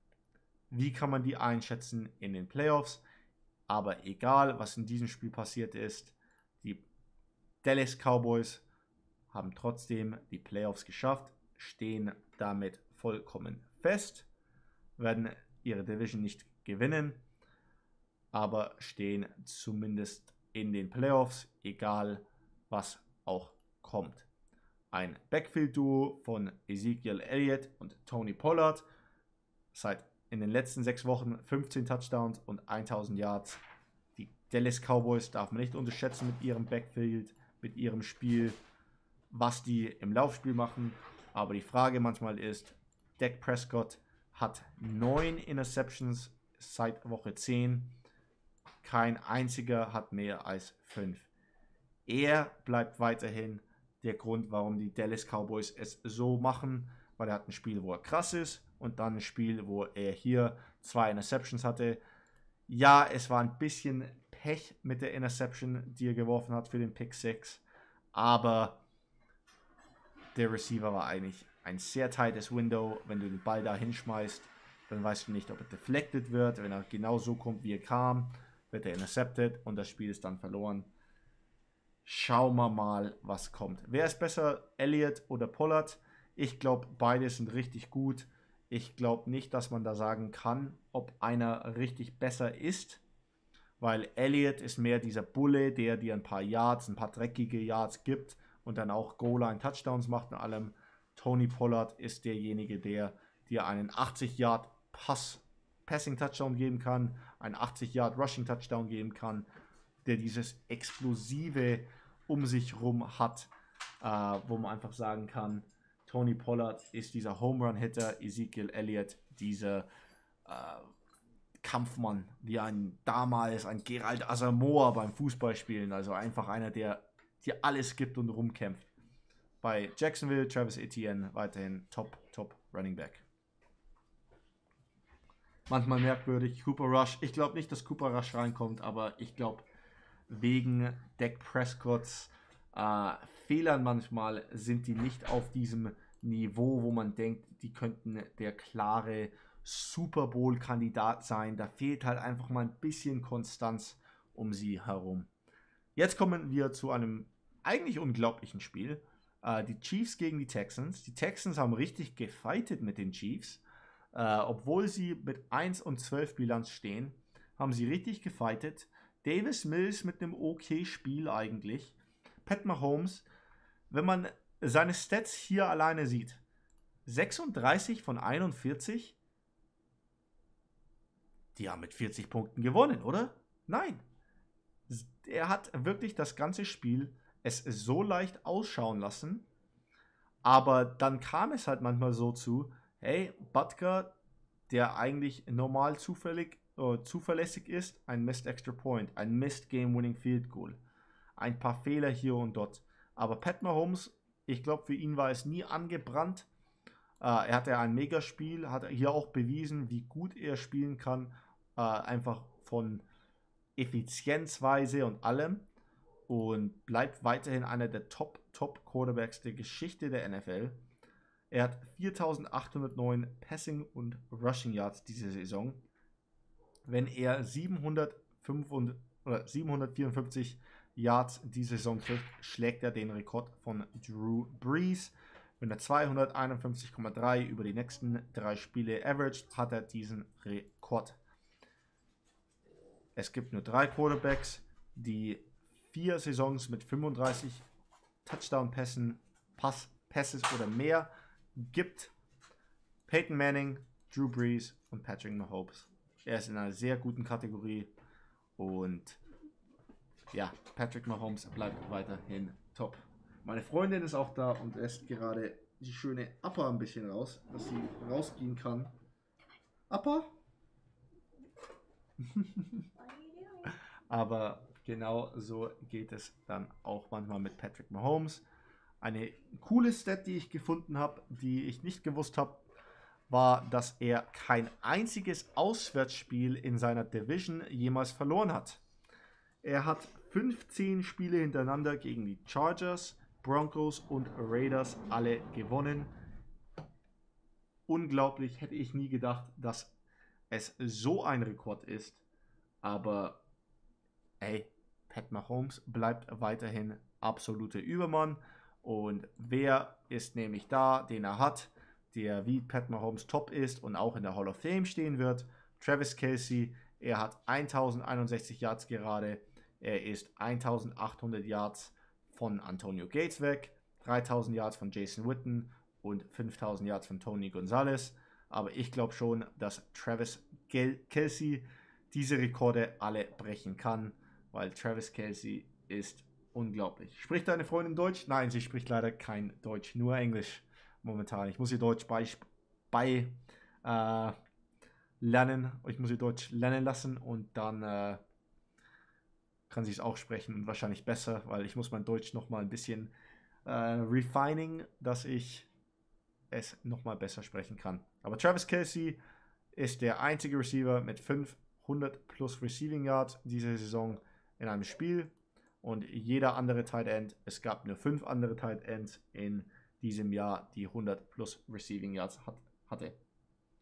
Wie kann man die einschätzen in den Playoffs? Aber egal, was in diesem Spiel passiert ist, die Dallas Cowboys haben trotzdem die Playoffs geschafft, stehen damit vollkommen fest, werden ihre Division nicht gewinnen, aber stehen zumindest in den Playoffs, egal was auch kommt. Ein Backfield-Duo von Ezekiel Elliott und Tony Pollard, seit in den letzten sechs Wochen fünfzehn Touchdowns und tausend Yards. Die Dallas Cowboys darf man nicht unterschätzen mit ihrem Backfield, mit ihrem Spiel, was die im Laufspiel machen. Aber die Frage manchmal ist, Dak Prescott hat neun Interceptions seit Woche zehn. Kein einziger hat mehr als fünf. Er bleibt weiterhin der Grund, warum die Dallas Cowboys es so machen, weil er hat ein Spiel, wo er krass ist und dann ein Spiel, wo er hier zwei Interceptions hatte. Ja, es war ein bisschen Pech mit der Interception, die er geworfen hat für den Pick sechs, aber der Receiver war eigentlich ein sehr tightes Window. Wenn du den Ball da hinschmeißt, Dann weißt du nicht, ob er deflected wird. Wenn er genau so kommt, wie er kam, wird er intercepted und das Spiel ist dann verloren. Schauen wir mal, was kommt. Wer ist besser, Elliott oder Pollard? Ich glaube, beide sind richtig gut. Ich glaube nicht, dass man da sagen kann, ob einer richtig besser ist, weil Elliott ist mehr dieser Bulle, der dir ein paar Yards, ein paar dreckige Yards gibt und dann auch Goal-Line-Touchdowns macht und allem. Tony Pollard ist derjenige, der dir einen achtzig Yard Pass, Passing-Touchdown geben kann, einen achtzig Yard Rushing-Touchdown geben kann, der dieses Explosive um sich rum hat, äh, wo man einfach sagen kann, Tony Pollard ist dieser Home-Run-Hitter, Ezekiel Elliott dieser äh, Kampfmann, wie ein damals ein Gerald Asamoah beim Fußballspielen, also einfach einer, der dir alles gibt und rumkämpft. Bei Jacksonville, Travis Etienne weiterhin Top, Top Running Back. Manchmal merkwürdig, Cooper Rush. Ich glaube nicht, dass Cooper Rush reinkommt, aber ich glaube, wegen Dak Prescotts äh, Fehlern manchmal sind die nicht auf diesem Niveau, wo man denkt, die könnten der klare Super Bowl-Kandidat sein. Da fehlt halt einfach mal ein bisschen Konstanz um sie herum. Jetzt kommen wir zu einem eigentlich unglaublichen Spiel. Äh, die Chiefs gegen die Texans. Die Texans haben richtig gefightet mit den Chiefs. Äh, obwohl sie mit eins und zwölf Bilanz stehen, haben sie richtig gefightet. Davis Mills mit einem okay Spiel eigentlich. Pat Mahomes, wenn man seine Stats hier alleine sieht, sechsunddreißig von einundvierzig, die haben mit vierzig Punkten gewonnen, oder? Nein. Er hat wirklich das ganze Spiel es so leicht ausschauen lassen, aber dann kam es halt manchmal so zu, hey, Butker, der eigentlich normal zufällig, äh, zuverlässig ist, ein Missed Extra Point, ein Missed Game-Winning Field Goal, ein paar Fehler hier und dort. Aber Pat Mahomes, ich glaube, für ihn war es nie angebrannt. Äh, er hatte ein Megaspiel, hat hier auch bewiesen, wie gut er spielen kann, äh, einfach von Effizienzweise und allem. Und bleibt weiterhin einer der Top, Top Quarterbacks der Geschichte der N F L. Er hat viertausendachthundertneun Passing und Rushing Yards diese Saison. Wenn er siebenhundertfünf oder siebenhundertvierundfünfzig Yards diese Saison kriegt, schlägt er den Rekord von Drew Brees. Wenn er zweihunderteinundfünfzig Komma drei über die nächsten drei Spiele averaged, hat er diesen Rekord. Es gibt nur drei Quarterbacks, die vier Saisons mit fünfunddreißig Touchdown-Pässen, Pass, Passes oder mehr gibt. Peyton Manning, Drew Brees und Patrick Mahomes. Er ist in einer sehr guten Kategorie und ja, Patrick Mahomes bleibt weiterhin top. Meine Freundin ist auch da und lässt gerade die schöne Appa ein bisschen raus, dass sie rausgehen kann. Appa? Aber genau so geht es dann auch manchmal mit Patrick Mahomes. Eine coole Stat, die ich gefunden habe, die ich nicht gewusst habe, war, dass er kein einziges Auswärtsspiel in seiner Division jemals verloren hat. Er hat fünfzehn Spiele hintereinander gegen die Chargers, Broncos und Raiders alle gewonnen. Unglaublich, hätte ich nie gedacht, dass es so ein Rekord ist. Aber ey, Pat Mahomes bleibt weiterhin absolute Übermann. Und wer ist nämlich da, den er hat, der wie Pat Mahomes top ist und auch in der Hall of Fame stehen wird? Travis Kelce. Er hat tausendeinundsechzig Yards gerade. Er ist eintausendachthundert Yards von Antonio Gates weg, dreitausend Yards von Jason Witten und fünftausend Yards von Tony Gonzalez. Aber ich glaube schon, dass Travis Kelce diese Rekorde alle brechen kann, weil Travis Kelce ist unglaublich. Spricht deine Freundin Deutsch? Nein, sie spricht leider kein Deutsch, nur Englisch momentan. Ich muss ihr Deutsch bei, bei äh, lernen. Ich muss ihr Deutsch lernen lassen und dann äh, kann sie es auch sprechen und wahrscheinlich besser, weil ich muss mein Deutsch nochmal ein bisschen äh, refining, dass ich es nochmal besser sprechen kann. Aber Travis Kelce ist der einzige Receiver mit fünfhundert plus Receiving Yards diese Saison in einem Spiel und jeder andere Tight End, es gab nur fünf andere Tight Ends in diesem Jahr, die hundert plus Receiving Yards hat, hatte.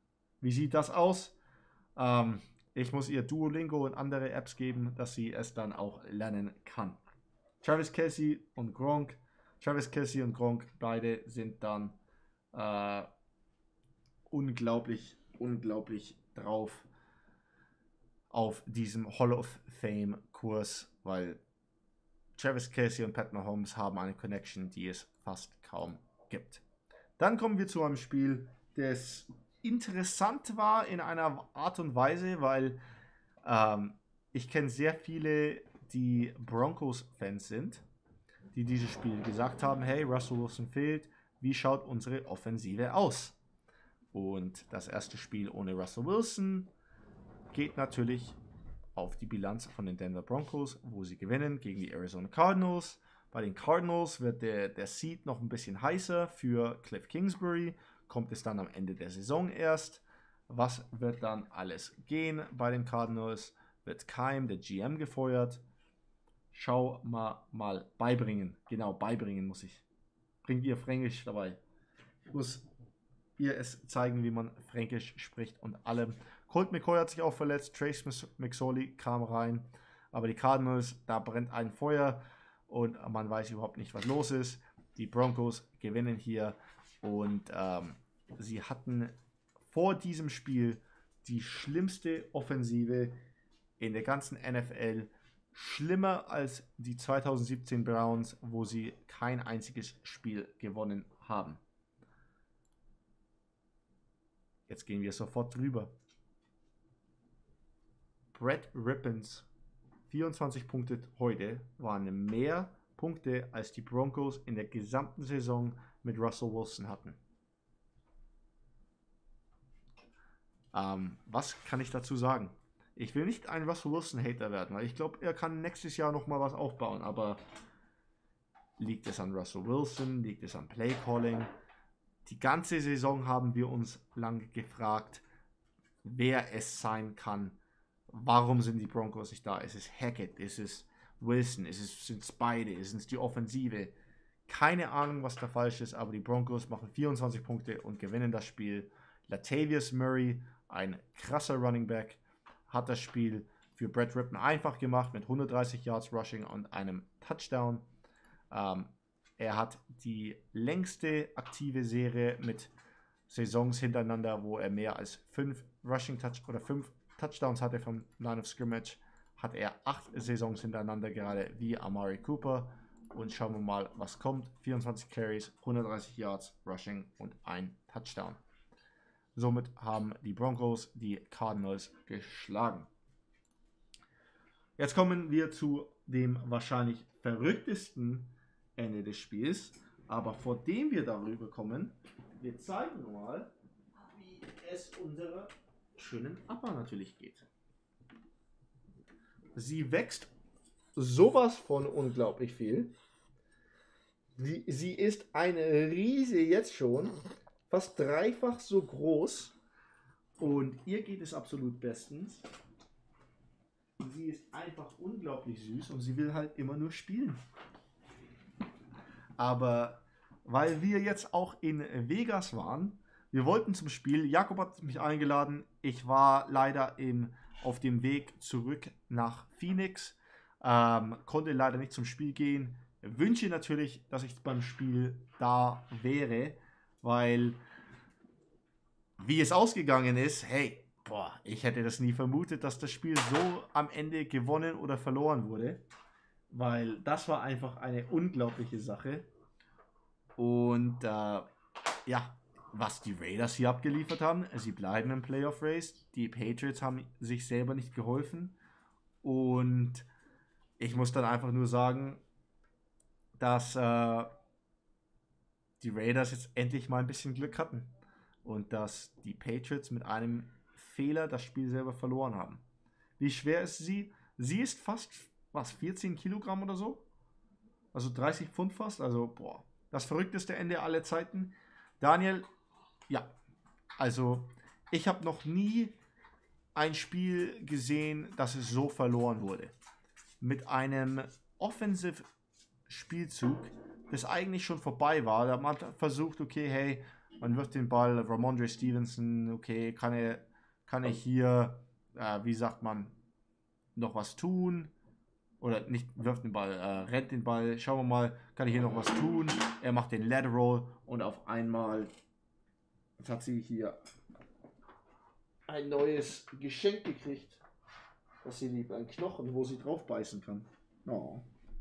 Wie sieht das aus? Ähm, ich muss ihr Duolingo und andere Apps geben, dass sie es dann auch lernen kann. Travis Kelce und Gronk. Travis Kelce und Gronk, beide sind dann äh, unglaublich, unglaublich drauf auf diesem Hall of Fame Kurs, weil Travis Kelce und Pat Mahomes haben eine Connection, die es fast kaum gibt. Dann kommen wir zu einem Spiel, das interessant war in einer Art und Weise, weil ähm, ich kenne sehr viele, die Broncos-Fans sind, die dieses Spiel gesagt haben, hey, Russell Wilson fehlt, wie schaut unsere Offensive aus? Und das erste Spiel ohne Russell Wilson geht natürlich auf die Bilanz von den Denver Broncos, wo sie gewinnen gegen die Arizona Cardinals. Bei den Cardinals wird der, der Seed noch ein bisschen heißer für Cliff Kingsbury. Kommt es dann am Ende der Saison erst. Was wird dann alles gehen bei den Cardinals? Wird Keim, der G M, gefeuert? Schau mal, mal beibringen. Genau, beibringen muss ich. Bringt ihr Fränkisch dabei. Ich muss ihr es zeigen, wie man Fränkisch spricht und allem. Colt McCoy hat sich auch verletzt. Trace McSorley kam rein. Aber die Cardinals, da brennt ein Feuer und man weiß überhaupt nicht, was los ist. Die Broncos gewinnen hier und ähm, sie hatten vor diesem Spiel die schlimmste Offensive in der ganzen N F L. Schlimmer als die zweitausendsiebzehn Browns, wo sie kein einziges Spiel gewonnen haben. Jetzt gehen wir sofort drüber. Brett Rippons vierundzwanzig Punkte heute waren mehr Punkte, als die Broncos in der gesamten Saison mit Russell Wilson hatten. Ähm, was kann ich dazu sagen? Ich will nicht ein Russell Wilson-Hater werden, weil ich glaube, er kann nächstes Jahr nochmal was aufbauen, aber liegt es an Russell Wilson, liegt es an Play-Calling? Die ganze Saison haben wir uns lange gefragt, wer es sein kann. Warum sind die Broncos nicht da? Ist es Hackett? Ist es Wilson? Ist es, sind es beide? Ist es die Offensive? Keine Ahnung, was da falsch ist, aber die Broncos machen vierundzwanzig Punkte und gewinnen das Spiel. Latavius Murray, ein krasser Running Back, hat das Spiel für Brett Rippon einfach gemacht mit hundertdreißig Yards Rushing und einem Touchdown. Ähm, er hat die längste aktive Serie mit Saisons hintereinander, wo er mehr als fünf Rushing Touch oder fünf Touchdowns hatte vom Line of Scrimmage, hat er acht Saisons hintereinander gerade wie Amari Cooper. Und schauen wir mal, was kommt. vierundzwanzig Carries, hundertdreißig Yards Rushing und ein Touchdown. Somit haben die Broncos die Cardinals geschlagen. Jetzt kommen wir zu dem wahrscheinlich verrücktesten Ende des Spiels. Aber vor dem wir darüber kommen, wir zeigen mal, wie es unserer schönen Appa natürlich geht. Sie wächst sowas von unglaublich viel. Sie, sie ist eine Riese jetzt schon, fast dreifach so groß. Und ihr geht es absolut bestens. Sie ist einfach unglaublich süß und sie will halt immer nur spielen. Aber weil wir jetzt auch in Vegas waren, wir wollten zum Spiel, Jakob hat mich eingeladen, ich war leider im, auf dem Weg zurück nach Phoenix, ähm, konnte leider nicht zum Spiel gehen, wünsche natürlich, dass ich beim Spiel da wäre, weil wie es ausgegangen ist, hey, boah, ich hätte das nie vermutet, dass das Spiel so am Ende gewonnen oder verloren wurde, weil das war einfach eine unglaubliche Sache. Und äh, ja, was die Raiders hier abgeliefert haben, sie bleiben im Playoff Race. Die Patriots haben sich selber nicht geholfen. Und ich muss dann einfach nur sagen, dass äh, die Raiders jetzt endlich mal ein bisschen Glück hatten. Und dass die Patriots mit einem Fehler das Spiel selber verloren haben. Wie schwer ist sie? Sie ist fast, was, vierzehn Kilogramm oder so? Also dreißig Pfund fast. Also, boah. Das verrückteste Ende aller Zeiten. Daniel, ja, also ich habe noch nie ein Spiel gesehen, dass es so verloren wurde. Mit einem Offensive-Spielzug, das eigentlich schon vorbei war. Da hat man versucht, okay, hey, Man wirft den Ball, Ramondre Stevenson, okay, kann er, kann er hier, äh, wie sagt man, noch was tun? Oder nicht wirft den Ball, äh, rennt den Ball. Schauen wir mal, kann er hier noch was tun? Er macht den Lateral und auf einmal jetzt hat sie hier ein neues Geschenk gekriegt. Das sie liebt, ein Knochen, wo sie drauf beißen kann. Oh.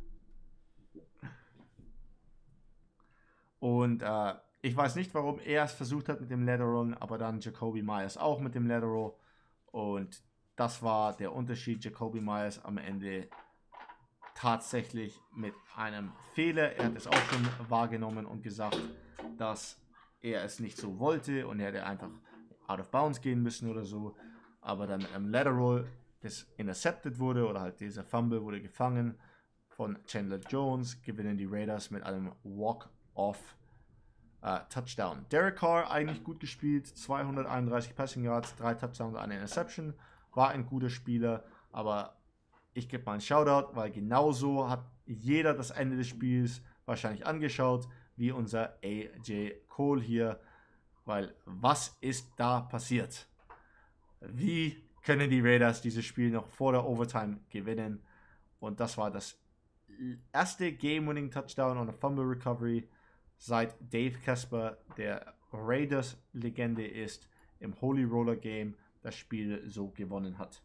Und äh, ich weiß nicht, warum er es versucht hat mit dem Lateral, aber dann Jakobi Meyers auch mit dem Lateral. Und das war der Unterschied. Jakobi Meyers am Ende tatsächlich mit einem Fehler. Er hat es auch schon wahrgenommen und gesagt, dass er es nicht so wollte und er hätte einfach out of bounds gehen müssen oder so. Aber dann im Lateral, das intercepted wurde oder halt dieser Fumble wurde gefangen von Chandler Jones, gewinnen die Raiders mit einem Walk-Off uh, Touchdown. Derek Carr eigentlich gut gespielt, zweihunderteinunddreißig Passing Yards, drei Touchdowns, eine Interception, war ein guter Spieler, aber ich gebe mal einen Shoutout, weil genauso hat jeder das Ende des Spiels wahrscheinlich angeschaut, wie unser A J Cole hier, weil was ist da passiert? Wie können die Raiders dieses Spiel noch vor der Overtime gewinnen? Und das war das erste Game-Winning-Touchdown und eine Fumble Recovery seit Dave Casper, der Raiders-Legende ist, im Holy Roller Game das Spiel so gewonnen hat.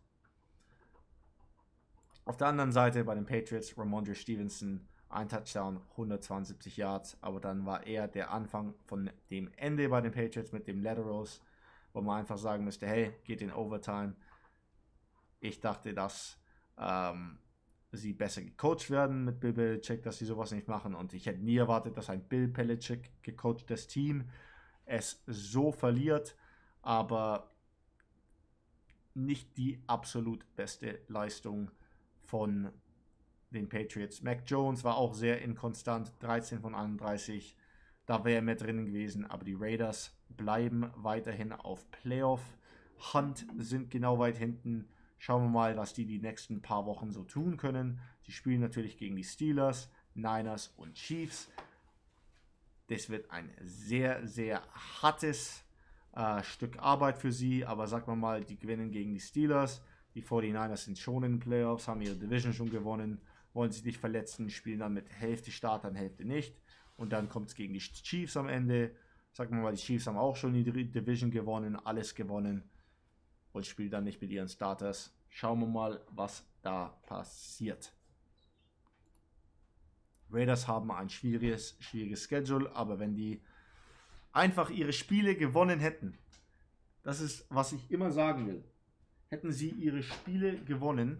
Auf der anderen Seite bei den Patriots, Ramondre Stevenson, ein Touchdown, hundertzweiundsiebzig Yards, aber dann war eher der Anfang von dem Ende bei den Patriots mit dem Laterals, wo man einfach sagen müsste, hey, geht in Overtime. Ich dachte, dass ähm, sie besser gecoacht werden mit Bill Belichick, dass sie sowas nicht machen, und ich hätte nie erwartet, dass ein Bill Belichick gecoachtes Team es so verliert, aber nicht die absolut beste Leistung von den Patriots. Mac Jones war auch sehr inkonstant, dreizehn von einunddreißig, da wäre er mehr drin gewesen, aber die Raiders bleiben weiterhin auf Playoff. Hunt sind genau weit hinten. Schauen wir mal, was die die nächsten paar Wochen so tun können. Die spielen natürlich gegen die Steelers, Niners und Chiefs. Das wird ein sehr, sehr hartes äh, Stück Arbeit für sie, aber sagen wir mal, die gewinnen gegen die Steelers. Die forty-niners sind schon in den Playoffs, haben ihre Division schon gewonnen, wollen sich nicht verletzen, spielen dann mit Hälfte Startern, Hälfte nicht. Und dann kommt es gegen die Chiefs am Ende. Sagen wir mal, die Chiefs haben auch schon die Division gewonnen, alles gewonnen und spielen dann nicht mit ihren Starters. Schauen wir mal, was da passiert. Raiders haben ein schwieriges, schwieriges Schedule, aber wenn die einfach ihre Spiele gewonnen hätten, das ist, was ich immer sagen will, hätten sie ihre Spiele gewonnen,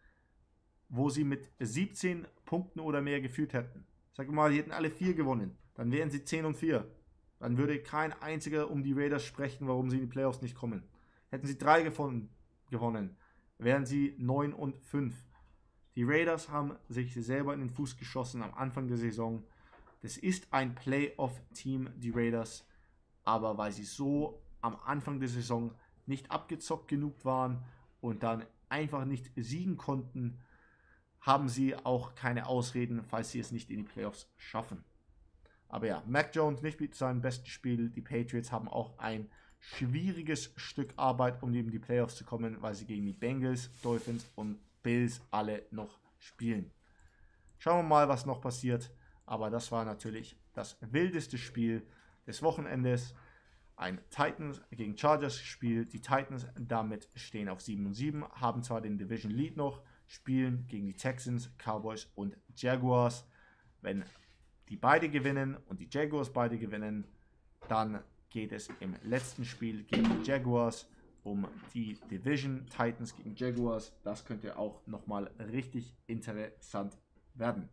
wo sie mit siebzehn Punkten oder mehr geführt hätten. Sag mal, die hätten alle vier gewonnen, dann wären sie zehn und vier. Dann würde kein einziger um die Raiders sprechen, warum sie in die Playoffs nicht kommen. Hätten sie drei gewonnen, gewonnen wären sie neun und fünf. Die Raiders haben sich selber in den Fuß geschossen am Anfang der Saison. Das ist ein Playoff-Team, die Raiders, aber weil sie so am Anfang der Saison nicht abgezockt genug waren und dann einfach nicht siegen konnten, haben sie auch keine Ausreden, falls sie es nicht in die Playoffs schaffen. Aber ja, Mac Jones nicht mit seinem besten Spiel. Die Patriots haben auch ein schwieriges Stück Arbeit, um in die Playoffs zu kommen, weil sie gegen die Bengals, Dolphins und Bills alle noch spielen. Schauen wir mal, was noch passiert. Aber das war natürlich das wildeste Spiel des Wochenendes. Ein Titans gegen Chargers Spiel. Die Titans damit stehen auf sieben und sieben, haben zwar den Division Lead noch, spielen gegen die Texans, Cowboys und Jaguars. Wenn die beide gewinnen und die Jaguars beide gewinnen, dann geht es im letzten Spiel gegen die Jaguars um die Division. Titans gegen Jaguars. Das könnte auch nochmal richtig interessant werden.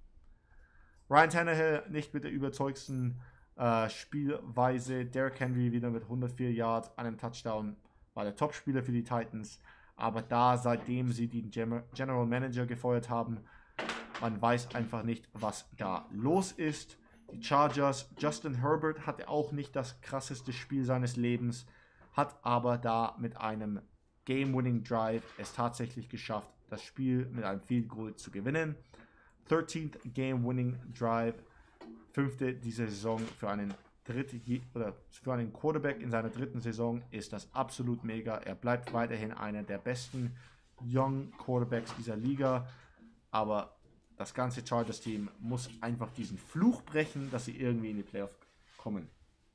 Ryan Tannehill nicht mit der überzeugsten äh, Spielweise. Derrick Henry wieder mit hundertvier Yards, einem Touchdown, war der Topspieler für die Titans. Aber da, seitdem sie den General Manager gefeuert haben, man weiß einfach nicht, was da los ist. Die Chargers, Justin Herbert hatte auch nicht das krasseste Spiel seines Lebens, hat aber da mit einem Game-Winning Drive es tatsächlich geschafft, das Spiel mit einem Field Goal zu gewinnen. dreizehnter Game-Winning Drive, fünfte dieser Saison für einen dritte oder für einen Quarterback in seiner dritten Saison ist das absolut mega. Er bleibt weiterhin einer der besten Young Quarterbacks dieser Liga, aber das ganze Chargers-Team muss einfach diesen Fluch brechen, dass sie irgendwie in die Playoffs kommen.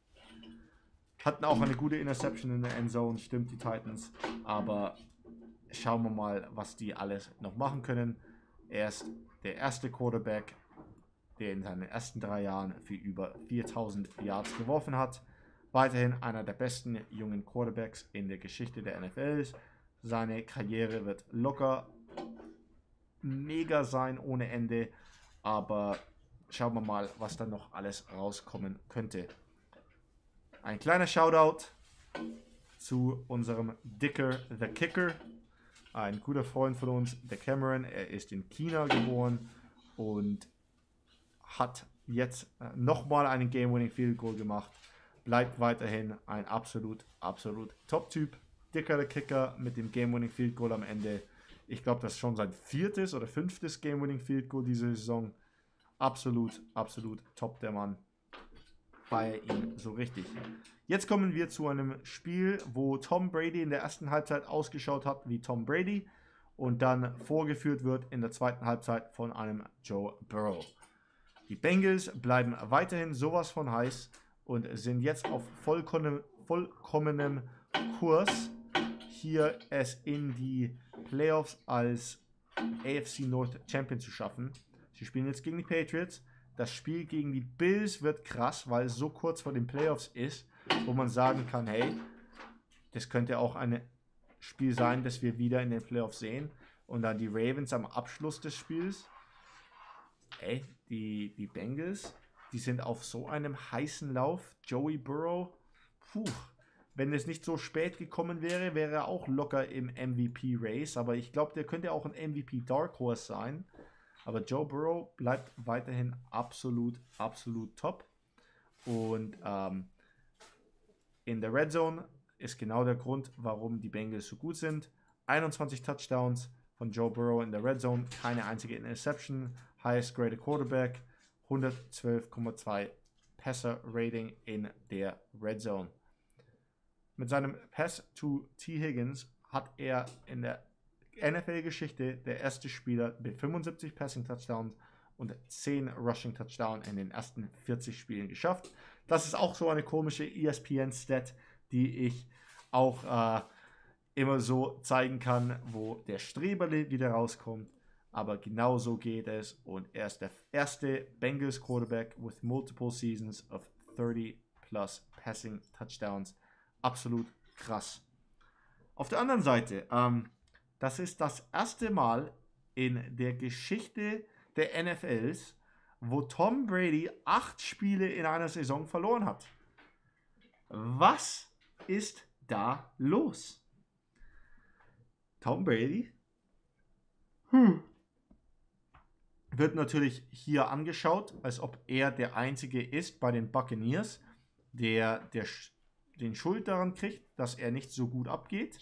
Hatten auch eine gute Interception in der Endzone, stimmt, die Titans, aber schauen wir mal, was die alles noch machen können. Er ist der erste Quarterback, der in seinen ersten drei Jahren für über viertausend Yards geworfen hat. Weiterhin einer der besten jungen Quarterbacks in der Geschichte der N F L. Seine Karriere wird locker mega sein ohne Ende, aber schauen wir mal, was da noch alles rauskommen könnte. Ein kleiner Shoutout zu unserem Dicker the Kicker, ein guter Freund von uns, der Cameron. Er ist in China geboren und hat jetzt nochmal einen Game-Winning Field Goal gemacht. Bleibt weiterhin ein absolut, absolut Top-Typ. Dicker the Kicker mit dem Game-Winning Field Goal am Ende. Ich glaube, das ist schon sein viertes oder fünftes Game-Winning Field Goal diese Saison. Absolut, absolut top der Mann. Feier ihn so richtig. Jetzt kommen wir zu einem Spiel, wo Tom Brady in der ersten Halbzeit ausgeschaut hat wie Tom Brady und dann vorgeführt wird in der zweiten Halbzeit von einem Joe Burrow. Die Bengals bleiben weiterhin sowas von heiß und sind jetzt auf vollkommenem, vollkommenem Kurs, hier es in die Playoffs als A F C North Champion zu schaffen. Sie spielen jetzt gegen die Patriots. Das Spiel gegen die Bills wird krass, weil es so kurz vor den Playoffs ist, wo man sagen kann, hey, das könnte auch ein Spiel sein, das wir wieder in den Playoffs sehen. Und dann die Ravens am Abschluss des Spiels. Ey, die, die Bengals, die sind auf so einem heißen Lauf. Joey Burrow, puh, wenn es nicht so spät gekommen wäre, wäre er auch locker im M V P-Race. Aber ich glaube, der könnte auch ein M V P Dark Horse sein. Aber Joe Burrow bleibt weiterhin absolut, absolut top. Und ähm, in der Red Zone ist genau der Grund, warum die Bengals so gut sind. einundzwanzig Touchdowns von Joe Burrow in der Red Zone, keine einzige Interception, highest graded Quarterback, hundertzwölf Komma zwei Passer Rating in der Red Zone. Mit seinem Pass to T. Higgins hat er in der N F L-Geschichte der erste Spieler mit fünfundsiebzig Passing Touchdowns und zehn Rushing Touchdowns in den ersten vierzig Spielen geschafft. Das ist auch so eine komische E S P N-Stat, die ich auch äh, immer so zeigen kann, wo der Streberle wieder rauskommt. Aber genau so geht es und er ist der erste Bengals Quarterback with multiple seasons of thirty plus Passing Touchdowns. Absolut krass. Auf der anderen Seite, ähm, das ist das erste Mal in der Geschichte der N F Ls, wo Tom Brady acht Spiele in einer Saison verloren hat. Was ist da los? Tom Brady hm. wird natürlich hier angeschaut, als ob er der Einzige ist bei den Buccaneers, der, der den Schuld daran kriegt, dass er nicht so gut abgeht.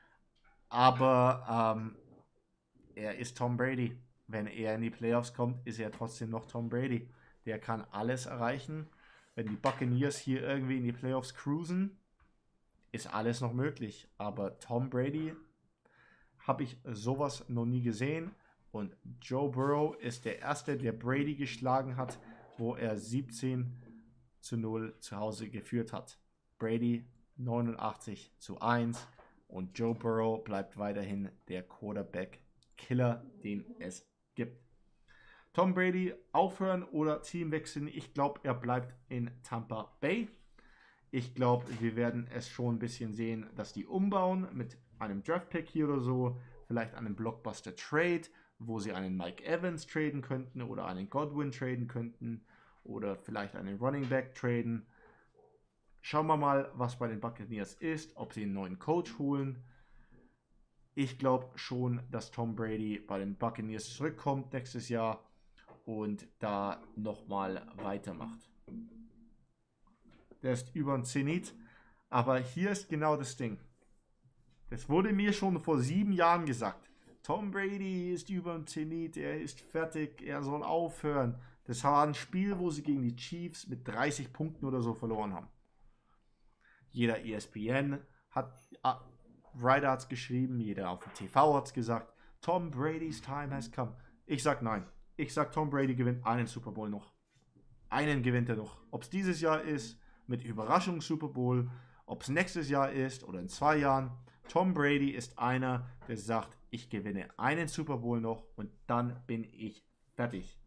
Aber ähm, er ist Tom Brady. Wenn er in die Playoffs kommt, ist er trotzdem noch Tom Brady. Der kann alles erreichen. Wenn die Buccaneers hier irgendwie in die Playoffs cruisen, ist alles noch möglich. Aber Tom Brady habe ich sowas noch nie gesehen. Und Joe Burrow ist der Erste, der Brady geschlagen hat, wo er siebzehn zu null zu Hause geführt hat. Brady neunundachtzig zu eins. Und Joe Burrow bleibt weiterhin der Quarterback-Killer, den es gibt. Tom Brady aufhören oder Team wechseln? Ich glaube, er bleibt in Tampa Bay. Ich glaube, wir werden es schon ein bisschen sehen, dass die umbauen mit einem Draft-Pick hier oder so. Vielleicht einem Blockbuster-Trade, wo sie einen Mike Evans traden könnten oder einen Godwin traden könnten oder vielleicht einen Running Back traden. Schauen wir mal, was bei den Buccaneers ist, ob sie einen neuen Coach holen. Ich glaube schon, dass Tom Brady bei den Buccaneers zurückkommt nächstes Jahr und da nochmal weitermacht. Der ist über ein Zenit, aber hier ist genau das Ding. Das wurde mir schon vor sieben Jahren gesagt. Tom Brady ist über ein Zenit, er ist fertig, er soll aufhören. Das war ein Spiel, wo sie gegen die Chiefs mit dreißig Punkten oder so verloren haben. Jeder E S P N hat, uh, Ryder hat es geschrieben, jeder auf dem T V hat es gesagt, Tom Brady's time has come. Ich sag nein. Ich sag, Tom Brady gewinnt einen Super Bowl noch. Einen gewinnt er noch. Ob es dieses Jahr ist, mit Überraschung Super Bowl, ob es nächstes Jahr ist oder in zwei Jahren. Tom Brady ist einer, der sagt, ich gewinne einen Super Bowl noch und dann bin ich fertig.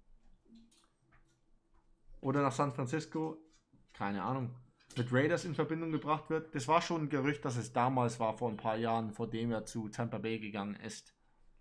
Oder nach San Francisco, keine Ahnung, mit Raiders in Verbindung gebracht wird. Das war schon ein Gerücht, dass es damals war, vor ein paar Jahren, vor dem er zu Tampa Bay gegangen ist.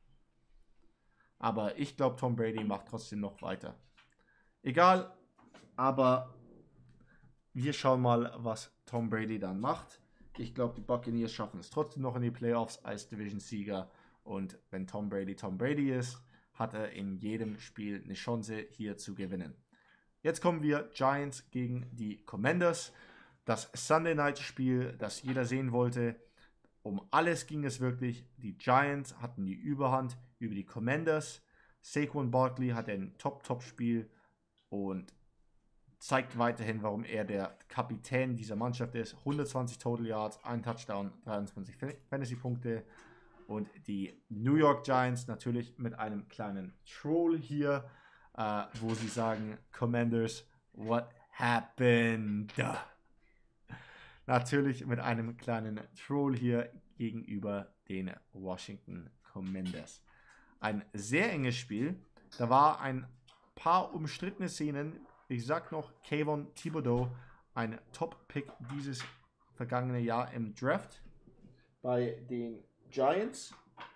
Aber ich glaube, Tom Brady macht trotzdem noch weiter. Egal, aber wir schauen mal, was Tom Brady dann macht. Ich glaube, die Buccaneers schaffen es trotzdem noch in die Playoffs als Division-Sieger. Und wenn Tom Brady Tom Brady ist, hat er in jedem Spiel eine Chance, hier zu gewinnen. Jetzt kommen wir Giants gegen die Commanders. Das Sunday Night Spiel, das jeder sehen wollte. Um alles ging es wirklich. Die Giants hatten die Überhand über die Commanders. Saquon Barkley hat ein Top-Top-Spiel und zeigt weiterhin, warum er der Kapitän dieser Mannschaft ist. hundertzwanzig Total Yards, ein Touchdown, dreiundzwanzig Fantasy-Punkte. Und die New York Giants natürlich mit einem kleinen Troll hier, äh, wo sie sagen, Commanders, what happened? Natürlich mit einem kleinen Troll hier gegenüber den Washington Commanders. Ein sehr enges Spiel. Da war ein paar umstrittene Szenen. Ich sag noch, Kayvon Thibodeau, ein Top-Pick dieses vergangene Jahr im Draft bei den Giants.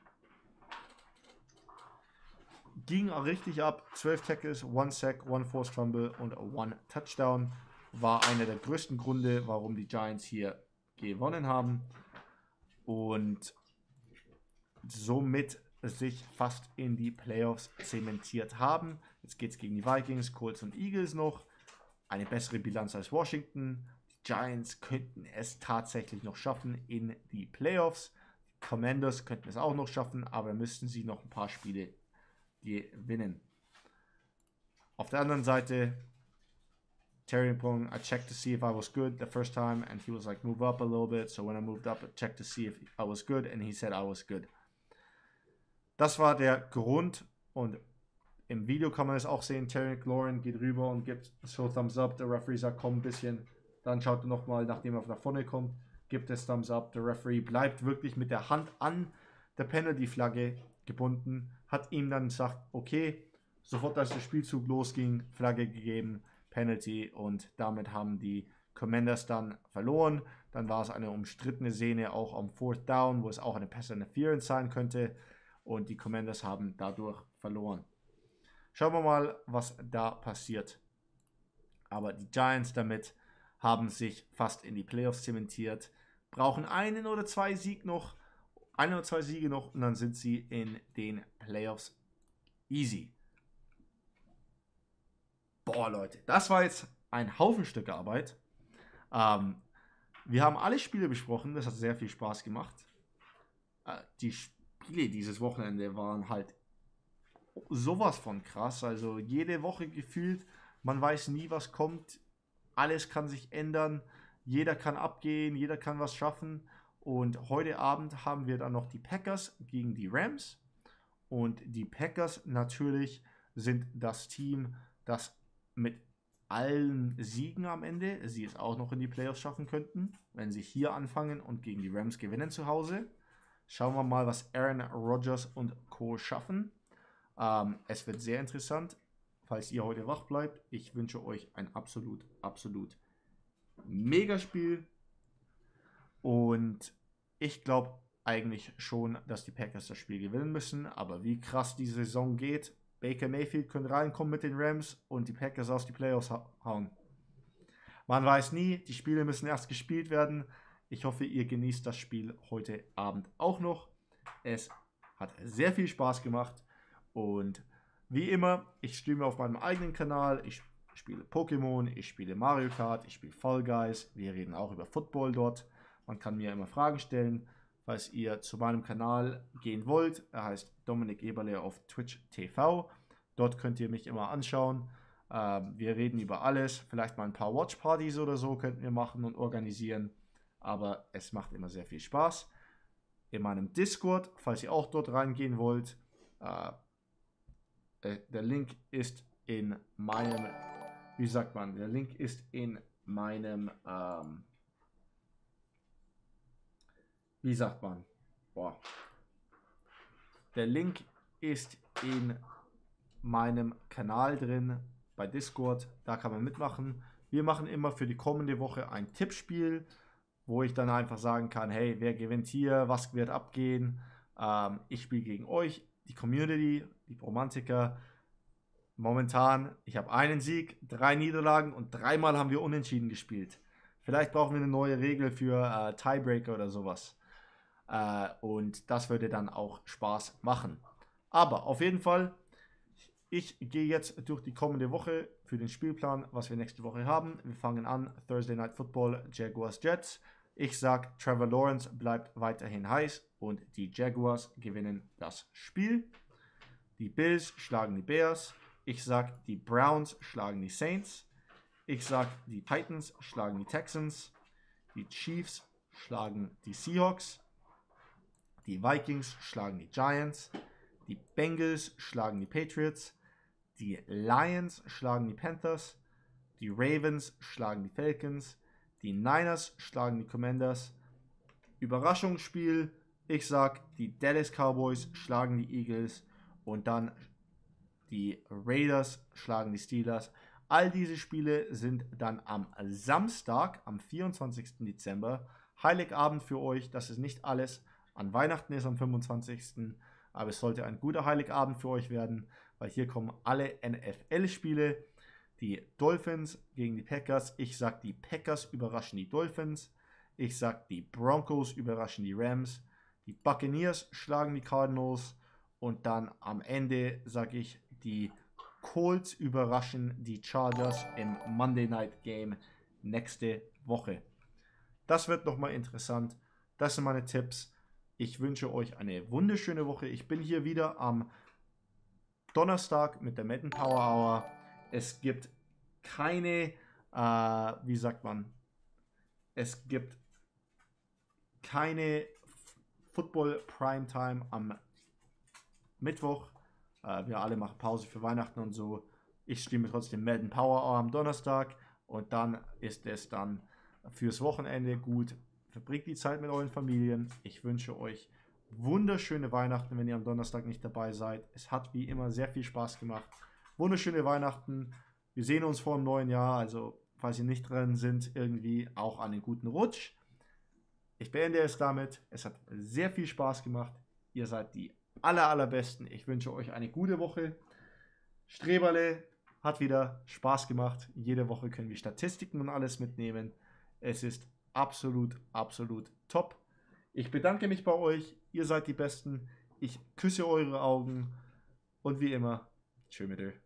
Ging richtig ab. zwölf Tackles, one Sack, one Forced Fumble und one Touchdown. War einer der größten Gründe, warum die Giants hier gewonnen haben. Und somit sich fast in die Playoffs zementiert haben. Jetzt geht es gegen die Vikings, Colts und Eagles noch. Eine bessere Bilanz als Washington. Die Giants könnten es tatsächlich noch schaffen in die Playoffs. Die Commanders könnten es auch noch schaffen, aber müssten sie noch ein paar Spiele gewinnen. Auf der anderen Seite, Terry Pong, I checked to see if I was good the first time and he was like, move up a little bit. So when I moved up, I checked to see if I was good and he said I was good. Das war der Grund und im Video kann man es auch sehen. Terry McLaurin geht rüber und gibt so Thumbs up. Der Referee sagt, komm ein bisschen. Dann schaut er nochmal, nachdem er nach vorne kommt, gibt es Thumbs up. Der Referee bleibt wirklich mit der Hand an der Penalty-Flagge gebunden. Hat ihm dann gesagt, okay, sofort als der Spielzug losging, Flagge gegeben, Penalty und damit haben die Commanders dann verloren. Dann war es eine umstrittene Szene auch am Fourth Down, wo es auch eine Pass Interference sein könnte. Und die Commanders haben dadurch verloren. Schauen wir mal, was da passiert. Aber die Giants damit haben sich fast in die Playoffs zementiert. Brauchen einen oder zwei Sieg noch. Ein oder zwei Siege noch und dann sind sie in den Playoffs. Easy. Boah, Leute. Das war jetzt ein Haufen Stück Arbeit. Ähm, wir haben alle Spiele besprochen. Das hat sehr viel Spaß gemacht. Äh, die Spiele dieses Wochenende waren halt sowas von krass. Also jede Woche gefühlt, man weiß nie, was kommt. Alles kann sich ändern. Jeder kann abgehen, jeder kann was schaffen. Und heute Abend haben wir dann noch die Packers gegen die Rams. Und die Packers natürlich sind das Team, das mit allen Siegen am Ende, sie es auch noch in die Playoffs schaffen könnten, wenn sie hier anfangen und gegen die Rams gewinnen zu Hause. Schauen wir mal, was Aaron Rodgers und Co. schaffen. Ähm, es wird sehr interessant, falls ihr heute wach bleibt. Ich wünsche euch ein absolut, absolut Megaspiel. Und ich glaube eigentlich schon, dass die Packers das Spiel gewinnen müssen. Aber wie krass die Saison geht, Baker Mayfield könnte reinkommen mit den Rams und die Packers aus die Playoffs hauen. Man weiß nie, die Spiele müssen erst gespielt werden. Ich hoffe, ihr genießt das Spiel heute Abend auch noch. Es hat sehr viel Spaß gemacht und wie immer, ich streame auf meinem eigenen Kanal. Ich spiele Pokémon, ich spiele Mario Kart, ich spiele Fall Guys. Wir reden auch über Football dort. Man kann mir immer Fragen stellen, falls ihr zu meinem Kanal gehen wollt. Er heißt Dominik Eberle auf Twitch T V. Dort könnt ihr mich immer anschauen. Ähm, wir reden über alles. Vielleicht mal ein paar Watchpartys oder so könnten wir machen und organisieren. Aber es macht immer sehr viel Spaß. In meinem Discord, falls ihr auch dort reingehen wollt, äh, der Link ist in meinem, wie sagt man, der Link ist in meinem, ähm, wie sagt man, boah, der Link ist in meinem Kanal drin bei Discord, da kann man mitmachen. Wir machen immer für die kommende Woche ein Tippspiel, wo ich dann einfach sagen kann, hey, wer gewinnt hier, was wird abgehen. Ähm, ich spiele gegen euch, die Community, die Bromantiker. Momentan, ich habe einen Sieg, drei Niederlagen und dreimal haben wir unentschieden gespielt. Vielleicht brauchen wir eine neue Regel für äh, Tiebreaker oder sowas. Äh, und das würde dann auch Spaß machen. Aber auf jeden Fall, ich gehe jetzt durch die kommende Woche für den Spielplan, was wir nächste Woche haben. Wir fangen an, Thursday Night Football, Jaguars Jets. Ich sage, Trevor Lawrence bleibt weiterhin heiß und die Jaguars gewinnen das Spiel. Die Bills schlagen die Bears. Ich sage, die Browns schlagen die Saints. Ich sage, die Titans schlagen die Texans. Die Chiefs schlagen die Seahawks. Die Vikings schlagen die Giants. Die Bengals schlagen die Patriots. Die Lions schlagen die Panthers. Die Ravens schlagen die Falcons. Die Niners schlagen die Commanders. Überraschungsspiel. Ich sag, die Dallas Cowboys schlagen die Eagles. Und dann die Raiders schlagen die Steelers. All diese Spiele sind dann am Samstag, am vierundzwanzigsten Dezember. Heiligabend für euch. Das ist nicht alles. An Weihnachten ist am fünfundzwanzigsten Aber es sollte ein guter Heiligabend für euch werden, weil hier kommen alle N F L-Spiele. Die Dolphins gegen die Packers. Ich sage, die Packers überraschen die Dolphins. Ich sage, die Broncos überraschen die Rams. Die Buccaneers schlagen die Cardinals. Und dann am Ende sage ich, die Colts überraschen die Chargers im Monday Night Game nächste Woche. Das wird nochmal interessant. Das sind meine Tipps. Ich wünsche euch eine wunderschöne Woche. Ich bin hier wieder am Donnerstag mit der Madden Power Hour. Es gibt keine, äh, wie sagt man, es gibt keine Football Primetime am Mittwoch. Äh, wir alle machen Pause für Weihnachten und so. Ich streame trotzdem Madden Power Hour am Donnerstag und dann ist es dann fürs Wochenende gut. Verbringt die Zeit mit euren Familien. Ich wünsche euch wunderschöne Weihnachten, wenn ihr am Donnerstag nicht dabei seid. Es hat wie immer sehr viel Spaß gemacht. Wunderschöne Weihnachten. Wir sehen uns vor dem neuen Jahr. Also, falls ihr nicht drin sind, irgendwie auch einen guten Rutsch. Ich beende es damit. Es hat sehr viel Spaß gemacht. Ihr seid die aller, allerbesten. Ich wünsche euch eine gute Woche. Streberle hat wieder Spaß gemacht. Jede Woche können wir Statistiken und alles mitnehmen. Es ist absolut, absolut top. Ich bedanke mich bei euch. Ihr seid die Besten. Ich küsse eure Augen. Und wie immer, tschö mit euch.